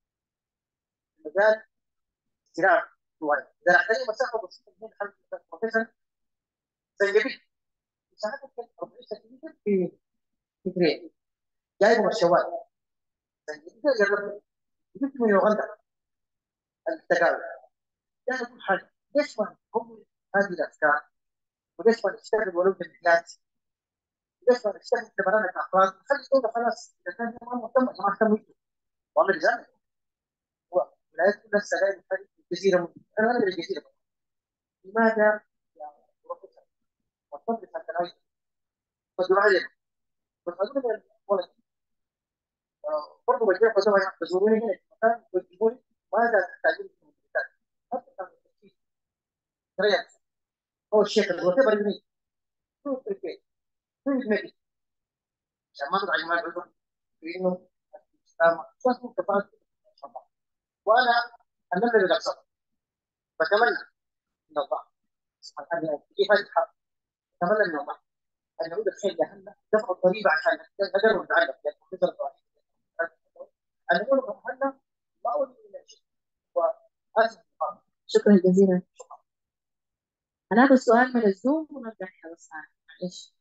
مجال زراعه شويه اذا احتاج مسافه بسيطه من خلف بروفيسور زنجبيل مساحته أربعين سنتيمتر في في ترين جايبه من الشوال. زنجبيل جربته جبت من يوغندا التقاوي. يعني كل حاجه ليش ما نقوم هذه الافكار؟ وليش ما نشتغل ولو بالمئات؟ ليش ما نشتغل كبرامج افراد؟ خلي الدوله خلاص اذا كان ما مهتم ما اهتم والله لزام. هو الولايات كلها السجائر في الجزيره، انا من الجزيره. لماذا يا بروفيسور وتفضل حتى لا تدعو علينا وتفضل ولد برضه بجيب فتوى تزوروني هنا في المكان وتجيبوني ماذا تحتاجون في الممتلكات؟ حتى كان التفكير تريد هو الشيخ الوتيبر المين شو التركيز شو الميدي عشان ما نضع جماعه العذر في انه الاسلام شو كفاءه ان شاء الله. وانا اتمنى بالاقصى بتمنى من الله سبحانه وتعالى كيف يتحقق. اتمنى من الله ان يعود الخير لنا دفع الضريبه عشان نقدر نتعلم يعني نقدر ان نقول هلا ما اولي الى شيء واسف. شكرا جزيلا. هناخد سؤال من الزوم ونرجع نحل السؤال. معلش.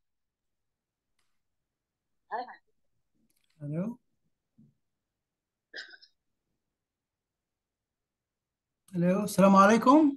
الو الو السلام عليكم.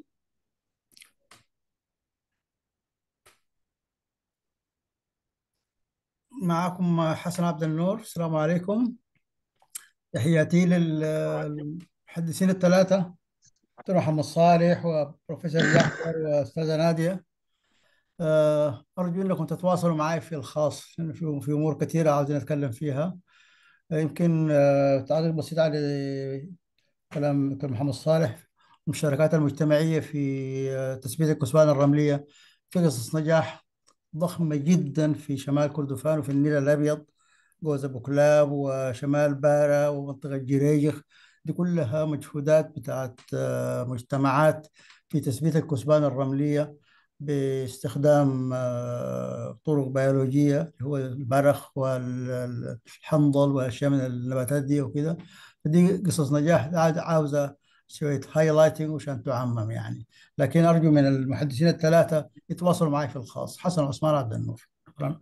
معكم حسن عبد النور. السلام عليكم. تحياتي للمحدثين الثلاثة، دكتور محمد صالح وبروفيسور جعفر وأستاذة نادية. آه، أرجو أنكم تتواصلوا معي في الخاص، لأن في في أمور كثيرة عاوزين نتكلم فيها. آه، يمكن آه، تعليق بسيط على كلام دكتور محمد صالح. المشاركات المجتمعية في آه، تثبيت الكثبان الرملية في قصص نجاح ضخمة جدا في شمال كردفان وفي النيل الأبيض، جوز أبو كلاب وشمال بارا ومنطقة جريجخ. دي كلها مجهودات بتاعت آه، مجتمعات في تثبيت الكثبان الرملية باستخدام آه، طرق بيولوجية اللي هو البرخ والحنظل وأشياء من النباتات دي وكده. فدي قصص نجاح عاد- عاوزة شوية هايلايتنج وعشان تعمم يعني. لكن أرجو من المحدثين الثلاثة يتواصلوا معي في الخاص. حسن عثمان عبد النور. شكرا.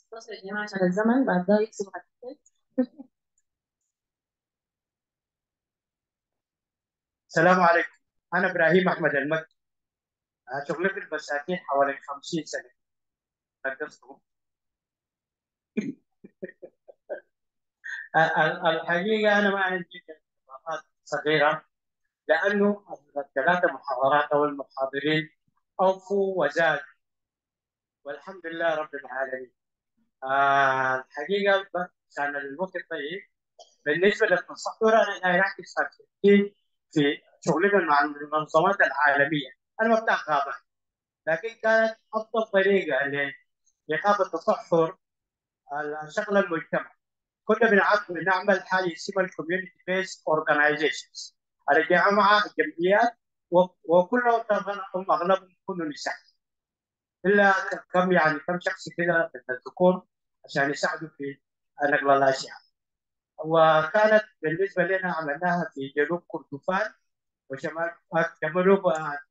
بس يا جماعة عشان الزمن بعد ده يكسبوا حاجتين. السلام عليكم. أنا إبراهيم أحمد المكي. شغلي في البساتين حوالي خمسين سنة. نقصتهم. الحقيقة أنا ما عندي اضافات صغيرة، لأنه الثلاثة محاضرات أو المحاضرين أوفوا وزادوا، والحمد لله رب العالمين. آه الحقيقة كان الوقت طيب. بالنسبة للتصحر أنا داير أركز في في شغلنا مع المنظمات العالمية. أنا ما بتاع غابة، لكن كانت أفضل طريقة لإيقاف التصحر شغل المجتمع. كنا بنعمل بنعمل حاجه اسمها الكوميونتي بيست اورجنايزيشنز. الجامعه الجمعيات وكلهم طبعا هم اغلبهم يكونوا نساء، الا كم يعني كم شخص كده من الذكور عشان يساعدوا في نقل الاشياء. وكانت بالنسبه لنا عملناها في جنوب كردفان وشمال جنوب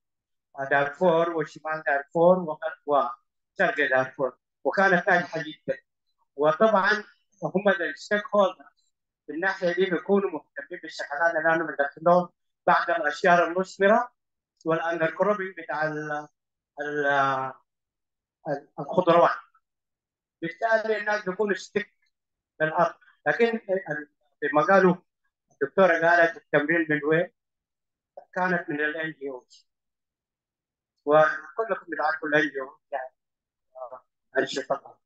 دارفور وشمال دارفور وشرق دارفور، وكانت ناجحه جدا. وطبعا هم الستيك هولدرز في الناحيه دي بيكونوا مهتمين بالشغلات اللي انا بدخلهم بعد الاشجار المثمره والاندر كروبنج بتاع ال ال الخضروات. بالتالي الناس بيكونوا ستيك للارض. لكن لما قالوا الدكتوره قالت التمرين من وين؟ كانت من الان جي اوز، وكلكم بتعرفوا الان جي اوز يعني الشفقه،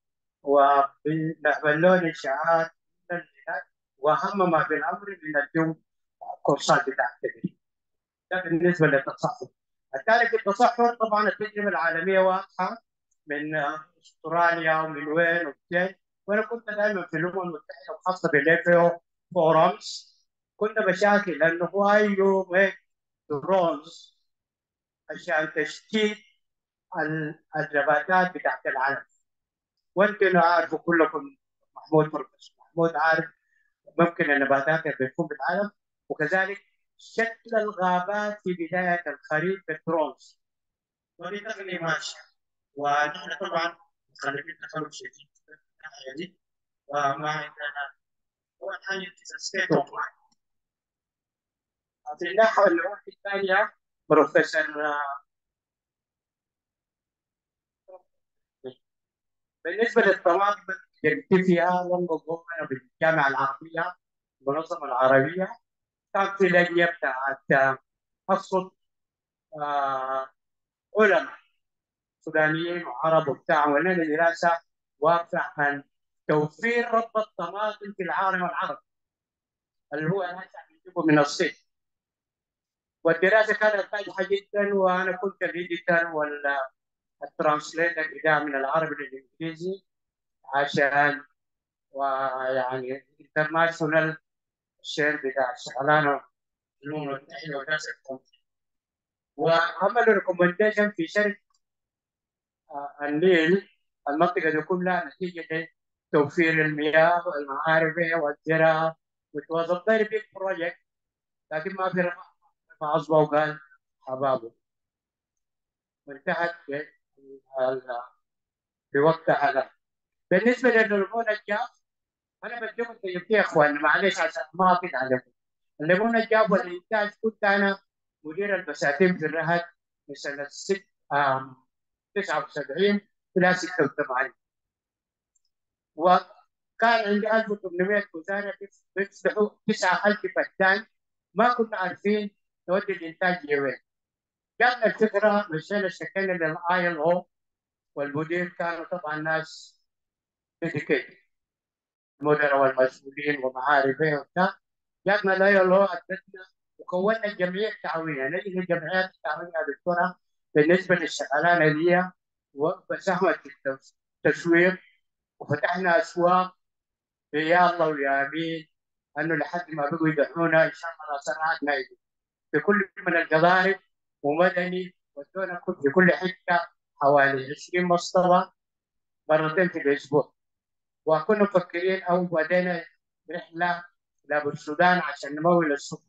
وبنعمل لهم اشاعات من الجهات، واهم ما بالامر بنديهم كورسات بتاعت التدريب. ده بالنسبه للتصحر. الثاني في التصحر طبعا التجربه العالميه واضحه من استراليا ومن وين وفين. وانا كنت دائما في الامم المتحده وخاصه بالاف فورمز كنا مشاكل انه واي يو ميك درونز عشان تشتيت النباتات بتاعت العالم. وانتم عارفوا كلكم محمود بروفيسور محمود عارف ممكن النباتات اللي بتكون بالعالم، وكذلك شكل الغابات في بدايه الخريف بالدرونز. ودي تقنيه ماشيه، ونحن طبعا مخلفين تخلف شديد في الناحيه دي، وما عندنا اول حاجه ستيت اوف مايند. في الناحيه النواحي الثانيه بروفيسور بالنسبه للطماطم اللي فيها والنظم بالجامعه العربيه المنظمه العربيه كان في لجنه بتاعت اقصد آه علماء سودانيين وعرب وبتاع، عملنا دراسه واقعه عن توفير رب الطماطم في العالم العربي اللي هو ناس بيجيبوا من الصين. والدراسه كانت ناجحه جدا، وانا كنت الاديتور والترانسليتر بتاع من العربي للانجليزي عشان ويعني انترناشونال الشير بتاع الشغلانه الامم المتحده وناس الكونفدرالية. وعملوا ريكومنديشن في شركه النيل المنطقه دي كلها نتيجه توفير المياه والمعارف والزراعه وتوظف فيري بيج بروجكت، لكن ما في رفع عصبه وقال حبابه وانتهت بوقتها هذا. بالنسبه لليمون الجاف انا بديكم تجربتي يا اخوان معلش عشان ما اطيل عليكم. الليمون الجاف والانتاج كنت انا مدير البساتين في الرهد من سنه ست تسعة وسبعين الى ستة وثمانين، وكان عندي ألف وثمانمائة مزارع بيفتحوا تسعة آلاف فدان. ما كنا عارفين نودي الانتاج لوين. جاتنا الفكره مشينا شكلنا للاي ال او، والمدير كانوا طبعا ناس ديديكيتد المدراء والمسؤولين ومعارفه وبتاع. جاتنا الاي ال او ادتنا وكونا الجمعيه التعاونيه. نجي الجمعيات التعاونيه يا دكتوره بالنسبه للشغلانه دي وساهمت في التسويق، وفتحنا اسواق يا الله ويا امين انه لحد ما بقوا يدعونا ان شاء الله صناعات نايدي في كل من القضارب ومدني، ودونا في كل حته حوالي عشرين مصطبه مرتين في الاسبوع. وكنا مفكرين او بدينا رحله للسودان عشان نمول السوق.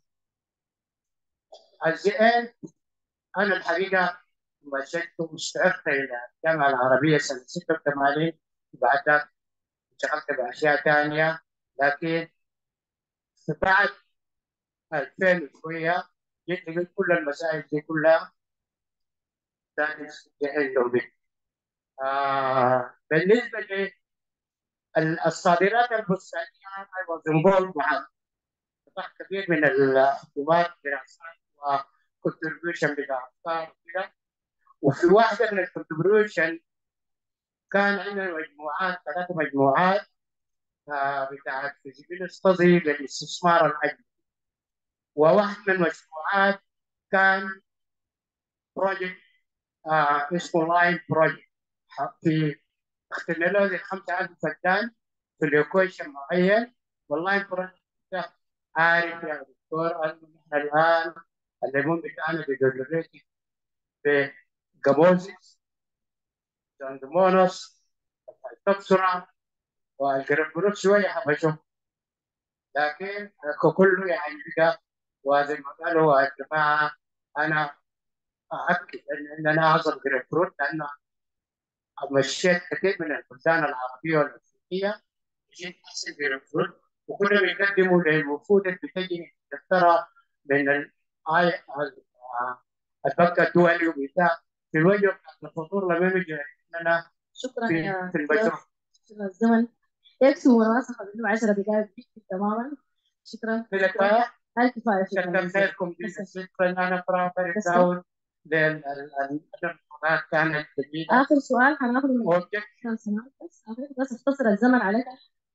الزئين انا الحقيقه مشيت واستعرت الى الجامعه العربيه سنه ستة وثمانين، بعد ذاك انشغلت باشياء ثانيه، لكن بعد ألفين وشويه جيت لقيت كل المسائل دي كلها ثاني يحلوا بي. آه بالنسبه للصادرات البستانيه I was involved مع قطاع كبير من الحكومات دراسات وكونتريبيوشن بتاع افكار وكده. وفي واحده من الكونتريبيوشن كان عندنا مجموعات ثلاث مجموعات آه بتاعت فيزيبيليتي ستدي للاستثمار الاجنبي، وواحد من المجموعات كان بروجكت آه اسمه لاين بروجكت في اخترنا له زي خمسة آلاف فدان في لوكيشن معين. واللاين بروجكت ده عارف يا دكتور انه نحن الان الليمون بتاعنا بيدريتي في جاموزيس ساندمونس تبصرة والقرنبروك شويه حبشهم، لكن كله يعني بقى. وزي ما قالوا يا جماعه انا اؤكد ان ان انا اعظم قرنبروك، لانه مشيت كثير من البلدان العربيه والافريقيه جيت احسن قرنبروك، وكنا بيقدموا للوفود اللي بتجي ترى من الاي البنك الدولي وبتاع في الوجه بتاعت الفطور لما يجي اننا شكرا في يا في المجرى. شكرا الزمن يكفي مناصفة منه عشر دقائق بيكفي تماما. شكرا في الكفايه هاي كفاية. شكرا شكرا جزيلا. خيركم جزيلا. شكرا انا برافر بس داود للمحاضرات كانت جميله. آخر سؤال هناخده من اوكي كان سمعت بس آخر بس اختصر الزمن عليك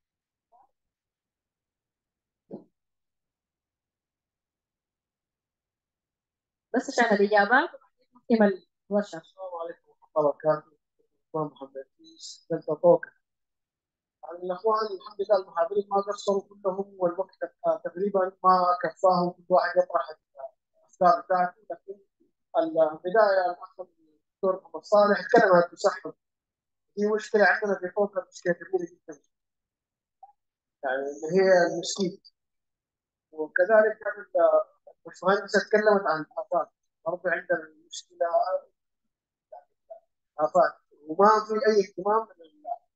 بس عشان الإجابات وبعدين نختم الورشة. السلام عليكم ورحمه الله وبركاته. دكتور محمد عيسى دلتا توكل. يعني الاخوان الحمد لله المحاضرين ما قصروا كلهم، والوقت تقريبا ما كفاهم كل واحد يطرح الافكار بتاعته. لكن البدايه الاخ الدكتور محمد صالح تكلم عن التسحب. في مشكله عندنا في فوق، مشكله كبيره جدا يعني اللي هي المسكيت. وكذلك الباشمهندسه تكلمت عن الافات، برضه عندنا مشكله افات، وما في اي اهتمام من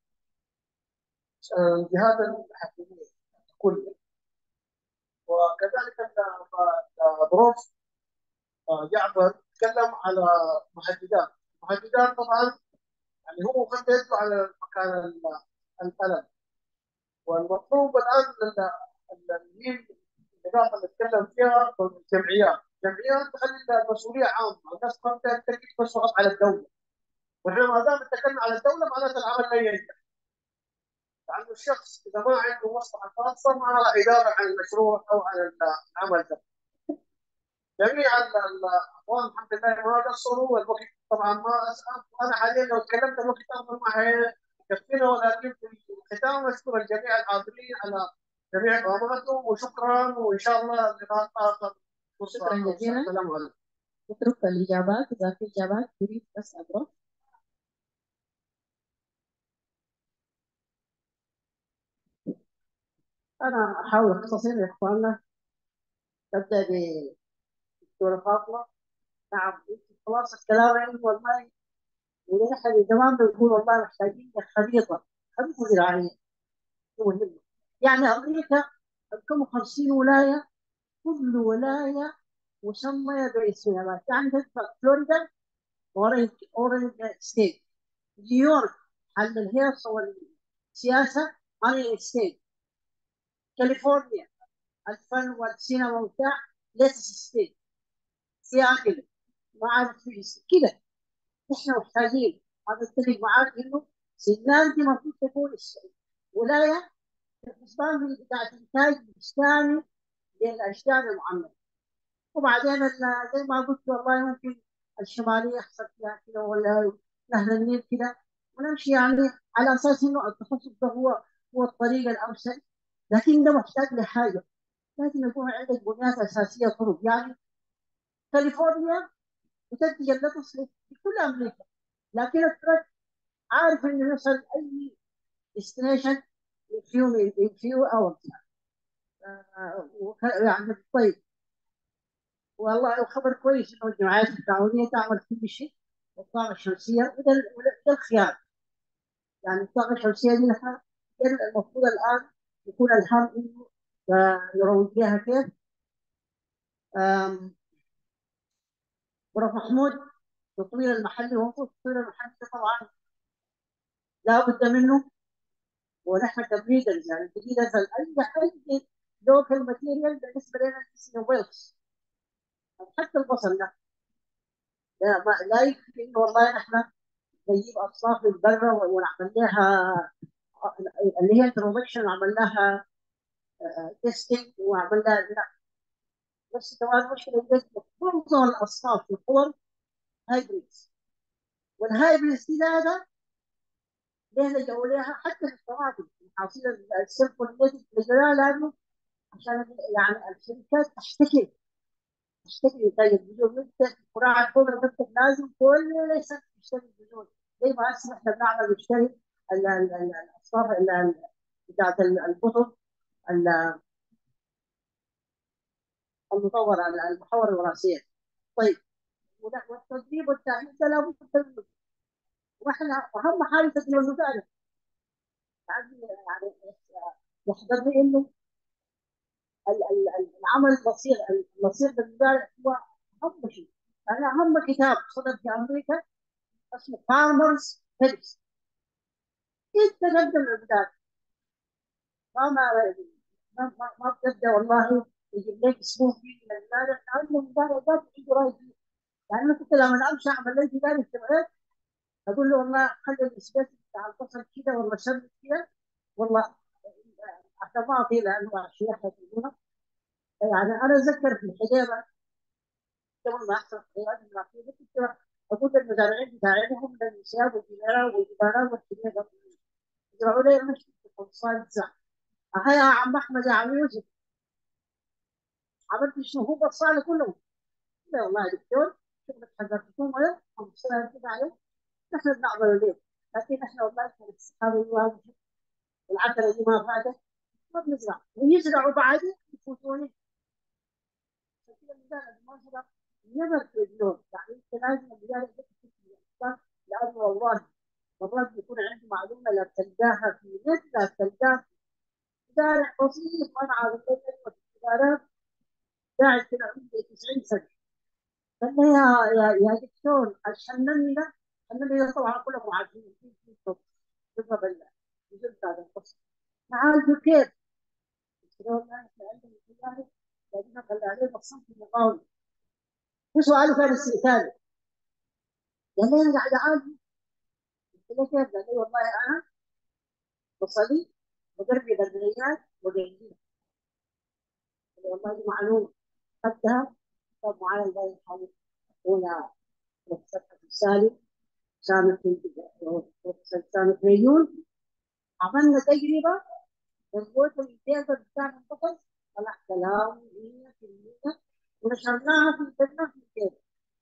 الجهات الحكوميه كلها. وكذلك البروف جعفر تكلم على محددات. المحددات طبعا يعني هو خد يده على مكان القلم، والمطلوب الان اللي هي النقاط اللي نتكلم فيها الجمعيات. الجمعيات تخلي المسؤوليه عامه، الناس ما تركز بس فقط على الدوله، ونحن ما دام اتكلنا على الدوله معناته العمل لا ينجح، لانه الشخص اذا ما عنده مصلحه خاصه ما راح يدافع عن المشروع او عن العمل ده. جميع الاخوان الحمد لله ما قصروا، والوقت طبعا ما اسال. انا حاليا لو تكلمت الوقت اخذ معي يكفينا، ولكن في الختام اشكر الجميع الحاضرين على جميع اقامتهم، وشكرا، وان شاء الله لقاء اخر. شكرا جزيلا. السلام عليكم. نترك الإجابات إذا في إجابات تريد بس أدرك. انا احاول اختصر يا اخواننا. ابدا بدكتوره فاطمه. نعم خلاص الكلام يعني والله، ونحن زمان بنقول والله محتاجين خريطه خريطه زراعيه مهمه. يعني امريكا كم خمسين ولايه، كل ولايه مسميه باسمها. يعني تدفع فلوريدا اورنج اورنج ستيت، نيويورك حل الهيصه والسياسه اورنج ستيت، كاليفورنيا الفن والسينما وبتاع ليتس ستيت، سياتل ما عارف في كده. احنا محتاجين، انا اتفق معاك انه سيدنان دي المفروض تكون ولايه الحسبان بتاعت انتاج بستاني للاشجار المعمره. وبعدين زي ما قلت والله ممكن الشماليه يحصل فيها كده، ولا نهر النيل كده، ونمشي يعني على اساس انه التخصص ده هو هو الطريق الامثل. لكن ده محتاج لحاجه، لازم يكون عندك بنيات اساسيه طرق. يعني كاليفورنيا بتنتج اللتس في كل امريكا، لكن الترك عارف انه يوصل اي ديستنيشن فيو فيو اورز. يعني طيب، والله خبر كويس انه الجمعيات التعاونيه تعمل كل شيء. والطاقه الشمسيه وده وده الخيار. يعني الطاقه الشمسيه دي نحن كان المفروض الان يكون الهم انه آه، نروج لها كيف. آم، غرف محمود التطوير المحلي، هو التطوير المحلي ده طبعا لا بد منه، ونحن كبريدرز يعني بريدرز اي اي لوكال ماتيريال بالنسبه لنا اسمه ويلز. حتى البصل ده لا ما لا يكفي انه والله نحن نجيب اصناف من برا ونعمل لها اللي هي انترودكشن، وعمل لها تيستنج وعمل لها لا. بس كمان مشكله جدا معظم الاصناف في الصور هايبريدز، والهايبريدز دي هذا ليه لجأوا لها حتى في الطماطم محاصيل السيركوليتد لجأوا لانه عشان يعني الشركات تشتكي تشتكي طيب بدون منتج قراءة الخضرة منتج لازم كل ليس تشتري بدون، زي ما هسه احنا بنعمل نشتري ال- ال- ال- الاصناف ال- ال- بتاعت ال- الكتب ال- المطورة المحورة الوراثية. طيب ولا- والتدريب والتعليم ده لابد من، واحنا اهم حاجه تدريب المدرب يعني يعني يحضرني انه ال- ال- ال- العمل البصير البصير بالمدرب هو اهم شيء. انا اهم كتاب صدر في امريكا اسمه فارمرز هيلث. انت تبدا من البدايه، ما ما ما, ما, ما بتبدا والله يجيب لك سموثي من المزارع، لانه المزارع ده عنده راي فيه. يعني انا كنت لما امشي اعمل لي كتاب اجتماعات اقول له والله خلي الاسبوع بتاع البصل كده ولا شرب كده والله حتى ما اطيل لانه اشياء يقولها. يعني انا اتذكر في الحجابه قبل ما احصل حيوانات المناخيه كنت اقول للمزارعين بتاعهم للنسياب والجزيره والجبانات والكبيره يزرعوا لي المشي في خمسين ساعه. هيا يا عم احمد يا عم يوسف عملت شنو؟ هو بصالي كله. لا والله يا دكتور شغلك حضرتكم ولا خمس سنوات كده عليه نحن بنعمل الليل، لكن احنا والله كانت السحابه الواجهه العتره دي ما فاتت ما بنزرع ويزرعوا بعدين يفوتوني. فكده المزارع المنظره نمر في اليوم، يعني انت لازم المزارع تكتب في الانسان، لانه والله مرات بيكون عنده معلومه لا تلقاها في نت لا تلقاها في مزارع بسيط. انا عارف كلمه الزراعه قاعد في عمري تسعين سنه. قال لي يا يا يا دكتور الحناني ده، الحناني ده طبعا كلهم عارفين في في صوت بسبب الجزء هذا القصه. تعالوا كيف؟ قلت له والله احنا عندنا مزارع لازم نخلي عليه مصنف المقاومه. وسؤاله كان استئثاري، قال لي انا قاعد اعالج. قلت له كيف؟ قال لي والله انا بصلي وقربي بالبنيات وقاعدين. والله دي معلومه خدتها كتاب معين زي حاول هنا بروفيسور سالم سامح بروفيسور سامح ريون. عملنا تجربه البوت الجاهزه بتاع البطل طلع كلام مية في المية ونشرناها في الجنه في الجيب.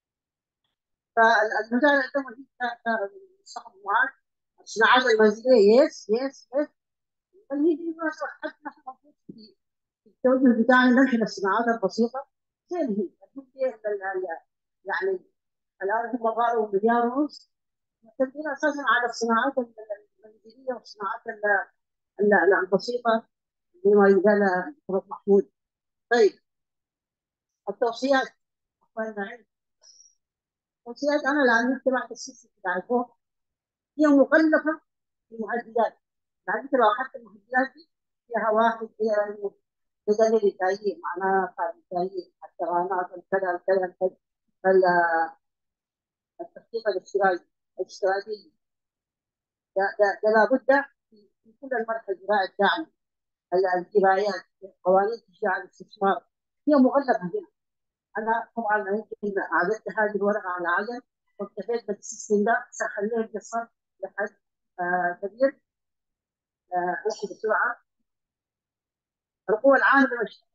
فالمزارع ده مهم صاحب معاك الصناعات المنزليه يس يس يس بل هي دي الناس حتى نحن المفروض في في التوجه بتاعنا ننشر الصناعات البسيطه زي اللي هي يعني الان هم قالوا مليار ونص معتمدين اساسا على الصناعات المنزليه والصناعات ال- ال- البسيطه زي ما قال دكتور محمود. طيب التوصيات اخواننا عندي توصيات انا لاني اتبعت السيستم بتاع الفوق هي مغلفه بمعدلات. بعد كده لو اخذت المعدلات دي فيها واحد فيها انه تدلل التأييد معناها التأييد الثغرات الكذا الكذا الكذا التخطيط الاستراتيجي الاستراتيجي ده ده ده لابد في في كل المرحله الزراعي الداعم الجرايات قوانين تشجيع الاستثمار هي مغلفه هنا. انا طبعا يمكن عددت هذه الورقه على عجل واكتفيت بالسيستم ده سهل لي القصه لحد آه كبير. آه امشي بسرعه. القوى العامله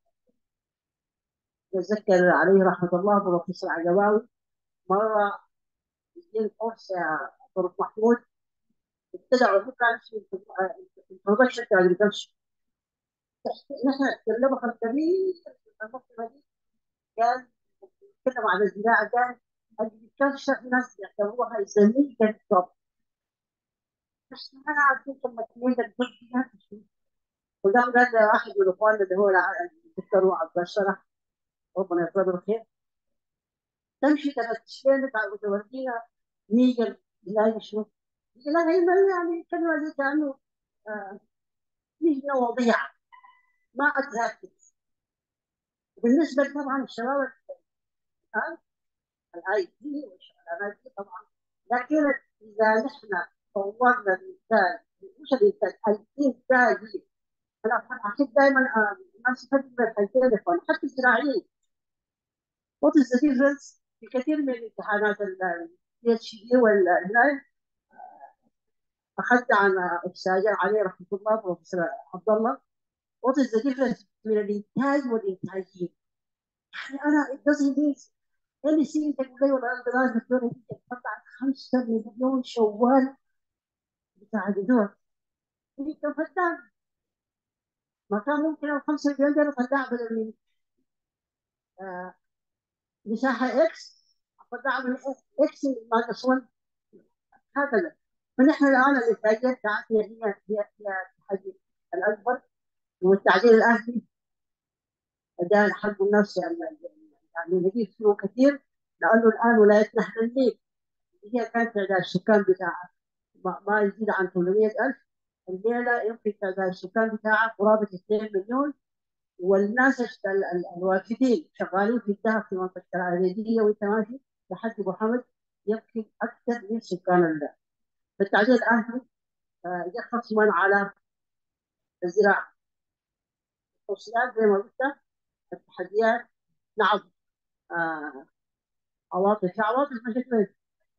اتذكر عليه رحمه الله بروفيسور عجواوي مره يدين كورس يا دكتور محمود ابتدعوا فكره اسمه البرودكشن اجريكلتشر. نحن التجربه الكبير في المنطقه دي كان بيتكلم عن الزراعه كان الاجريكلتشر ناس يعتبروها يسميه كان بس انا عارفين لما تميل الكل فيها. وقام قال لي واحد من اخواننا اللي هو الع- الدكتور عبد الشرح، ربنا يجزاه بالخير، تمشي تفتش لنا وتودينا نيجر نلاقي شنو؟ لا هي ما يعني الكلمه دي كانه آه مهنه وضيعه ما اتذكر. بالنسبه طبعا الشباب الان الاي تي والشغلانات دي طبعا، لكن اذا نحن طورنا الانتاج، مش الانتاج، الانتاجيه. انا احب دائما الناس تفكر في التليفون حتى الزراعيين. What is the difference؟ في كثير من الامتحانات ال بي اتش دي والهناي اخذت عن استاذ علي رحمه الله بروفيسور عبد الله. What is the difference بين الانتاج والانتاجيه؟ يعني انا it doesn't mean anything. انت تقول لي والله انت لازم تكون تطلع خمسة مليون شوال بتاع الدول. انت فدان ما كان ممكن ال خمسة مليون دول اطلع بدل من آه مساحه اكس، اطلع من اكس ماينس واحد هكذا. فنحن الان الانتاجيه بتاعتنا هي هي هي التحدي الاكبر. والتعديل الاهلي ده حق الناس يعني، يعني نجيب فيه كثير، لانه الان ولايتنا احنا الليل هي كانت تعداد السكان بتاعها ما, ما يزيد عن ثمانمئة ألف. الليله يمكن تعداد السكان بتاعها قرابه اثنين مليون. والناس ال- ال- الوافدين شغالين في الذهب في منطقه العريضيه والتماشي لحد ابو حمد يمكن اكثر من سكان البلد. فالتعديل الاهلي آه، يخص من على الزراعه. التوصيات زي ما قلت، التحديات نعم. آه، عواطف في عواطف مشاكل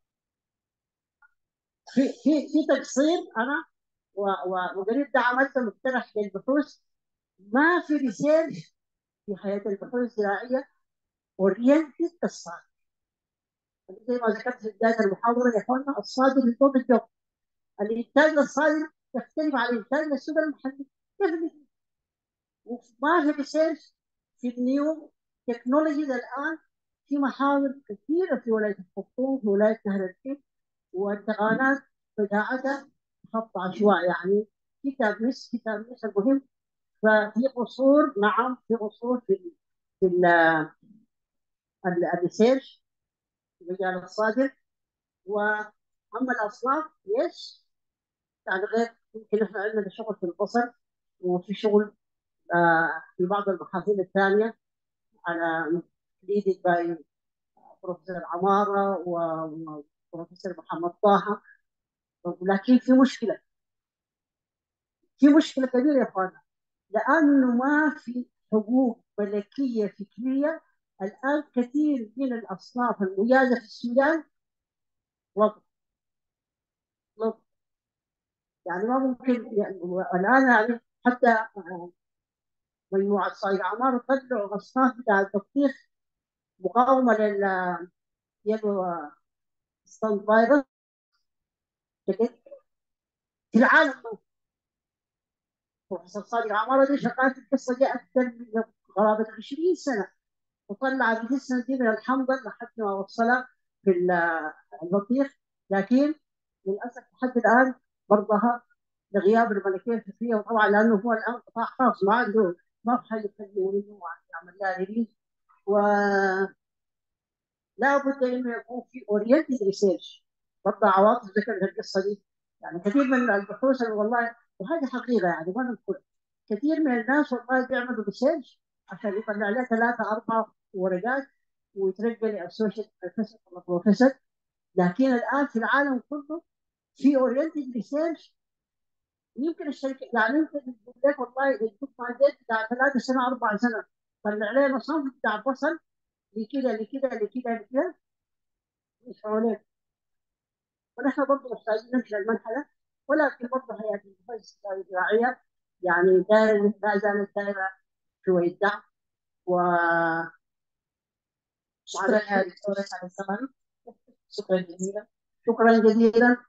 في في في تقصير. انا و- و- وقريب ده عملت مقترح للبحوث. ما في ريسيرش في حياه البحوث الزراعيه اورينتد الصادر. زي ما ذكرت في بدايه المحاضره يا اخوانا، الصادر لفوق الجو. الانتاج الصادر يختلف عن الانتاج للسوق المحلي. definitely. وما في ريسيرش في النيو تكنولوجيز الان. في محاور كثيره في ولايه الخرطوم، في ولايه نهر الفيل، والتقانات بتاعتها خط عشوائي يعني. في تدريس في تدريس المهم. ففي قصور، نعم في قصور في ال في ال- ال- الريسيرش في مجال الصادر. واما الاصناف يس يعني غير، يمكن احنا عندنا شغل في البصر، وفي شغل آه في بعض المحاصيل الثانيه على ليدد باي بروفيسور عماره وبروفيسور محمد طه. لكن في مشكله، في مشكله كبيره يا اخوانا، لانه ما في حقوق ملكيه فكريه. الان كثير من الاصناف المميزه في السودان وضع وضع يعني ما ممكن يعني. الان يعني حتى آه، مجموعه صايغ عمار طلعوا اصناف بتاع البطيخ مقاومه لل يلو ستاند فيروس في العالم. بروفيسور صادق عمارة دي شغال في القصه دي اكثر من قرابه عشرين سنه، وطلع بجسم دي من الحنظل لحد ما وصلها في ال- البطيخ. لكن للاسف لحد الان برضها لغياب الملكيه الفكريه. وطبعا لانه هو الان قطاع خاص ما عنده، ما في حد يخليه انه يعمل لها ريليز. ولا بد انه يكون في اورينتد ريسيرش. برضه عواطف ذكرت القصه دي. يعني كثير من البحوث والله، وهذه حقيقه يعني ما نقول، كثير من الناس والله بيعملوا ريسيرش عشان يطلع له ثلاثه اربع ورقات ويترقى لاسوشيت بروفيسور ولا بروفيسور. لكن الان في العالم كله في اورينتد ريسيرش. يمكن الشركه يعني يمكن يقول لك والله الدكتور مالك بتاع ثلاث سنه اربع سنه طلع عليه مصنف بتاع بصل لكذا لكذا لكذا لكذا مش حواليك. ونحن برضه محتاجين نمشي المرحله. ولكن برضه حياه البحوث الزراعيه يعني دائما لا زالت دائره شويه دعم. و شكرا يا دكتورة على الزمن. شكرا جزيلا. شكرا جزيلا.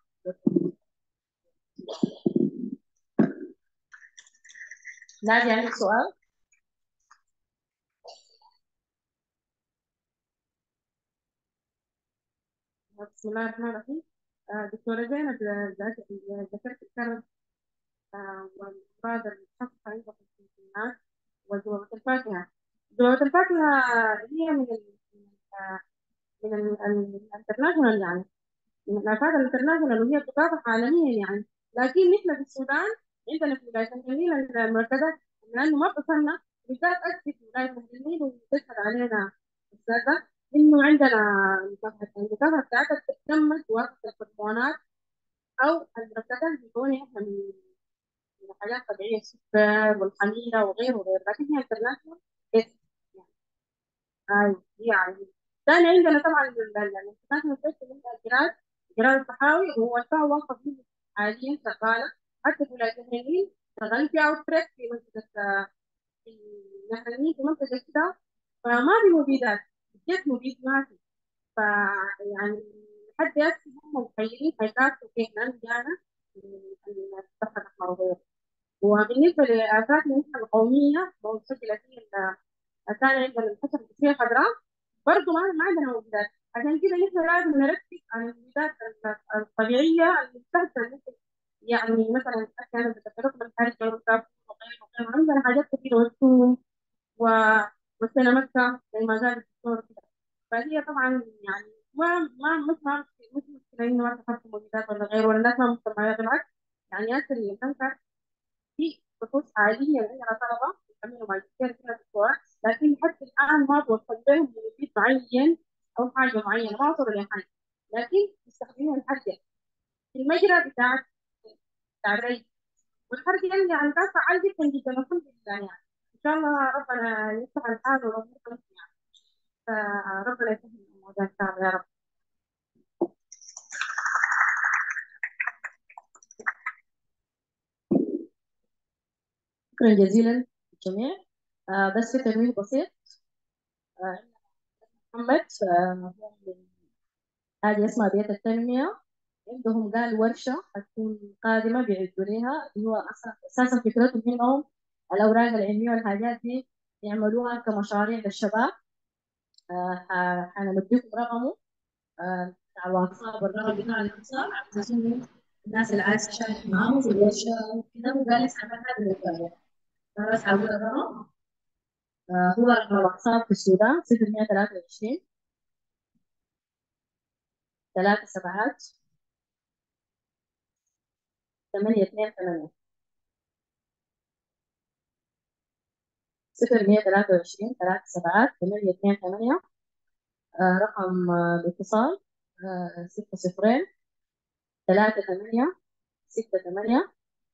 نادي عندك سؤال؟ بسم الله الرحمن الرحيم. آه، دكتورة زينب ذاك- ذكرت الكرم آه، والأمراض المخففة عندكم في الناس وذبابة الفاكهة. ذبابة الفاكهة هي من ال من الانترناشونال يعني، من الآفات الانترناشونال، وهي بتطابق عالميا يعني. لكن نحن في السودان عندنا في ولاية النيل المركزات، لأنه ما وصلنا بالذات أكثر في ولاية النيل، وتشهد علينا أستاذة إنه عندنا مكافحة المكافحة بتاعتها بتتم بواسطة الهرمونات أو المركبات المكونة إحنا من من حاجات طبيعية، السكر والخميرة وغيره وغيره، لكن هي انترناشونال بس يعني. أيوة يعني. ثاني عندنا طبعا الانترناشونال بس اللي هي الجراد، جراد الصحاوي، وهو الفا واقف فيه حاليا شغالة حتى في ولاية النيل، شغالين في أوتبريك في منطقة في نهر النيل في منطقة كده، فما في مبيدات، جد مبيد ما في. فيعني لحد هسه هم مخيرين هيكاتبوا كيف لأن جانا من الصحة الأحمر وغيره. وبالنسبة لآفاتنا نحن القومية مسجلة في الثاني عندنا الحشرة الجنسية الخضراء، برضه ما ما عندنا موجودات. عشان كده نحن لازم نركز على الموجودات الطبيعية المستهدفة، مثل يعني مثلا أحيانا بتتركب الحركة والكافور وغيره وغيره. عندنا حاجات كثيرة والثوم و وسنة مكة زي ما قال الدكتور كده. فهي طبعا يعني ما ما مش ما مش مشكلة إنه ما تحط مبيدات ولا غيره، ولا الناس ما مهتمة، بالعكس. يعني ناس اللي تنكر في بحوث عالية عندنا طلبة يعملوا ماجستير فيها دكتوراه، لكن حتى الآن ما توصل لهم مبيد معين أو حاجة معينة، ما وصلوا لحاجة، لكن يستخدمون الحاجة في المجرى بتاع بتاع الري. والحركة يعني يعني كان فعال جدا جدا الحمد لله يعني. إن شاء الله ربنا يفتح الحال وربنا يعني، فربنا يسهل الموضوع إن شاء الله يا رب. شكرا جزيلا للجميع. آه بس في تنويه بسيط. آه محمد آه هو من هذه اسمها بيت التنمية، عندهم قال ورشة حتكون قادمة بيعدوا لها، اللي هو أسا- أساسا فكرتهم إنهم الأوراق العلمية والحاجات دي يعملوها كمشاريع للشباب. آه ح- حنمديكم رقمه آه على الواتساب، الرقم بتاع الاتصال، على أساس إنه الناس اللي عايزة تشارك معاهم في الورشة وكده، وقال لسه عمل هذه الوقاية. بس هقول الرقم. آه هو رقم الواتساب في السودان صفر مية ثلاثة وعشرين ثلاثة سبعات ثمانية اثنين ثمانية. صفر مية ثلاثة وعشرين ثلاثة سبعات ثمانية اثنين ثمانية. آه رقم آه الاتصال آه ستة صفرين ثلاثة ثمانية ستة ثمانية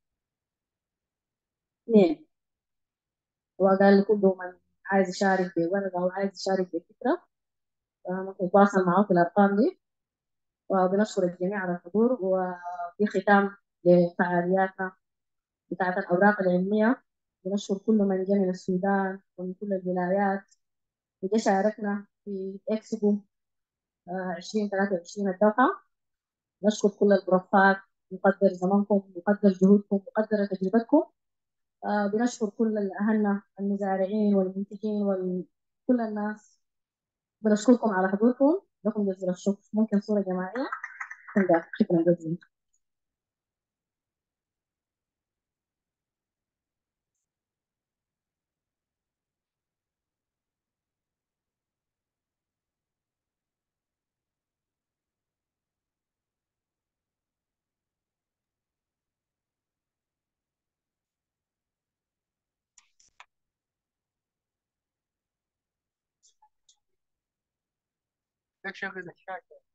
اثنين. وقال كل من عايز يشارك بورقة أو عايز يشارك بفكرة آه ممكن يتواصل معه في الأرقام دي. وبنشكر الجميع على الحضور، وفي ختام لفعالياتنا بتاعت الأوراق العلمية بنشكر كل من جاء من السودان ومن كل الولايات وجا شاركنا في إكسبو عشرين ثلاثة وعشرين الدوحة. نشكر كل البروفات، نقدر زمانكم، نقدر جهودكم، نقدر تجربتكم. آه بنشكر كل أهلنا المزارعين والمنتجين وكل الناس، بنشكركم على حضوركم. لكم جزيل الشكر. ممكن صورة جماعية؟ شكرا جزيلا. شغل الشاشة.